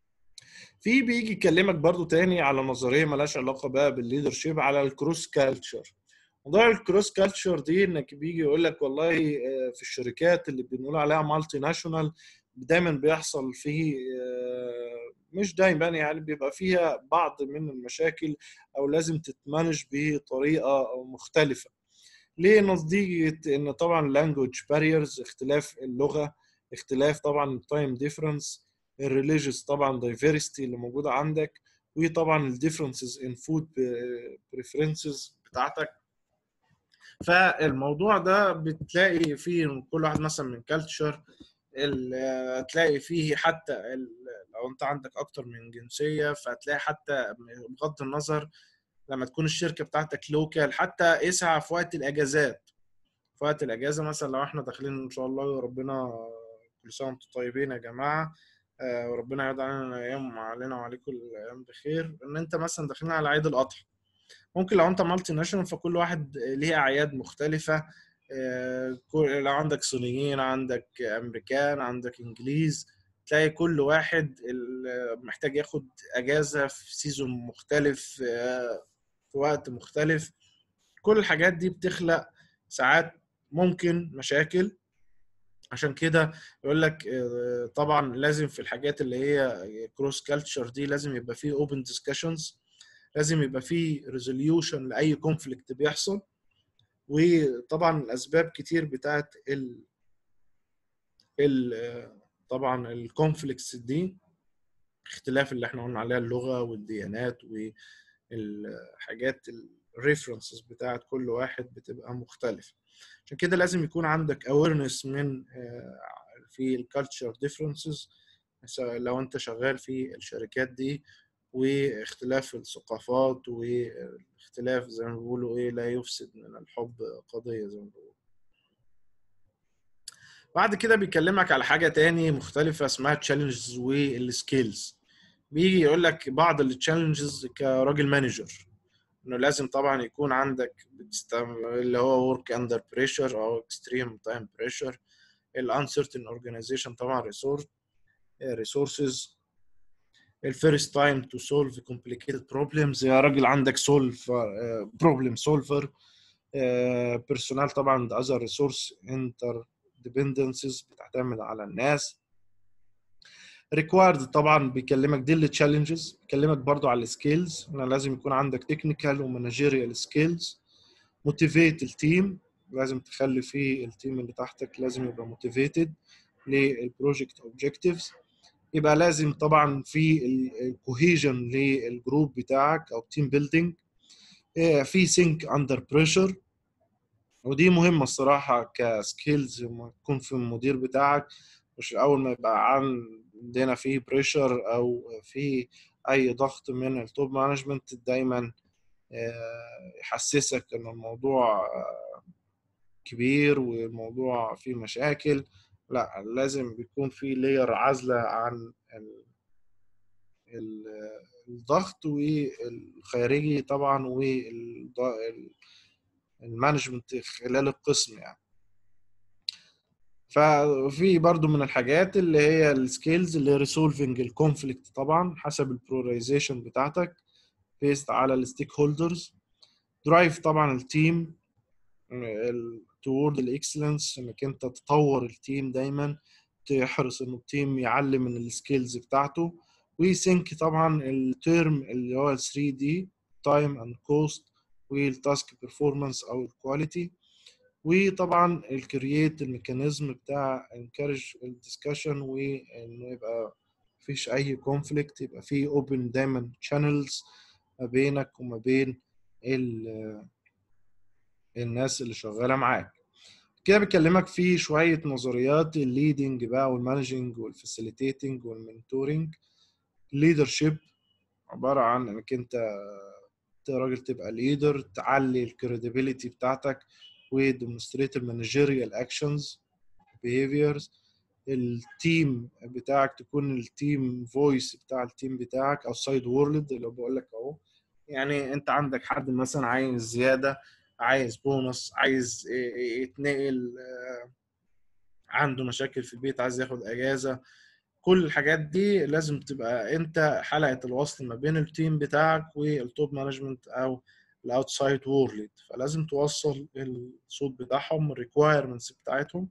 في بيجي يكلمك برضو تاني على نظريه ملهاش علاقه بقى بالليدرشيب، على الكروس كالتشر. موضوع الكروس كالتشر دي انك بيجي يقول لك والله في الشركات اللي بنقول عليها مالتي ناشونال دايما بيحصل فيه، مش دايما يعني بيبقى فيها بعض من المشاكل او لازم تتمانج بطريقه مختلفه. ليه نتيجه ان طبعا language barriers، اختلاف اللغه، اختلاف طبعا التايم ديفرنس، الريليجيوس طبعا دايفيرستي اللي موجوده عندك، وطبعا الديفرنسز ان فود بريفرنسز بتاعتك. فالموضوع ده بتلاقي فيه كل واحد مثلا من كالتشر، تلاقي فيه حتى لو انت عندك اكتر من جنسيه فهتلاقي حتى بغض النظر لما تكون الشركه بتاعتك لوكال حتى اسعى في وقت الاجازات. في وقت الاجازه مثلا لو احنا داخلين ان شاء الله وربنا كل سنه وانتم طيبين يا جماعه، وربنا يعود علينا الايام وعلينا وعليكم الايام بخير، ان انت مثلا داخلين على عيد الاضحى، ممكن لو انت مالتي ناشونال فكل واحد ليه اعياد مختلفه، لو عندك صينيين، عندك امريكان، عندك انجليز، تلاقي كل واحد محتاج ياخد اجازه في سيزون مختلف في وقت مختلف. كل الحاجات دي بتخلق ساعات ممكن مشاكل، عشان كده يقول لك طبعا لازم في الحاجات اللي هي كروس كالتشر دي لازم يبقى فيه اوبن ديسكشنز، لازم يبقى فيه ريزوليوشن لاي كونفليكت بيحصل. وطبعا الاسباب كتير بتاعت ال ال طبعا الكونفليكتس دي، اختلاف اللي احنا قلنا عليها اللغه والديانات والحاجات الريفرنسز بتاعت كل واحد بتبقى مختلفه. عشان كده لازم يكون عندك awareness من في الكالتشر ديفرنسز لو انت شغال في الشركات دي، واختلاف الثقافات واختلاف زي ما بيقولوا ايه لا يفسد من الحب قضية زي ما بيقولوا. بعد كده بيكلمك على حاجة تاني مختلفة اسمها تشالنجز والسكيلز. بيجي يقول لك بعض التشالنجز كراجل مانجر، انه لازم طبعا يكون عندك اللي هو work under pressure او extreme time pressure، ال uncertain organization طبعا resource resources، ال first time to solve complicated problems، يا راجل عندك solve uh, problem solver، uh, personnel طبعا the other resource interdependencies بتعتمد على الناس. required طبعا بيكلمك دي اللي challenges، بيكلمك برضو على السكيلز، انه لازم يكون عندك technical ومانجيريال skills. motivate التيم، لازم تخلي فيه التيم اللي تحتك لازم يبقى motivated للبروجكت اوبجكتيفز. يبقى لازم طبعا في الكوهيجن للجروب بتاعك او تيم بيلدينج. في سينك اندر بريشر، ودي مهمه الصراحه كسكيلز لما تكون في المدير بتاعك، مش اول ما يبقى عندنا في بريشر او في اي ضغط من التوب مانجمنت دايما يحسسك ان الموضوع كبير والموضوع فيه مشاكل. لا، لازم بيكون في لير عازله عن الضغط والخارجي طبعا والمانجمنت خلال القسم يعني. ففي برضو من الحاجات اللي هي السكيلز اللي ريسولفنج الكونفليكت طبعا حسب البروريزيشن بتاعتك بيست على الستيك هولدرز. درايف طبعا التيم تورد الاكسلنس، انك انت تطور التيم دايما، تحرص انه التيم يعلم من السكيلز بتاعته. وسينك طبعا التيرم اللي هو ثري دي تايم اند كوست والتاسك بيرفورمانس او الكواليتي. وطبعا الكرييت الميكانيزم بتاع انكارج الدسكشن، وانه يبقى مفيش اي كونفليكت، يبقى فيه اوبن دايما شانلز ما بينك وما بين الناس اللي شغاله معاك. كده بكلمك في شويه نظريات الليدنج بقى والمانجنج والفاسيليتيتنج والمنتورنج. ليدرشيب عباره عن انك انت راجل تبقى ليدر، تعلي الكريديبيليتي بتاعتك وديمونستريت المانجيريال اكشنز بيهيفيرز. التيم بتاعك تكون التيم فويس بتاع التيم بتاعك او سايد وورلد اللي بقول لك اهو. يعني انت عندك حد مثلا عايز زياده، عايز بونص، عايز يتنقل، عنده مشاكل في البيت، عايز ياخد اجازه، كل الحاجات دي لازم تبقى انت حلقه الوصل ما بين التيم بتاعك والتوب مانجمنت او الاوتسايد وورلد. فلازم توصل الصوت بتاعهم، الريكوايرمنتس بتاعتهم.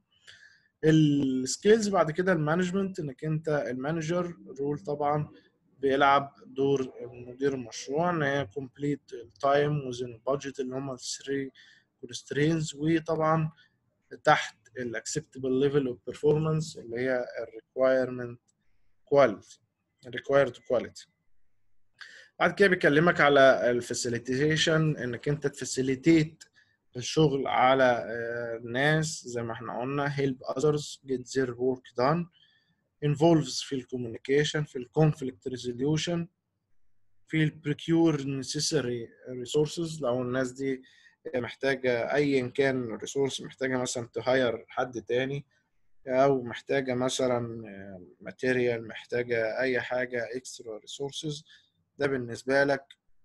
السكيلز بعد كده المانجمنت، انك انت المانجر رول طبعا بيلعب دور مدير المشروع، ان هي كومبليت التايم وزن البادجت اللي هم الثري كونسترينز، وطبعا تحت الاكسبتبل ليفل اوف بيرفورمانس اللي هي الريكوايرمنت كواليتي الريكوايرد كواليتي. بعد كده بيكلمك على الفاسيليتيشن، انك انت تفاسيليتيت الشغل على الناس زي ما احنا قلنا help others get their work done. involves في الكوميونيكيشن، في الكونفليكت ريزوليوشن، في البريكيور necessary resources لو الناس دي محتاجة أيا كان الريسورس، محتاجة مثلا تهاير حد تاني، أو محتاجة مثلا ماتيريال، محتاجة أي حاجة اكسترا ريسورسز، ده بالنسبة لك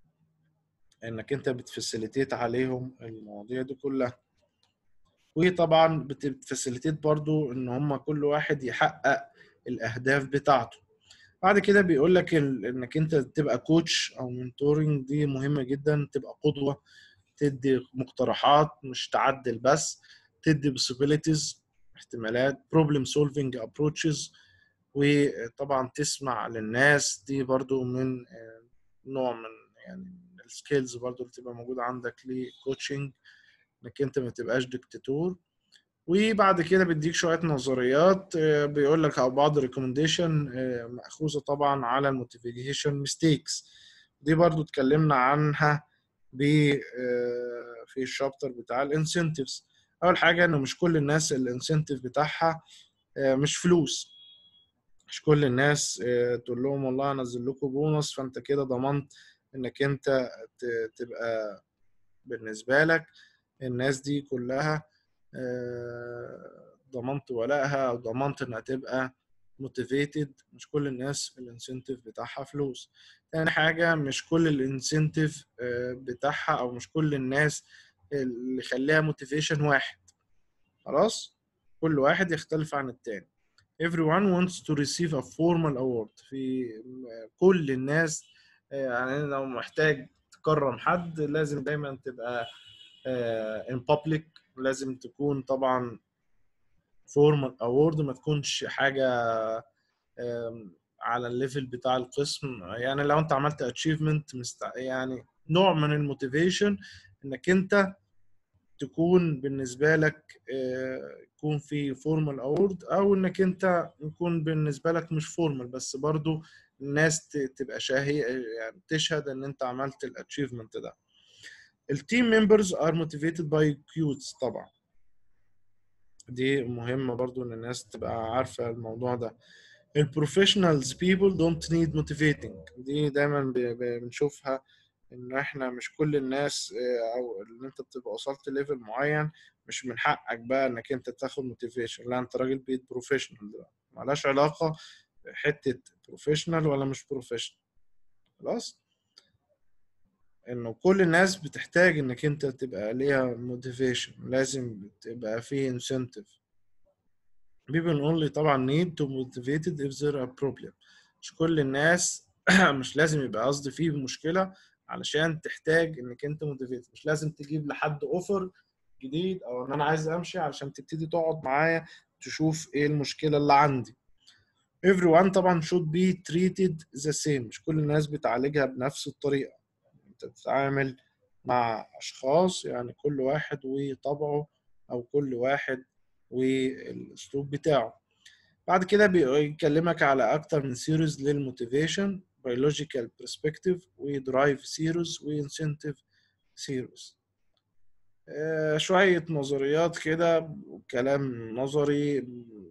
إنك أنت بتفسيليتيت عليهم المواضيع دي كلها. وطبعا بتفسيليتيت برضو إن هم كل واحد يحقق الأهداف بتاعته. بعد كده بيقول لك إنك أنت تبقى كوتش أو منتورنج، دي مهمة جدا، تبقى قدوة، تدي مقترحات مش تعدل بس، تدي possibilities احتمالات problem solving approaches، وطبعا تسمع للناس. دي برضو من نوع من يعني السكيلز برضو اللي تبقى موجودة عندك للكوتشنج، انك انت ما تبقاش ديكتاتور. وبعد كده بيديك شوية نظريات، بيقول لك او بعض ريكومنديشن مأخوذة طبعا على الموتيفيشن ميستيكس. دي برضو اتكلمنا عنها ب في الشابتر بتاع الانسنتيفز. اول حاجة انه مش كل الناس الانسنتيف بتاعها مش فلوس. مش كل الناس تقول لهم والله انزل لكم بونص فانت كده ضمنت انك انت تبقى بالنسبة لك الناس دي كلها ضمنت ولائها او ضمنت انها تبقى موتيفيتد. مش كل الناس الانسنتيف بتاعها فلوس. تاني حاجة مش كل الانسنتيف بتاعها او مش كل الناس اللي يخليها موتيفيشن واحد. خلاص، كل واحد يختلف عن التاني. everyone wants to receive a formal award. في كل الناس يعني لو محتاج تكرم حد لازم دايما تبقى in public، لازم تكون طبعا formal award، ما تكونش حاجة على الليفل بتاع القسم. يعني لو انت عملت achievement مست... يعني نوع من الموتيفيشن انك انت تكون بالنسبة لك يكون في فورمال أورد، أو إنك أنت يكون بالنسبة لك مش فورمال بس برضو الناس تبقى شاهية يعني تشهد إن أنت عملت الأتشيفمنت ده. التيم ممبرز are motivated by cues. طبعا دي مهمة برضو إن الناس تبقى عارفة الموضوع ده. البروفيشنالز people don't need motivating. دي دايما بنشوفها ان احنا مش كل الناس او ان انت بتبقى وصلت ليفل معين مش من حقك بقى انك انت تاخد موتيفيشن. لا، انت راجل بقيت بروفيشنال دلوقتي، مالهاش علاقه حته بروفيشنال ولا مش بروفيشنال. خلاص، انه كل الناس بتحتاج انك انت تبقى ليها موتيفيشن، لازم تبقى في انسنتيف. people only طبعا need to motivated if there are problem. مش كل الناس مش لازم يبقى قصدي فيه مشكلة علشان تحتاج انك انت موتيفيتد. مش لازم تجيب لحد اوفر جديد او ان انا عايز امشي علشان تبتدي تقعد معايا تشوف ايه المشكلة اللي عندي. everyone طبعا should be treated the same. مش كل الناس بتعالجها بنفس الطريقة. انت بتتعامل مع اشخاص، يعني كل واحد وطبعه او كل واحد والاسلوب بتاعه. بعد كده بيكلمك على اكتر من سيريز للموتيفيشن: biological perspective ودرايف سيريز وانسنتيف سيريز. آه شوية نظريات كده وكلام نظري،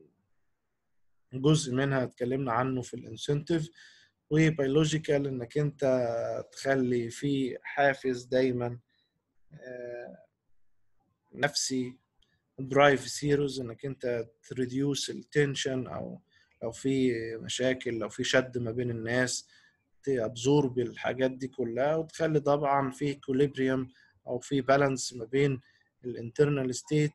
جزء منها اتكلمنا عنه في الانسنتيف. وبيولوجيكال انك انت تخلي في حافز دايما آه نفسي. درايف سيروز انك انت تريديوس التنشن، او لو في مشاكل لو في شد ما بين الناس تابزورب الحاجات دي كلها، وتخلي طبعا في اكوليبريم او في بالانس ما بين الانترنال ستيت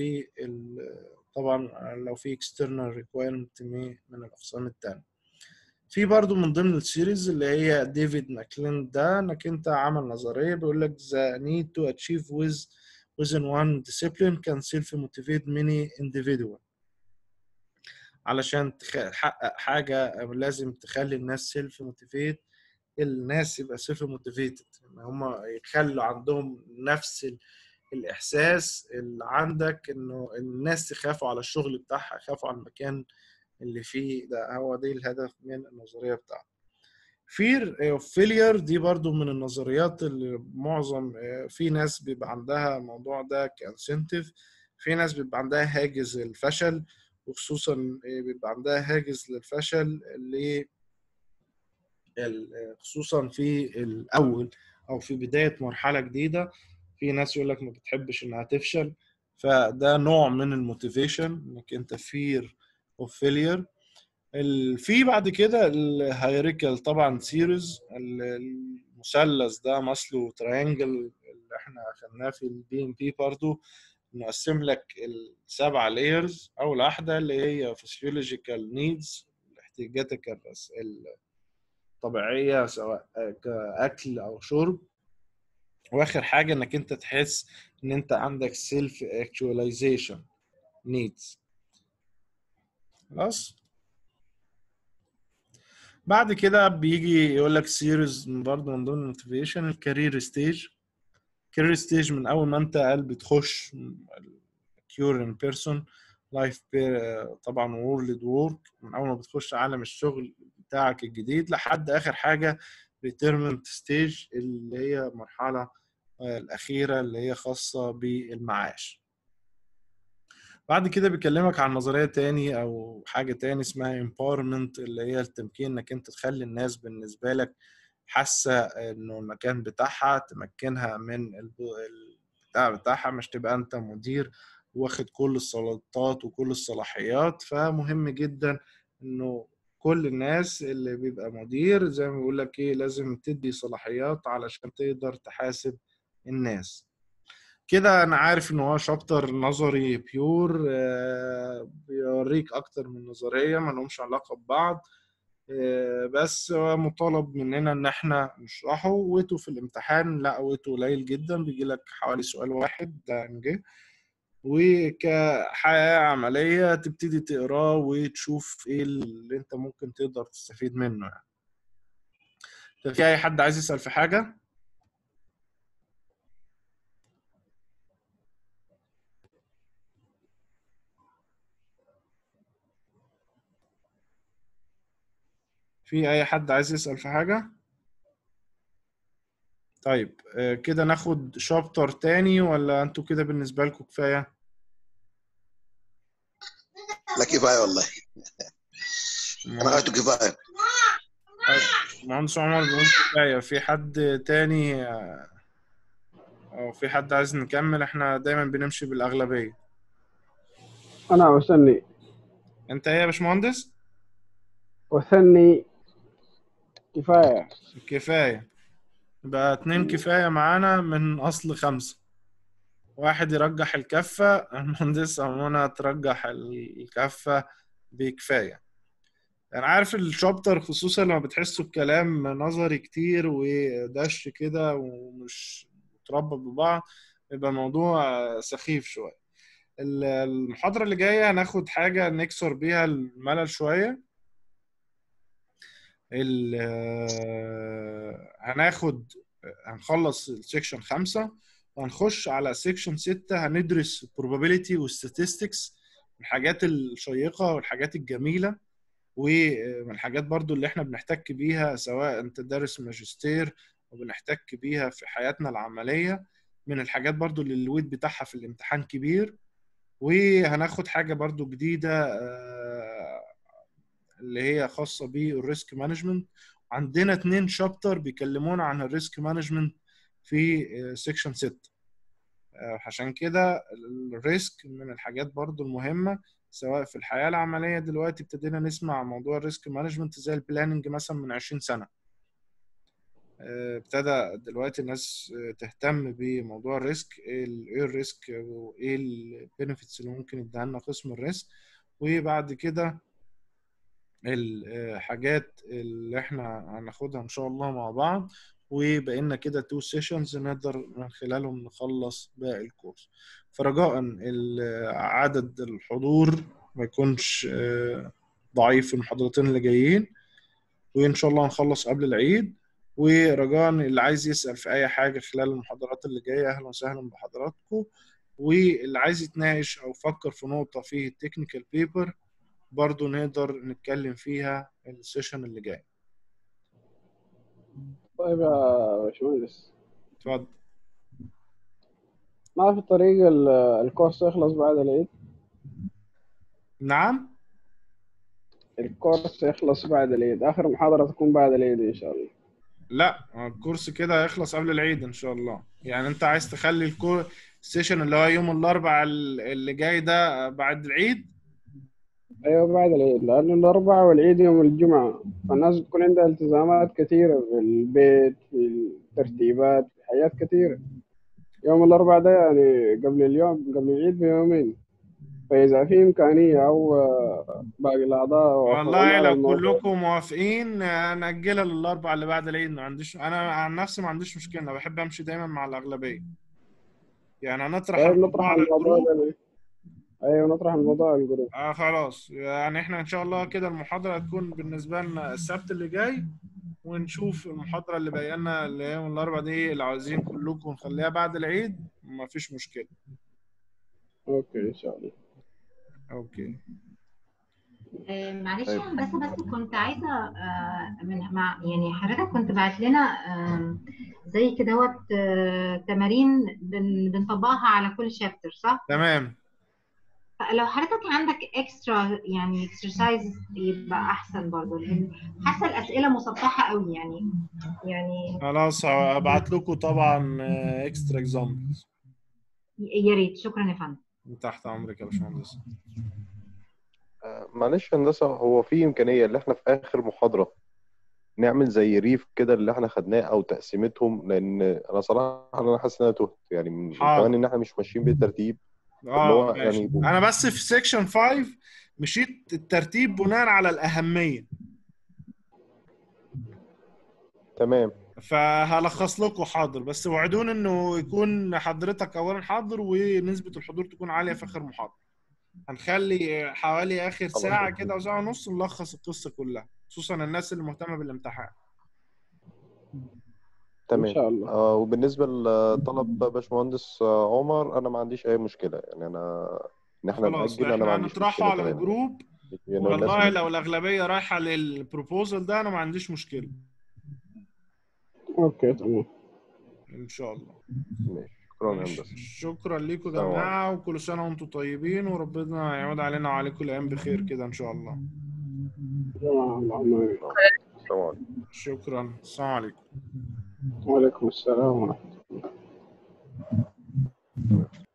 وطبعا لو في اكسترنال ريكويرمنت من الاقسام التانية. في برضو من ضمن السيريز اللي هي ديفيد ماكلين ده انك انت عمل نظريه بيقول لك the need to achieve with within one discipline can self-motivate many individual. علشان تحقق حاجة لازم تخلي الناس سيلف موتيفيت. الناس يبقى سيلف موتيفيتد، ان هم يخلوا عندهم نفس الإحساس اللي عندك، انه الناس يخافوا على الشغل بتاعها، يخافوا على المكان اللي فيه ده. هو دي الهدف من النظرية بتاعته. fear of failure دي برضو من النظريات اللي معظم في ناس بيبقى عندها الموضوع ده كانسنتيف. في ناس بيبقى عندها هاجس الفشل، وخصوصا بيبقى عندها هاجس للفشل اللي خصوصا في الأول أو في بداية مرحلة جديدة. في ناس يقول لك ما بتحبش إنها تفشل، فده نوع من الموتيفيشن إنك أنت fear of failure. في بعد كده الهيريكال طبعا سيريز، المثلث ده ماسلو تراينجل اللي احنا اخدناه في البي ام بي برضه. نقسم لك السبع لايرز. اول واحده اللي هي فسيولوجيكال نيدز، احتياجاتك الطبيعيه سواء كاكل او شرب. واخر حاجه انك انت تحس ان انت عندك سيلف اكتواليزيشن نيدز. خلاص. بعد كده بيجي يقول لك سيريز برضه من ضمن الموتيفيشن الكارير ستيج. الكارير ستيج من اول ما انت قلب بتخش كيور ان بيرسون لايف طبعا وورلد وورك، من اول ما بتخش عالم الشغل بتاعك الجديد لحد اخر حاجه ريتيرمنت ستيج اللي هي المرحله الاخيره اللي هي خاصه بالمعاش. بعد كده بيكلمك عن نظريه تاني او حاجه تاني اسمها empowerment اللي هي التمكين، انك انت تخلي الناس بالنسبه لك حاسه انه المكان بتاعها، تمكنها من البتاع بتاعها، مش تبقى انت مدير واخد كل السلطات وكل الصلاحيات. فمهم جدا انه كل الناس اللي بيبقى مدير زي ما بيقول لك ايه لازم تدي صلاحيات علشان تقدر تحاسب الناس. كده انا عارف ان هو شابتر نظري بيور، آه بيوريك اكتر من نظريه ما لهمش علاقه ببعض، آه بس هو مطالب مننا ان احنا نشرحه. وقته في الامتحان لا وقته قليل جدا، بيجي لك حوالي سؤال واحد ده نجي، وكحياه عمليه تبتدي تقراه وتشوف ايه اللي انت ممكن تقدر تستفيد منه يعني. في اي حد عايز يسأل في حاجه؟ في اي حد عايز يسأل في حاجه؟ طيب كده ناخد شابتر تاني ولا انتوا كده بالنسبة لكم كفاية؟ لا كفايه والله، انا قلت كفايه. مهندس عمر بيقول كفاية. في حد تاني او في حد عايز نكمل؟ احنا دايما بنمشي بالأغلبية. أنا وثني. انت ايه يا باشمهندس؟ وثني كفاية. كفاية. يبقى اتنين كفاية معانا من أصل خمسة. واحد يرجح الكفة، المهندس منى ترجح الكفة بكفاية. انا عارف الشابتر خصوصا لما بتحسوا بكلام نظري كتير ودش كده ومش متربط ببعض يبقى الموضوع سخيف شوية. المحاضرة اللي جاية هناخد حاجة نكسر بيها الملل شوية. هناخد هنخلص السكشن خمسة وهنخش على سكشن ستة، هندرس probability و statistics، الحاجات الشيقة والحاجات الجميلة ومن الحاجات برضو اللي احنا بنحتك بيها سواء انت دارس ماجستير وبنحتك بيها في حياتنا العملية. من الحاجات برضو اللي الويت بتاعها في الامتحان كبير. وهناخد حاجة برضو جديدة اللي هي خاصة بالريسك مانجمنت. عندنا اتنين شابتر بيكلمونا عن الريسك مانجمنت في سيكشن ستة. عشان كده الريسك من الحاجات برضو المهمة سواء في الحياة العملية. دلوقتي ابتدينا نسمع موضوع الريسك مانجمنت زي البلاننج مثلا من عشرين سنة. ابتدى دلوقتي الناس تهتم بموضوع الريسك، ايه الريسك وايه البينيفيتس اللي ممكن يديها لنا قسم الريسك. وبعد كده الحاجات اللي احنا هناخدها ان شاء الله مع بعض، وبقينا كده تو سيشنز نقدر من خلالهم نخلص باقي الكورس. فرجاء عدد الحضور ما يكونش ضعيف في المحاضرتين اللي جايين، وان شاء الله هنخلص قبل العيد. ورجاء اللي عايز يسأل في اي حاجة خلال المحاضرات اللي جاية اهلا وسهلا بحضراتكم. واللي عايز يتناقش او فكر في نقطة في التكنيكال بيبر برضو نقدر نتكلم فيها السيشن اللي جاي. طيب يا باشمهندس، اتفضل. ما في طريقة الكورس يخلص بعد العيد؟ نعم؟ الكورس يخلص بعد العيد، آخر محاضرة تكون بعد العيد إن شاء الله. لا الكورس كده هيخلص قبل العيد ان شاء الله. يعني انت عايز تخلي الكورس السيشن اللي هو يوم الاربعاء اللي جاي ده بعد العيد؟ أيوة بعد العيد، لأنه الأربعاء والعيد يوم الجمعة، فالناس بتكون عندها التزامات كثيرة في البيت، في الترتيبات، في حاجات كثيرة. يوم الأربعاء ده يعني قبل اليوم قبل العيد بيومين، فإذا في إمكانية أو باقي الأعضاء وافقونا والله على لو الموضوع. كلكم موافقين نأجلها للاربعاء اللي بعد العيد. ما عنديش، انا عن نفسي ما عنديش مشكله، انا بحب امشي دايما مع الاغلبيه. يعني هنطرح طيب نطرح الموضوع على الموضوع الجروب. ده. ايوه نطرح الموضوع على الجروب. اه خلاص، يعني احنا ان شاء الله كده المحاضره هتكون بالنسبه لنا السبت اللي جاي، ونشوف المحاضره اللي باقيه لنا اللي هي يوم الاربعاء دي، اللي عاوزين كلكم نخليها بعد العيد مفيش مشكله. اوكي ان شاء الله. اوكي. آه، معلش طيب. بس بس كنت عايزه آه، من مع يعني حضرتك كنت بعت لنا آم، زي كده دوت آه، تمارين بن- بنطبقها على كل شابتر صح؟ تمام. لو حضرتك عندك اكسترا يعني اكسرسايز يبقى احسن برضه، لان حاسه الاسئله مسطحه قوي يعني يعني خلاص هبعت لكم طبعا اكسترا اكزامبلز. يا ريت. شكرا يا فندم. تحت امرك يا باشمهندس. آه، معلش يا هندسه، هو في امكانيه اللي احنا في اخر محاضره نعمل زي ريف كده اللي احنا خدناه او تقسيمتهم؟ لان انا صراحه انا حاسس ان انا تهت يعني من من كمان حاضر. ان احنا مش ماشيين بالترتيب اللي اه هو ماشي. يعني. انا بس في سيكشن خمسة مشيت الترتيب بناء على الاهميه، تمام. فهلخص لكم. حاضر، بس وعدون انه يكون حضرتك اولا حاضر ونسبه الحضور تكون عاليه في اخر محاضره. هنخلي حوالي اخر خلاص ساعه كده او ساعه ونص نلخص القصه كلها، خصوصا الناس اللي مهتمه بالامتحان. ان تمام. شاء الله. آه وبالنسبه لطلب باشمهندس آه، عمر، انا ما عنديش اي مشكله يعني. انا ان احنا خلاص ناجل انا ما احنا عنديش هنطرحه مشكله على تماما يعني. الجروب، يعني الناس والله اللي... لو الاغلبيه رايحه للبروبوزال ده انا ما عنديش مشكله اوكي تمام. ان شاء الله. ماشي. شكرا يا ماشي، هندسه. شكرا لكم يا السلام عليكم. جماعه، وكل سنه وانتم طيبين، وربنا يعود علينا وعليكم الايام بخير كده ان شاء الله. جماعة اللهم امين. السلام عليكم. شكرا. السلام عليكم. وعليكم السلام ورحمة الله.